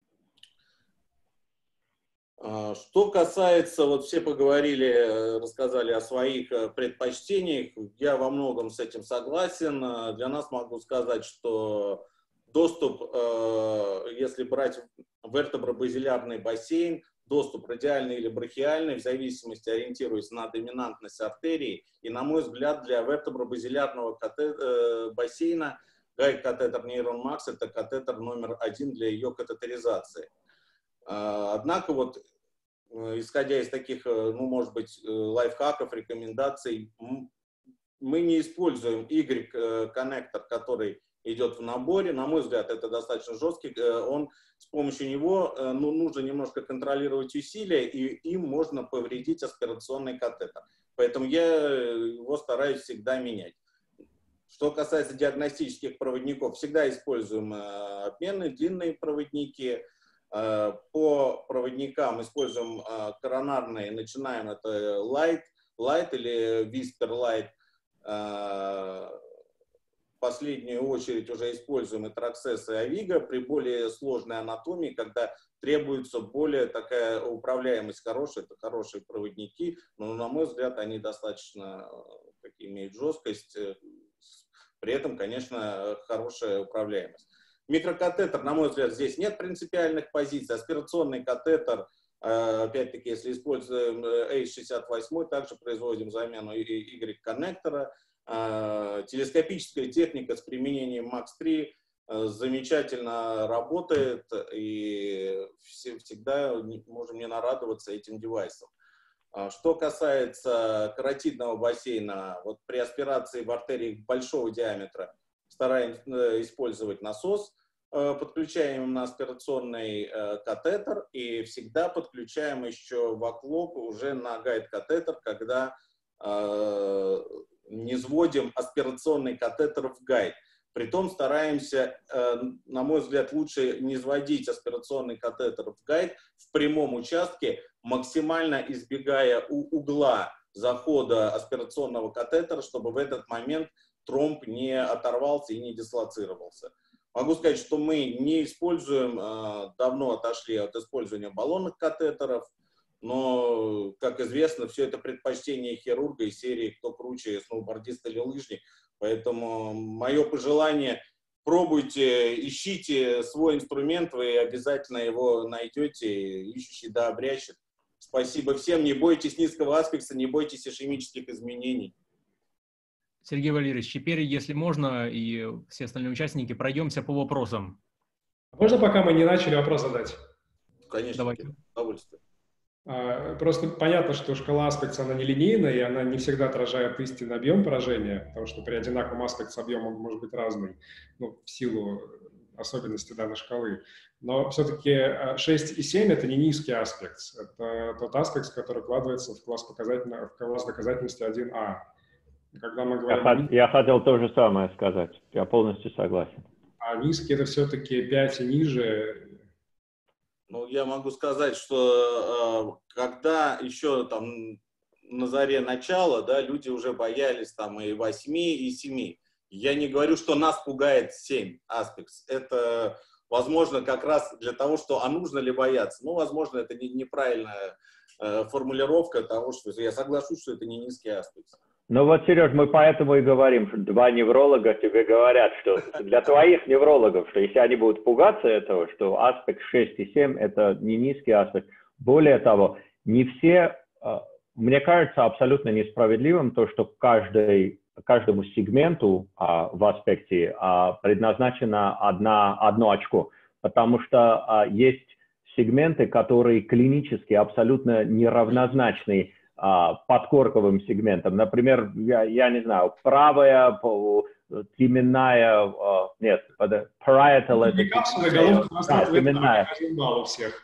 Что касается, вот все поговорили, рассказали о своих предпочтениях, я во многом с этим согласен. Для нас могу сказать, что доступ, если брать вертебробазилярный бассейн, доступ радиальный или брахиальный, в зависимости, ориентируясь на доминантность артерии, и, на мой взгляд, для вертебробазилярного бассейна гайд-катетер Neuron Max это катетер номер один для ее катетеризации. Однако, вот, исходя из таких, ну, может быть, лайфхаков, рекомендаций, мы не используем Y-коннектор, который идет в наборе. На мой взгляд, это достаточно жесткий. Он, с помощью него, ну, нужно немножко контролировать усилия, и им можно повредить аспирационный катетер. Поэтому я его стараюсь всегда менять. Что касается диагностических проводников, всегда используем обменные длинные проводники. По проводникам используем коронарные, начинаем это Light, Light или Whisper Light. В последнюю очередь уже используем Этраксес и Авиго при более сложной анатомии, когда требуется более такая управляемость хорошая, это хорошие проводники, но, на мой взгляд, они достаточно такие, имеют жесткость, при этом, конечно, хорошая управляемость. Микрокатетер, на мой взгляд, здесь нет принципиальных позиций. Аспирационный катетер, опять-таки, если используем эйч шестьдесят восемь, также производим замену Y-коннектора. Телескопическая техника с применением макс три замечательно работает, и всегда можем не нарадоваться этим девайсом. Что касается каротидного бассейна, вот при аспирации в артерии большого диаметра стараемся использовать насос, подключаем на аспирационный катетер и всегда подключаем еще ваклоп уже на гайд-катетер, когда не сводим аспирационный катетер в гайд. Притом стараемся, на мой взгляд, лучше не сводить аспирационный катетер в гайд в прямом участке, максимально избегая угла захода аспирационного катетера, чтобы в этот момент тромб не оторвался и не дислоцировался. Могу сказать, что мы не используем, давно отошли от использования баллонных катетеров, но, как известно, все это предпочтение хирурга из серии «Кто круче, сноубордист или лыжник». Поэтому мое пожелание: пробуйте, ищите свой инструмент, вы обязательно его найдете, ищущий да обрящет. Спасибо всем, не бойтесь низкого аспекта, не бойтесь ишемических изменений. Сергей Валерьевич, теперь, если можно, и все остальные участники, пройдемся по вопросам. Можно, пока мы не начали, вопрос задать? Конечно, давайте. Удовольствие. Просто понятно, что шкала аспекта, она нелинейная, и она не всегда отражает истинный объем поражения, потому что при одинаковом аспекте объем он может быть разный, ну, в силу особенностей данной шкалы. Но все-таки шесть и семь – это не низкий аспект, это тот аспект, который вкладывается в класс, в класс доказательности один А. Когда мы говорим... я, я хотел то же самое сказать, я полностью согласен. А низкий – это все-таки пять и ниже. Ну, я могу сказать, что э, когда еще там на заре начала, да, люди уже боялись там и восьми, и семи. Я не говорю, что нас пугает семь аспектс. Это, возможно, как раз для того, что, а нужно ли бояться? Ну, возможно, это не, неправильная э, формулировка того, что я соглашусь, что это не низкий аспектс. Ну вот, Сереж, мы поэтому и говорим, что два невролога тебе говорят, что для твоих неврологов, что если они будут пугаться этого, что аспект шесть и семь это не низкий аспект. Более того, не все, мне кажется, абсолютно несправедливым то, что каждый, каждому сегменту а, в аспекте а, предназначено одна, одно очко, потому что а, есть сегменты, которые клинически абсолютно неравнозначны подкорковым сегментом. Например, я, я не знаю, правая теменная, нет, parietal, это да, теменная. У всех.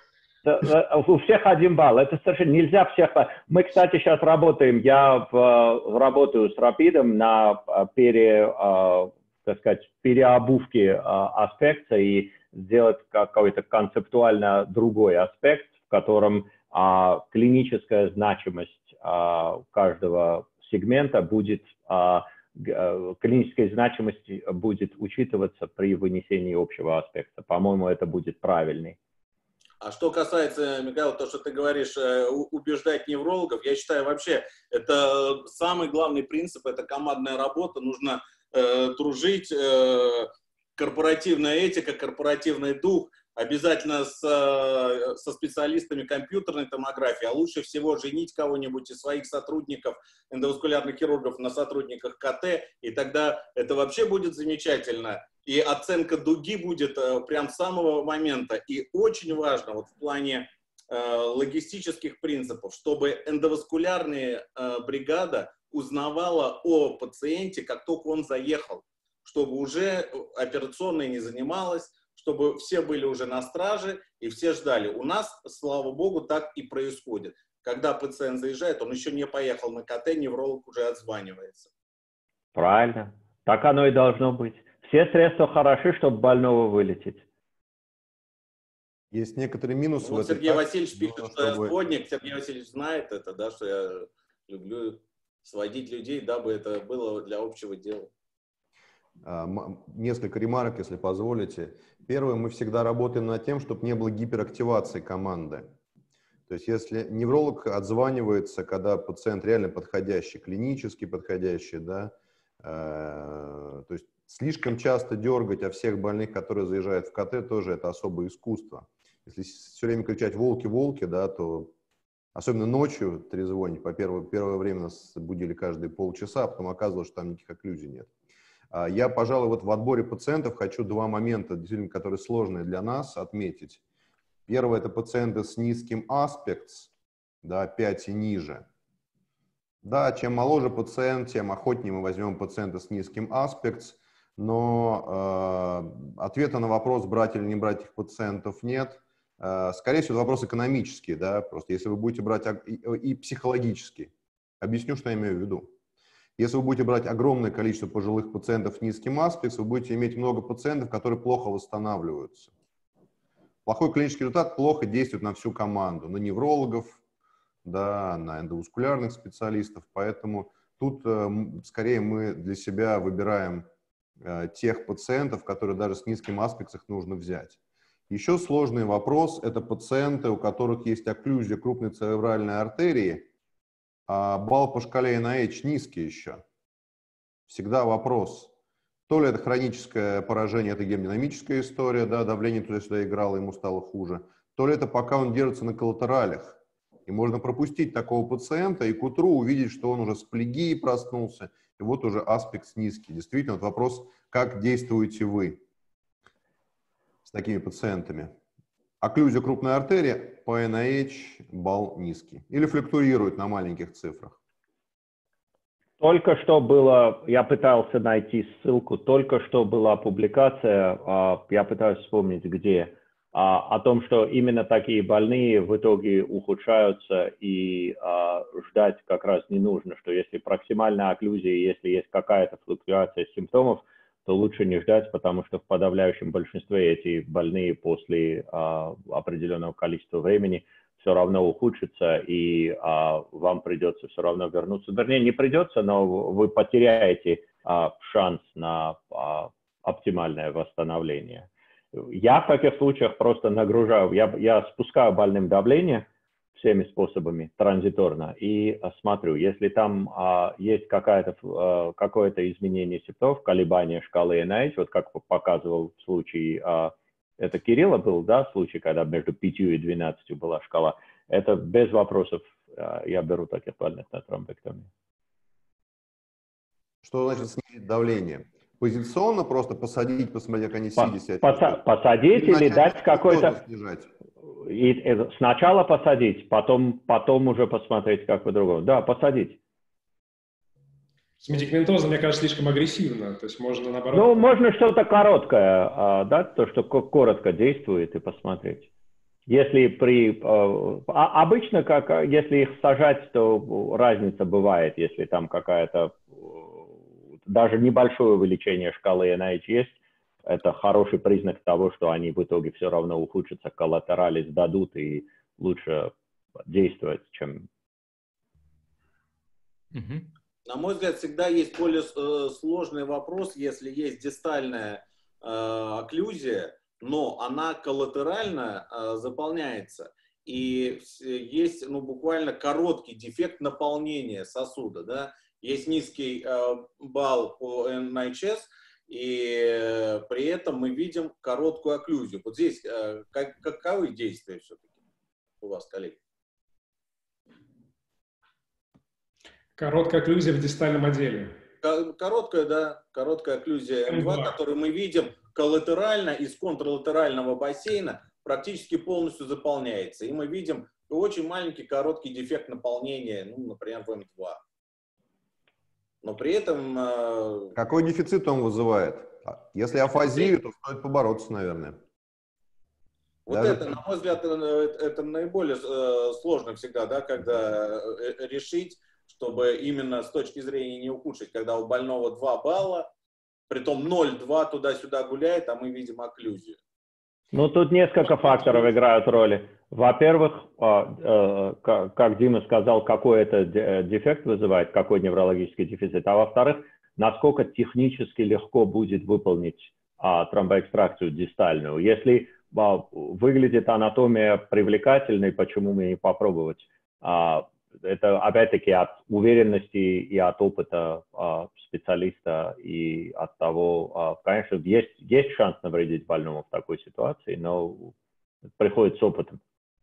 У всех один балл. Это совершенно нельзя всех. Мы, кстати, сейчас работаем. Я в, работаю с Рапидом на пере, так сказать, переобувки аспекта и сделать какой-то концептуально другой аспект, в котором а, клиническая значимость а, каждого сегмента будет, а, клиническая значимость будет учитываться при вынесении общего аспекта. По-моему, это будет правильный. А что касается, Михаил, то, что ты говоришь, убеждать неврологов, я считаю, вообще, это самый главный принцип, это командная работа, нужно э, дружить, э, корпоративная этика, корпоративный дух, обязательно с, со специалистами компьютерной томографии, а лучше всего женить кого-нибудь из своих сотрудников, эндоваскулярных хирургов на сотрудниках ка тэ, и тогда это вообще будет замечательно. И оценка дуги будет э, прям с самого момента. И очень важно вот в плане э, логистических принципов, чтобы эндоваскулярная э, бригада узнавала о пациенте, как только он заехал, чтобы уже операционная не занималась, чтобы все были уже на страже и все ждали. У нас, слава богу, так и происходит. Когда пациент заезжает, он еще не поехал на ка тэ, невролог уже отзванивается. Правильно. Так оно и должно быть. Все средства хороши, чтобы больного вылечить. Есть некоторые минусы. Ну, вот Сергей Васильевич пишет, что чтобы... сводник. Сергей Васильевич знает это, да, что я люблю сводить людей, дабы это было для общего дела. Несколько ремарок, если позволите. Первое, мы всегда работаем над тем, чтобы не было гиперактивации команды. То есть если невролог отзванивается, когда пациент реально подходящий, клинически подходящий, да, э, то есть слишком часто дергать о всех больных, которые заезжают в ка тэ, тоже это особое искусство. Если все время кричать «волки, волки», да, то особенно ночью трезвонить, по первое, первое время нас будили каждые полчаса, а потом оказывалось, что там никаких окклюзий нет. Я, пожалуй, вот в отборе пациентов хочу два момента, действительно, которые сложные для нас, отметить. Первое – это пациенты с низким аспектс, да, пять и ниже. Да, чем моложе пациент, тем охотнее мы возьмем пациента с низким аспектс, но э, ответа на вопрос, брать или не брать их пациентов, нет. Э, скорее всего, это вопрос экономический, да, просто если вы будете брать и, и психологический. Объясню, что я имею в виду. Если вы будете брать огромное количество пожилых пациентов с низким аспектс, вы будете иметь много пациентов, которые плохо восстанавливаются. Плохой клинический результат плохо действует на всю команду, на неврологов, да, на эндоваскулярных специалистов, поэтому тут э, скорее мы для себя выбираем э, тех пациентов, которые даже с низким аспектом нужно взять. Еще сложный вопрос – это пациенты, у которых есть окклюзия крупной церебральной артерии, а балл по шкале эн ай эйч низкий еще. Всегда вопрос, то ли это хроническое поражение, это гемодинамическая история, да, давление туда-сюда играло, ему стало хуже, то ли это пока он держится на коллатералях. И можно пропустить такого пациента и к утру увидеть, что он уже с плегией проснулся, и вот уже аспект низкий. Действительно, вот вопрос, как действуете вы с такими пациентами. Окклюзия крупной артерии, по эн ай эйч балл низкий. Или флюктуирует на маленьких цифрах. Только что было, я пытался найти ссылку, только что была публикация, я пытаюсь вспомнить где, о том, что именно такие больные в итоге ухудшаются и ждать как раз не нужно, что если проксимальная окклюзия, если есть какая-то флуктуация симптомов, то лучше не ждать, потому что в подавляющем большинстве эти больные после а, определенного количества времени все равно ухудшатся, и а, вам придется все равно вернуться. Вернее, не придется, но вы потеряете а, шанс на а, оптимальное восстановление. Я в таких случаях просто нагружаю, я, я спускаю больным давление всеми способами транзиторно и смотрю, если там а, есть какая-то, а, какое-то изменение симптомов, колебание шкалы эн ай эйч, вот как показывал в случае, а, это Кирилла был, да, случай, когда между пятью и двенадцатью была шкала, это без вопросов а, я беру таких больных на тромбэктомию. Что значит снизить давление? Позиционно просто посадить, посмотреть, как они сидят себя чувствуют? Посадить или, или дать какой-то... И, и сначала посадить, потом, потом уже посмотреть, как по-другому. Да, посадить. С медикаментозом, мне кажется, слишком агрессивно. То есть можно наоборот... Ну, можно что-то короткое, а, да, то, что коротко действует, и посмотреть. Если при... А, обычно, как, если их сажать, то разница бывает, если там какая-то даже небольшое увеличение шкалы эн эйч есть, это хороший признак того, что они в итоге все равно ухудшатся, коллатерали сдадут и лучше действовать, чем... Угу. На мой взгляд, всегда есть более э, сложный вопрос, если есть дистальная э, окклюзия, но она коллатерально э, заполняется. И есть ну, буквально короткий дефект наполнения сосуда. Да? Есть низкий э, балл по эн эйч эс, и э, при этом мы видим короткую окклюзию. Вот здесь э, как, каковы действия все-таки у вас, коллеги? Короткая окклюзия в дистальном отделе. Короткая, да, короткая окклюзия эм два, которую мы видим коллатерально из контрлатерального бассейна, практически полностью заполняется. И мы видим очень маленький короткий дефект наполнения, ну, например, в эм два. Но при этом... Э... Какой дефицит он вызывает? Если афазию, то стоит побороться, наверное. Вот Даже... это, на мой взгляд, это, это наиболее э, сложно всегда, да, когда э, решить, чтобы именно с точки зрения не ухудшить, когда у больного два балла, притом ноль-два туда-сюда гуляет, а мы видим окклюзию. Ну, тут несколько факторов играют роли. Во-первых, как Дима сказал, какой это дефект вызывает, какой неврологический дефицит. А во-вторых, насколько технически легко будет выполнить тромбоэкстракцию дистальную. Если выглядит анатомия привлекательной, почему бы не попробовать? Это опять-таки от уверенности и от опыта а, специалиста и от того, а, конечно, есть, есть шанс навредить больному в такой ситуации, но приходит с опытом.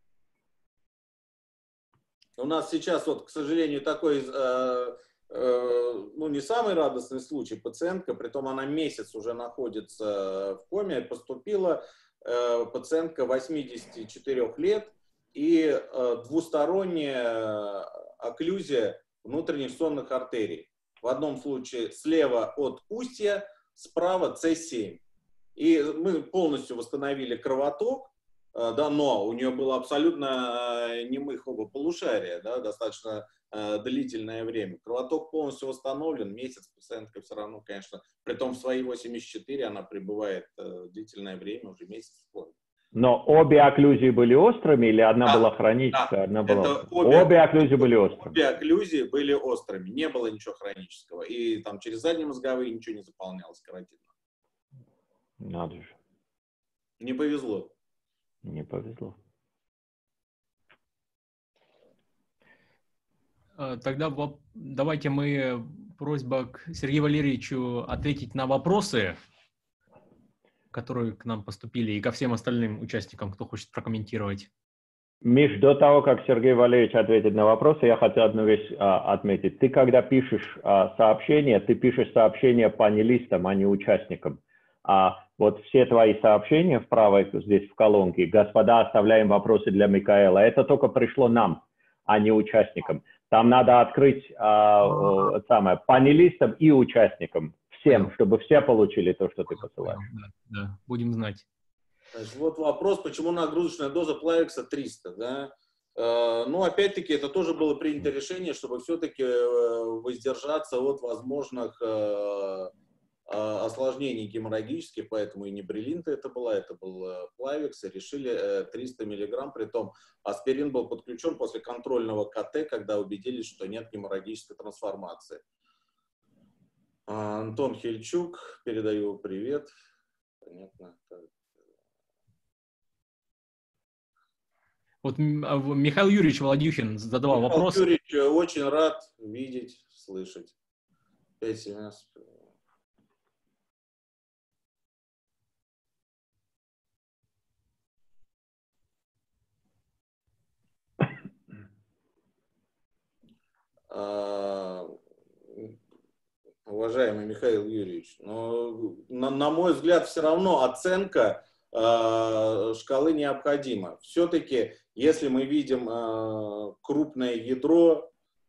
У нас сейчас, вот, к сожалению, такой, э, э, ну, не самый радостный случай. Пациентка, притом она месяц уже находится в коме, поступила э, пациентка восьмидесяти четырёх лет, и э, двусторонняя окклюзия внутренних сонных артерий. В одном случае слева от устья, справа С семь. И мы полностью восстановили кровоток, э, да, но у нее было абсолютно э, немых оба полушария, да, достаточно э, длительное время. Кровоток полностью восстановлен, месяц пациентка все равно, конечно, при том в свои восемьдесят четыре она пребывает э, длительное время, уже месяц в коме. Но обе окклюзии были острыми или одна да, была хроническая, да. одна была... Это обе, обе окклюзии были острыми. Обе окклюзии были острыми, не было ничего хронического. И там через заднемозговые ничего не заполнялось каротидно. Надо же. Не повезло. Не повезло. Тогда давайте мы, просьба к Сергею Валерьевичу ответить на вопросы, которые к нам поступили, и ко всем остальным участникам, кто хочет прокомментировать. Миш, до того, как Сергей Валерьевич ответит на вопросы, я хотел одну вещь а, отметить. Ты, когда пишешь а, сообщение, ты пишешь сообщение панелистам, а не участникам. А вот все твои сообщения в правой, здесь в колонке, господа, оставляем вопросы для Микаэла, это только пришло нам, а не участникам. Там надо открыть а, самое, панелистам и участникам. Всем, чтобы все получили то, что ты посылаешь. Да, да, будем знать. Значит, вот вопрос, почему нагрузочная доза Plavix триста, да? Э, ну, опять-таки, это тоже было принято решение, чтобы все-таки э, воздержаться от возможных э, э, осложнений геморрагических, поэтому и не брилинта это была, это был э, Plavix, и решили э, триста миллиграмм, притом аспирин был подключен после контрольного КТ, когда убедились, что нет геморрагической трансформации. Антон Хельчук, передаю привет. Понятно. Вот Михаил Юрьевич Володюхин задавал Михаил вопрос. Михаил Юрьевич, очень рад видеть, слышать. пять семнадцать. Уважаемый Михаил Юрьевич, но, на, на мой взгляд, все равно оценка э, шкалы необходима. Все-таки, если мы видим э, крупное ядро,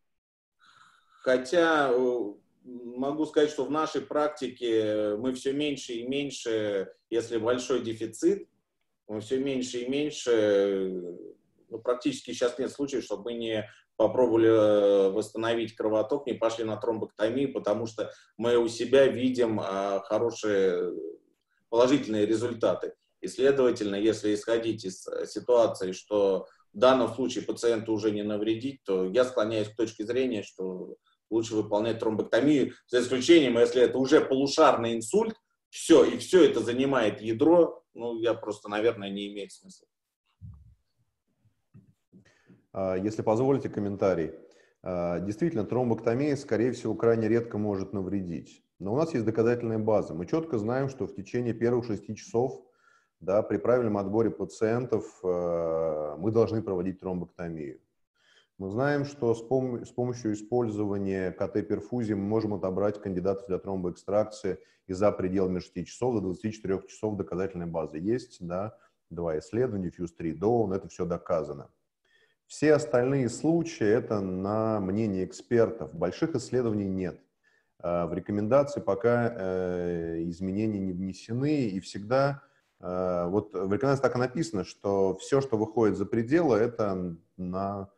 хотя э, могу сказать, что в нашей практике мы все меньше и меньше, если большой дефицит, мы все меньше и меньше ну, практически сейчас нет случаев, чтобы мы не попробовали восстановить кровоток, не пошли на тромбэктомию, потому что мы у себя видим хорошие положительные результаты. И, следовательно, если исходить из ситуации, что в данном случае пациенту уже не навредить, то я склоняюсь к точке зрения, что лучше выполнять тромбэктомию, за исключением, если это уже полушарный инсульт, все, и все это занимает ядро, ну, я просто, наверное, не имеет смысла. Если позволите комментарий. Действительно, тромбэктомия, скорее всего, крайне редко может навредить. Но у нас есть доказательная база. Мы четко знаем, что в течение первых шести часов, да, при правильном отборе пациентов мы должны проводить тромбэктомию. Мы знаем, что с, пом с помощью использования КТ-перфузии мы можем отобрать кандидатов для тромбоэкстракции и за пределами шести часов до двадцати четырёх часов доказательной базы есть, да, два исследования, фьюз три, Доун, это все доказано. Все остальные случаи это на мнение экспертов. Больших исследований нет. В рекомендации пока изменения не внесены, и всегда, вот в рекомендации так и написано, что все, что выходит за пределы, это на,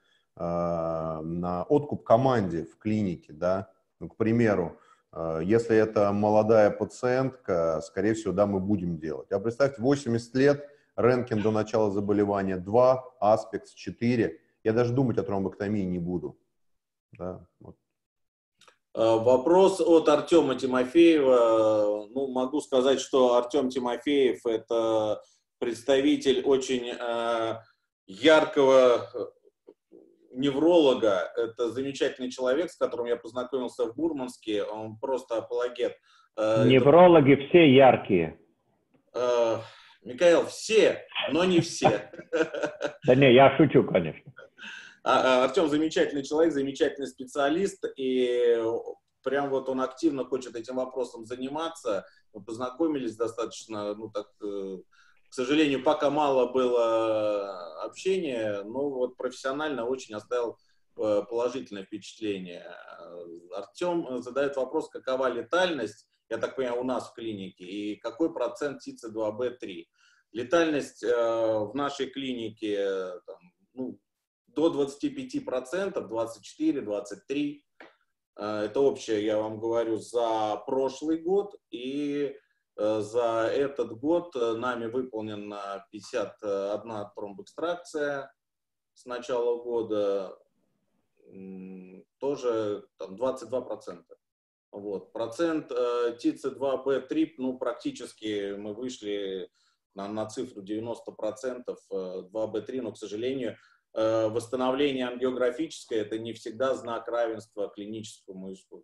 на откуп команде в клинике, да. Ну, к примеру, если это молодая пациентка, скорее всего, да, мы будем делать. А представьте, восемьдесят лет, рентген до начала заболевания два, аспекс четыре. Я даже думать о тромбэктомии не буду. Да, вот. Вопрос от Артема Тимофеева. Ну, могу сказать, что Артем Тимофеев – это представитель очень э, яркого невролога. Это замечательный человек, с которым я познакомился в Мурманске. Он просто апологет. Неврологи это... все яркие. Э, Михаил, все, но не все. Да не, я шучу, конечно. Артем замечательный человек, замечательный специалист, и прям вот он активно хочет этим вопросом заниматься. Мы познакомились достаточно, ну так, к сожалению, пока мало было общения, но вот профессионально очень оставил положительное впечатление. Артем задает вопрос, какова летальность, я так понимаю, у нас в клинике, и какой процент ти ци два бэ три. Летальность в нашей клинике, там, ну, до двадцати пяти процентов, двадцать четыре — двадцать три процента. Это общее, я вам говорю, за прошлый год. И за этот год нами выполнена пятьдесят одна тромбэкстракция с начала года. Тоже там, двадцать два процента. Вот. Процент ти ци два бэ три, ну, практически мы вышли на, на цифру девяносто процентов два бэ три, но, к сожалению, восстановление ангиографическое – это не всегда знак равенства клиническому исходу.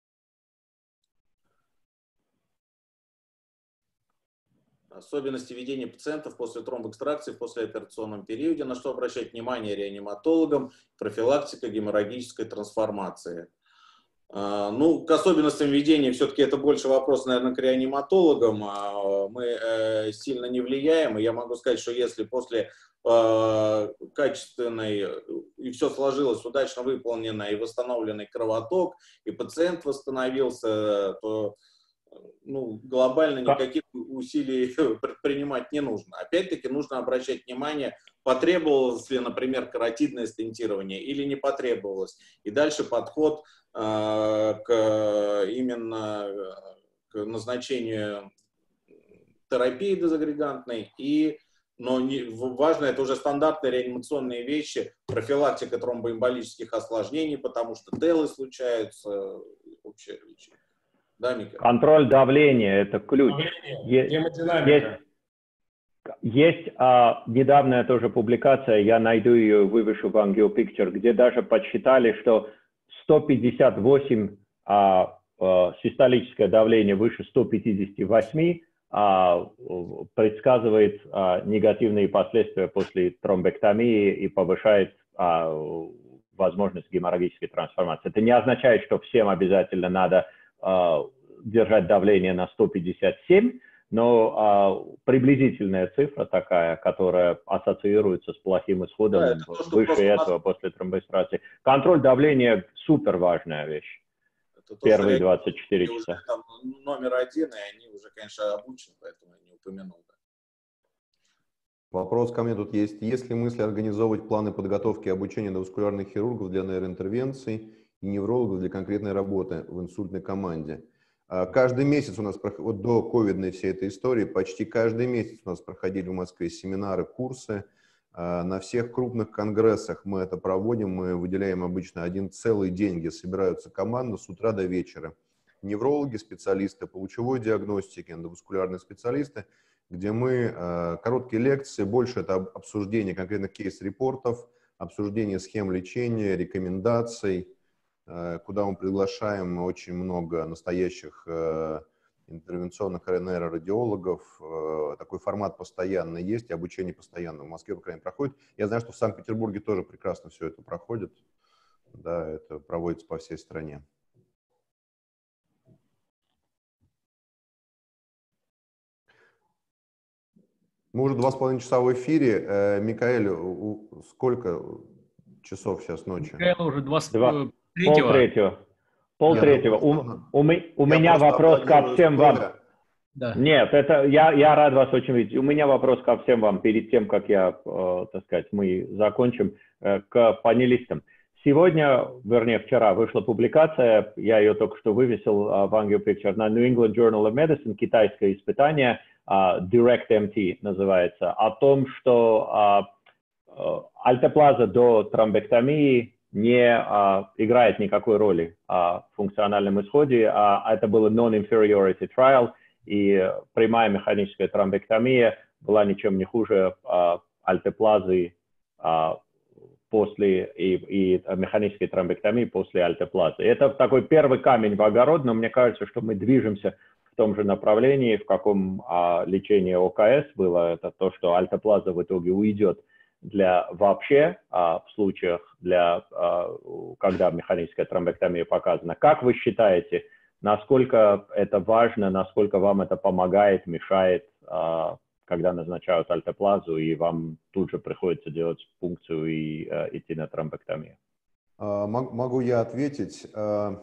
Особенности ведения пациентов после тромбэкстракции в послеоперационном периоде, на что обращать внимание реаниматологам, профилактика геморрагической трансформации. Ну, к особенностям ведения все-таки это больше вопрос, наверное, к реаниматологам. Мы сильно не влияем, и я могу сказать, что если после качественной, и все сложилось, удачно выполненный и восстановленный кровоток, и пациент восстановился, то ну, глобально никаких усилий предпринимать не нужно. Опять-таки нужно обращать внимание, потребовалось ли, например, каротидное стентирование или не потребовалось. И дальше подход э, к именно к назначению терапии дезагрегантной. И, но не, важно, это уже стандартные реанимационные вещи, профилактика тромбоэмболических осложнений, потому что телы случаются, общее лечение. Да, контроль давления – это ключ. Есть, есть, есть а, недавняя тоже публикация, я найду ее, вывешу в AngioPicture, где даже подсчитали, что сто пятьдесят восемь а, а, систолическое давление выше ста пятидесяти восьми а, предсказывает а, негативные последствия после тромбэктомии и повышает а, возможность геморрагической трансформации. Это не означает, что всем обязательно надо держать давление на сто пятьдесят семь, но а, приблизительная цифра такая, которая ассоциируется с плохим исходом, да, то, выше этого после тромбоэкстракции. Контроль давления – супер важная вещь. Это первые двадцать четыре часа. Уже, там, номер один, и они уже, конечно, обучены, поэтому я не упомянул. Вопрос ко мне тут есть. Есть ли мысли организовывать планы подготовки и обучения эндоваскулярных хирургов для нейроинтервенций и неврологов для конкретной работы в инсультной команде? Каждый месяц у нас, вот до ковидной всей этой истории, почти каждый месяц у нас проходили в Москве семинары, курсы. На всех крупных конгрессах мы это проводим, мы выделяем обычно один целый день, где собираются команды с утра до вечера. Неврологи, специалисты по лучевой диагностике, эндоваскулярные специалисты, где мы, короткие лекции, больше это обсуждение конкретных кейс-репортов, обсуждение схем лечения, рекомендаций, куда мы приглашаем очень много настоящих интервенционных нейрорадиологов. Такой формат постоянно есть, и обучение постоянно в Москве, по крайней мере, проходит. Я знаю, что в Санкт-Петербурге тоже прекрасно все это проходит. Да, это проводится по всей стране. Мы уже два с половиной часа в эфире. Микаэль, сколько часов сейчас ночи? Микаэль уже два с Пол третьего. Пол третьего. У, у, у меня вопрос ко всем вам. Да. Нет, это я, я рад вас очень видеть. У меня вопрос ко всем вам перед тем, как я, э, так сказать, мы закончим, э, к панелистам. Сегодня, вернее, вчера вышла публикация, я ее только что вывесил uh, в Angio Picture на New England Journal of Medicine, китайское испытание, uh, DirectMT называется, о том, что uh, uh, альтеплаза до тромбектомии не uh, играет никакой роли uh, в функциональном исходе. Uh, это было non-inferiority trial, и прямая механическая тромбектомия была ничем не хуже uh, альтеплазы uh, после и, и механической тромбектомии после альтеплазы. Это такой первый камень в огород, но мне кажется, что мы движемся в том же направлении, в каком а, лечении ОКС было. Это то, что альтеплаза в итоге уйдет для вообще а, в случаях, для, а, когда механическая тромбектомия показана. Как вы считаете, насколько это важно, насколько вам это помогает, мешает, а, когда назначают альтеплазу, и вам тут же приходится делать пункцию и э, идти на тромбектомию? Могу я ответить. Ну,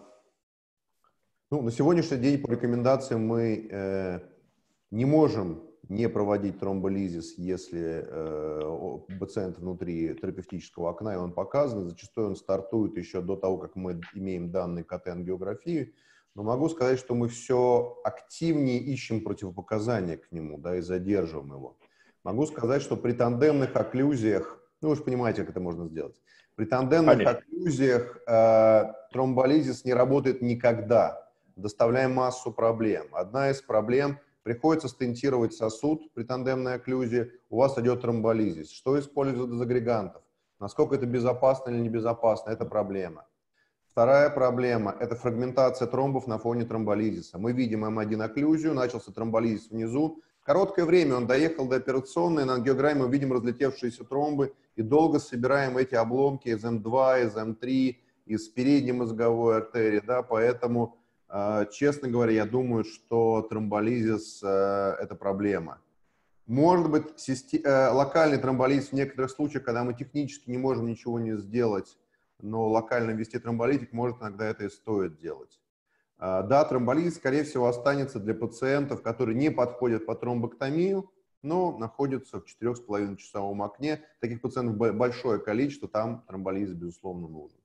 на сегодняшний день по рекомендациям мы э, не можем не проводить тромболизис, если э, пациент внутри терапевтического окна, и он показан. Зачастую он стартует еще до того, как мы имеем данные КТ-ангиографии. Но могу сказать, что мы все активнее ищем противопоказания к нему, да, и задерживаем его. Могу сказать, что при тандемных окклюзиях, ну вы же понимаете, как это можно сделать, при тандемных Конечно. окклюзиях э, тромболизис не работает никогда, доставляя массу проблем. Одна из проблем – приходится стентировать сосуд при тандемной окклюзии, у вас идет тромболизис. Что используют из агрегантов? Насколько это безопасно или небезопасно – это проблема. Вторая проблема – это фрагментация тромбов на фоне тромболизиса. Мы видим эм один окклюзию, начался тромболизис внизу. Короткое время он доехал до операционной, на ангиограмме мы видим разлетевшиеся тромбы и долго собираем эти обломки из эм два, из эм три, из передней мозговой артерии. Да? Поэтому, э, честно говоря, я думаю, что тромболизис э, – это проблема. Может быть, систи- э, локальный тромболизис в некоторых случаях, когда мы технически не можем ничего не сделать, но локально ввести тромболитик, может, иногда это и стоит делать. Да, тромболизис, скорее всего, останется для пациентов, которые не подходят по тромбоктомию, но находятся в четырёх с половиной часовом окне. Таких пациентов большое количество, там тромболизис, безусловно, нужен.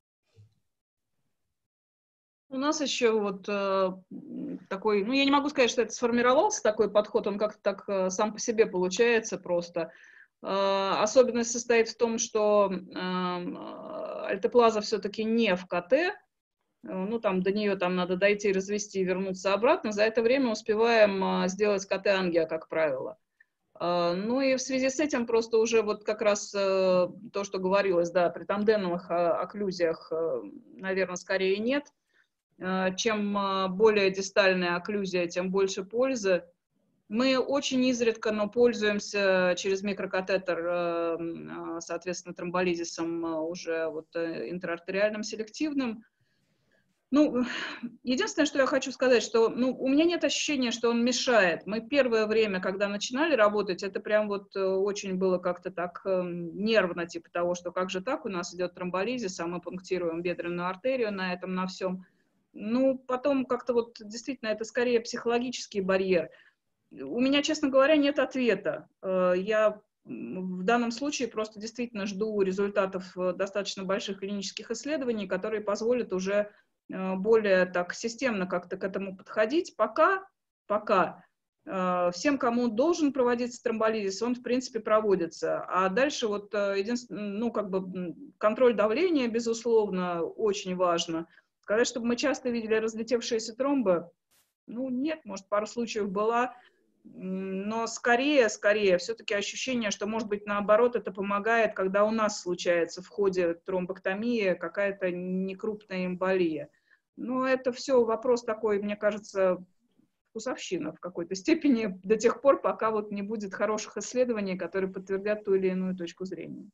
У нас еще вот э, такой, ну, я не могу сказать, что это сформировался такой подход, он как-то так э, сам по себе получается просто. Э, особенность состоит в том, что э, альтеплаза все-таки не в КТ, ну, там, до нее там надо дойти, развести и вернуться обратно. За это время успеваем сделать КТ-ангио, как правило. Ну, и в связи с этим просто уже вот как раз то, что говорилось, да, при тандемных окклюзиях, наверное, скорее нет. Чем более дистальная окклюзия, тем больше пользы. Мы очень изредка, но пользуемся через микрокатетер, соответственно, тромболизисом уже вот интраартериальным селективным. Ну, единственное, что я хочу сказать, что ну, у меня нет ощущения, что он мешает. Мы первое время, когда начинали работать, это прям вот очень было как-то так нервно, типа того, что как же так, у нас идет тромболизис, а мы пунктируем бедренную артерию на этом, на всем. Ну, потом как-то вот действительно это скорее психологический барьер. У меня, честно говоря, нет ответа. Я В данном случае просто действительно жду результатов достаточно больших клинических исследований, которые позволят уже более так системно как-то к этому подходить. Пока, пока всем, кому должен проводиться тромболизис, он, в принципе, проводится. А дальше вот единственное, ну, как бы контроль давления, безусловно, очень важно. Сказать, чтобы мы часто видели разлетевшиеся тромбы, ну, нет, может, пару случаев была, но скорее, скорее, все-таки ощущение, что, может быть, наоборот, это помогает, когда у нас случается в ходе тромбэктомии какая-то некрупная эмболия. Но это все вопрос такой, мне кажется, вкусовщина в какой-то степени до тех пор, пока вот не будет хороших исследований, которые подтвердят ту или иную точку зрения.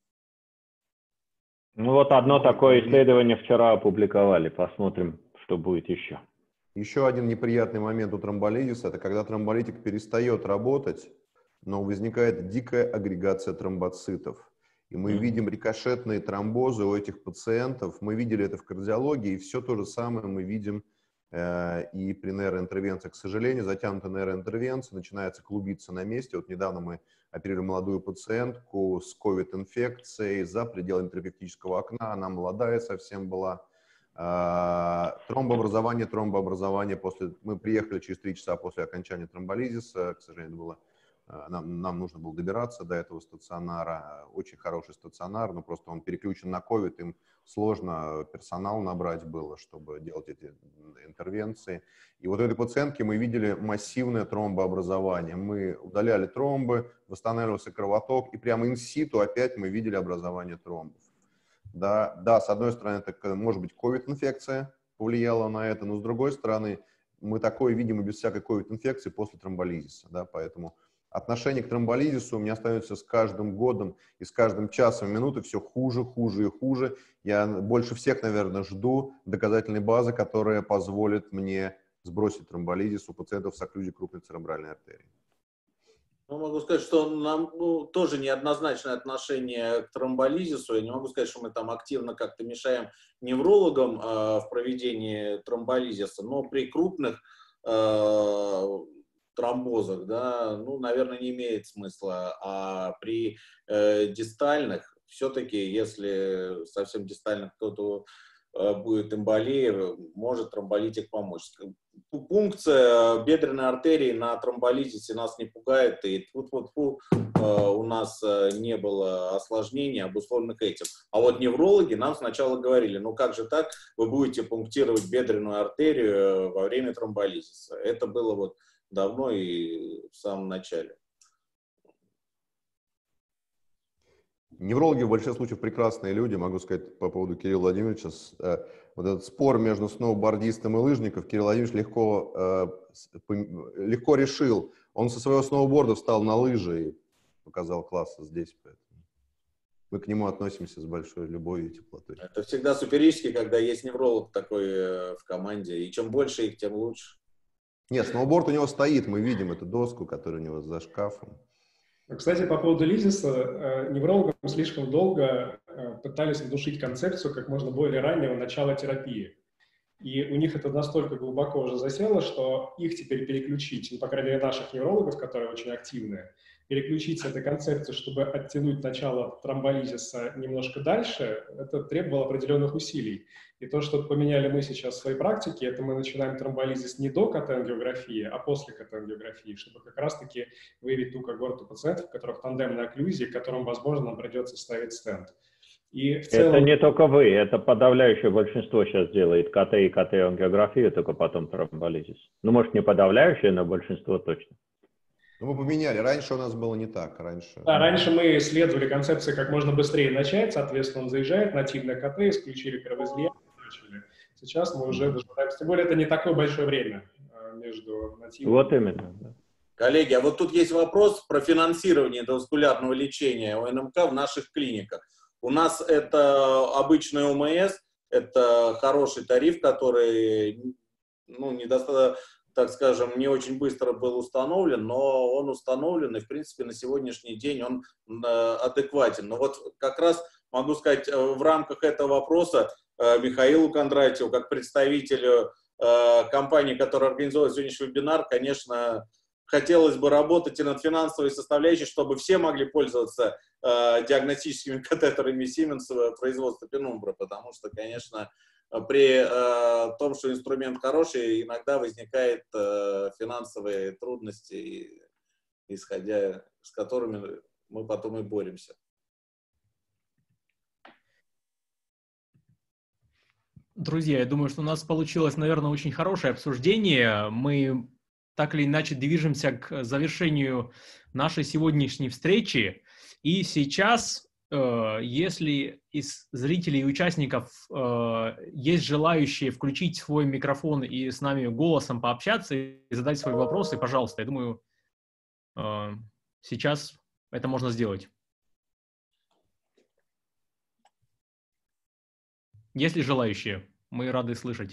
Ну вот одно такое исследование вчера опубликовали, посмотрим, что будет еще. Еще один неприятный момент у тромболизиса – это когда тромболитик перестает работать, но возникает дикая агрегация тромбоцитов. И мы mm-hmm. видим рикошетные тромбозы у этих пациентов. Мы видели это в кардиологии, и все то же самое мы видим э, и при нейроинтервенции. К сожалению, затянутая нейроинтервенция начинается клубиться на месте. Вот недавно мы оперировали молодую пациентку с ковид-инфекцией за пределами терапевтического окна. Она молодая совсем была. Тромбообразование, тромбообразование после... Мы приехали через три часа после окончания тромболизиса, к сожалению, было... нам, нам нужно было добираться до этого стационара. Очень хороший стационар, но просто он переключен на ковид, им сложно персонал набрать было, чтобы делать эти интервенции. И вот у этой пациентки мы видели массивное тромбообразование. Мы удаляли тромбы, восстанавливался кровоток, и прямо инситу опять мы видели образование тромбов. Да, да, с одной стороны, это может быть ковид-инфекция повлияла на это, но с другой стороны, мы такое видим и без всякой ковид-инфекции после тромболизиса. Да, поэтому отношение к тромболизису у меня становится с каждым годом и с каждым часом, минутой все хуже, хуже и хуже. Я больше всех, наверное, жду доказательной базы, которая позволит мне сбросить тромболизис у пациентов с окклюзией крупной церебральной артерии. Ну, могу сказать, что нам ну, тоже неоднозначное отношение к тромболизису. Я не могу сказать, что мы там активно как-то мешаем неврологам э, в проведении тромболизиса, но при крупных э, тромбозах, да, ну, наверное, не имеет смысла. А при э, дистальных, все-таки, если совсем дистально кто-то э, будет эмболия, может тромболитик помочь. Пункция бедренной артерии на тромболизисе нас не пугает, и тьфу-тьфу-тьфу, у нас не было осложнений, обусловленных этим. А вот неврологи нам сначала говорили, ну как же так, вы будете пунктировать бедренную артерию во время тромболизиса. Это было вот давно и в самом начале. Неврологи в большинстве случаев прекрасные люди, могу сказать по поводу Кирилла Владимировича. Вот этот спор между сноубордистом и лыжником Кирилл Владимирович легко, легко решил. Он со своего сноуборда встал на лыжи и показал класс здесь. Поэтому мы к нему относимся с большой любовью и теплотой. Это всегда суперически, когда есть невролог такой в команде. И чем больше их, тем лучше. Нет, сноуборд у него стоит, мы видим эту доску, которая у него за шкафом. Кстати, по поводу лизиса, неврологам слишком долго пытались внушить концепцию как можно более раннего начала терапии. И у них это настолько глубоко уже засело, что их теперь переключить, ну, по крайней мере, наших неврологов, которые очень активные, переключить с этой концепции, чтобы оттянуть начало тромболизиса немножко дальше, это требовало определенных усилий. И то, что поменяли мы сейчас в своей практике, это мы начинаем тромболизис не до КТ-ангиографии, а после КТ-ангиографии, чтобы как раз-таки выявить ту когорту пациентов, у которых тандемная окклюзия, которым, возможно, нам придется ставить стенд. И в целом... Это не только вы, это подавляющее большинство сейчас делает КТ и КТ-ангиографию, только потом тромболизис. Ну, может, не подавляющее, но большинство точно. Ну, мы поменяли. Раньше у нас было не так. Раньше, да, раньше мы исследовали концепции, как можно быстрее начать. Соответственно, он заезжает, нативное КТ, исключили кровоизлияние. Сейчас мы уже дожидаемся. Тем более, это не такое большое время между нативным... Вот именно. Да. Коллеги, а вот тут есть вопрос про финансирование эндоваскулярного лечения о эн эм ка в наших клиниках. У нас это обычный о эм эс, это хороший тариф, который, ну, недостаточно, так скажем, не очень быстро был установлен, но он установлен, и, в принципе, на сегодняшний день он э, адекватен. Но вот как раз могу сказать, в рамках этого вопроса э, Михаилу Кондратьеву, как представителю э, компании, которая организовывает сегодняшний вебинар, конечно, хотелось бы работать и над финансовой составляющей, чтобы все могли пользоваться э, диагностическими катетерами Siemens в производстве Penumbra, потому что, конечно, при э, том, что инструмент хороший, иногда возникают э, финансовые трудности, исходя с которыми мы потом и боремся. Друзья, я думаю, что у нас получилось, наверное, очень хорошее обсуждение. Мы так или иначе движемся к завершению нашей сегодняшней встречи. И сейчас, э, если из зрителей и участников э, есть желающие включить свой микрофон и с нами голосом пообщаться и задать свои вопросы, пожалуйста, я думаю, э, сейчас это можно сделать. Есть ли желающие? Мы рады слышать.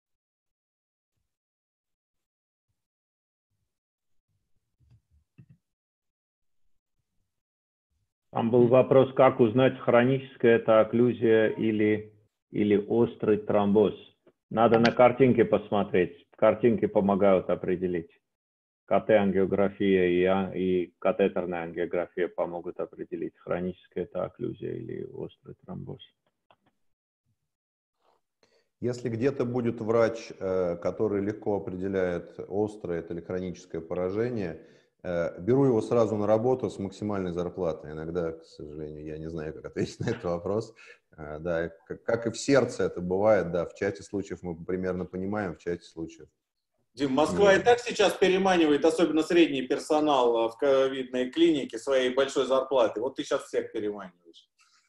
Там был вопрос, как узнать, хроническая это окклюзия или, или острый тромбоз. Надо на картинке посмотреть. Картинки помогают определить. КТ-ангиография и, и катетерная ангиография помогут определить, хроническая это окклюзия или острый тромбоз. Если где-то будет врач, который легко определяет, острое это или хроническое поражение, беру его сразу на работу с максимальной зарплатой. Иногда, к сожалению, я не знаю, как ответить на этот вопрос. Да, как и в сердце это бывает, да, в чате случаев мы примерно понимаем, в чате случаев. Дим, Москва и так сейчас переманивает, особенно средний персонал в ковидной клинике своей большой зарплаты. Вот ты сейчас всех переманиваешь.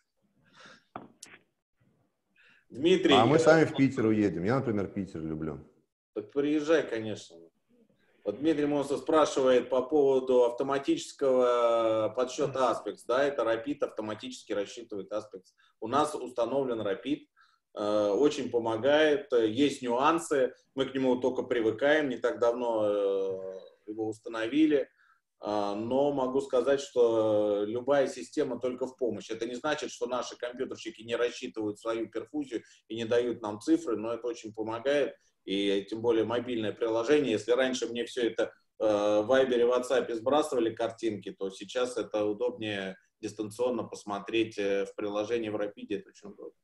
Дмитрий. А мы я... сами в Питер уедем. Я, например, Питер люблю. Так приезжай, конечно. Вот Дмитрий Монсов спрашивает по поводу автоматического подсчета аспекс. Да, это Rapid автоматически рассчитывает аспекс. У нас установлен Rapid. Э, очень помогает. Есть нюансы. Мы к нему только привыкаем. Не так давно э, его установили. Э, но могу сказать, что любая система только в помощь. Это не значит, что наши компьютерщики не рассчитывают свою перфузию и не дают нам цифры, но это очень помогает. И тем более мобильное приложение. Если раньше мне все это э, в Вайбере, WhatsApp сбрасывали картинки, то сейчас это удобнее дистанционно посмотреть в приложении в Rapid. Это очень удобно.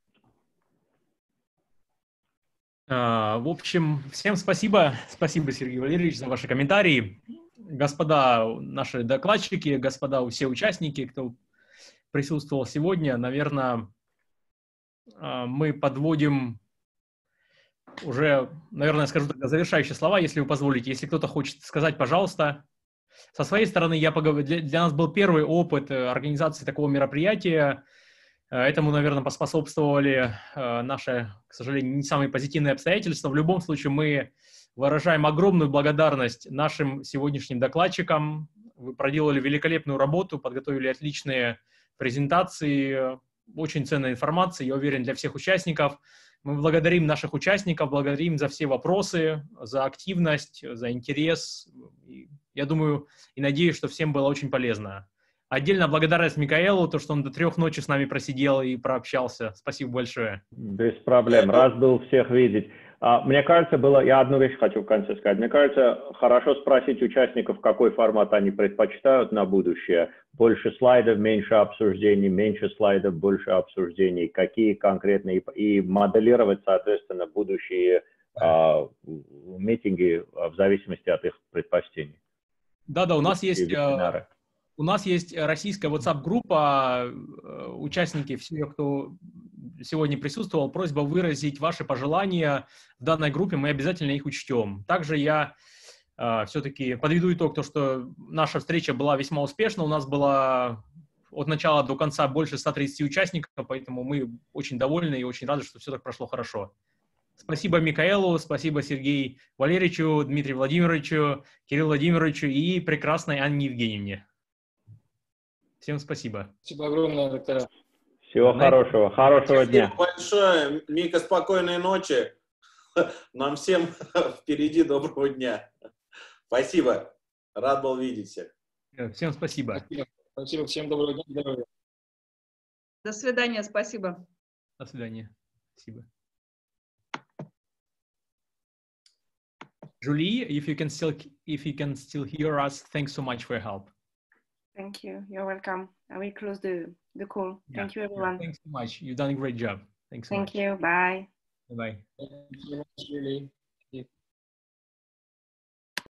Uh, в общем, всем спасибо. Спасибо, Сергей Валерьевич, за ваши комментарии. Господа наши докладчики, господа все участники, кто присутствовал сегодня, наверное, uh, мы подводим уже, наверное, скажу тогда завершающие слова, если вы позволите. Если кто-то хочет сказать, пожалуйста. Со своей стороны, я поговорю, для, для нас был первый опыт организации такого мероприятия. Этому, наверное, поспособствовали наши, к сожалению, не самые позитивные обстоятельства. В любом случае, мы выражаем огромную благодарность нашим сегодняшним докладчикам. Вы проделали великолепную работу, подготовили отличные презентации, очень ценная информация, я уверен, для всех участников. Мы благодарим наших участников, благодарим за все вопросы, за активность, за интерес. Я думаю и надеюсь, что всем было очень полезно. Отдельно благодарность Микаэлу, то, что он до трех ночи с нами просидел и прообщался. Спасибо большое. Без проблем. Рад был всех видеть. Мне кажется, было... Я одну вещь хочу в конце сказать. Мне кажется, хорошо спросить участников, какой формат они предпочитают на будущее. Больше слайдов, меньше обсуждений, меньше слайдов, больше обсуждений. Какие конкретные... И моделировать, соответственно, будущие а, митинги в зависимости от их предпочтений. Да-да, у нас есть... Вебинары. У нас есть российская WhatsApp-группа, участники, все, кто сегодня присутствовал, просьба выразить ваши пожелания в данной группе, мы обязательно их учтем. Также я э, все-таки подведу итог, то, что наша встреча была весьма успешна, у нас было от начала до конца больше ста тридцати участников, поэтому мы очень довольны и очень рады, что все так прошло хорошо. Спасибо Микаэлу, спасибо Сергею Валерьевичу, Дмитрию Владимировичу, Кириллу Владимировичу и прекрасной Анне Евгеньевне. Всем спасибо. Спасибо огромное, доктора. Всего Знаете? хорошего. Хорошего Спасибо дня. большое. Мика, спокойной ночи. Нам всем впереди доброго дня. Спасибо. Рад был видеть всех. Всем спасибо. Спасибо. Спасибо. Всем доброго дня. Здоровья. До свидания. Спасибо. До свидания. Спасибо. Julie, if you can still if you can still hear us, thanks so much for your help. Thank you. You're welcome. I will close the, the call. Yeah. Thank you, everyone. Yeah, thanks so much. You've done a great job. Thanks so Thank much. you. Bye. Bye-bye. Thank you very much, Julie.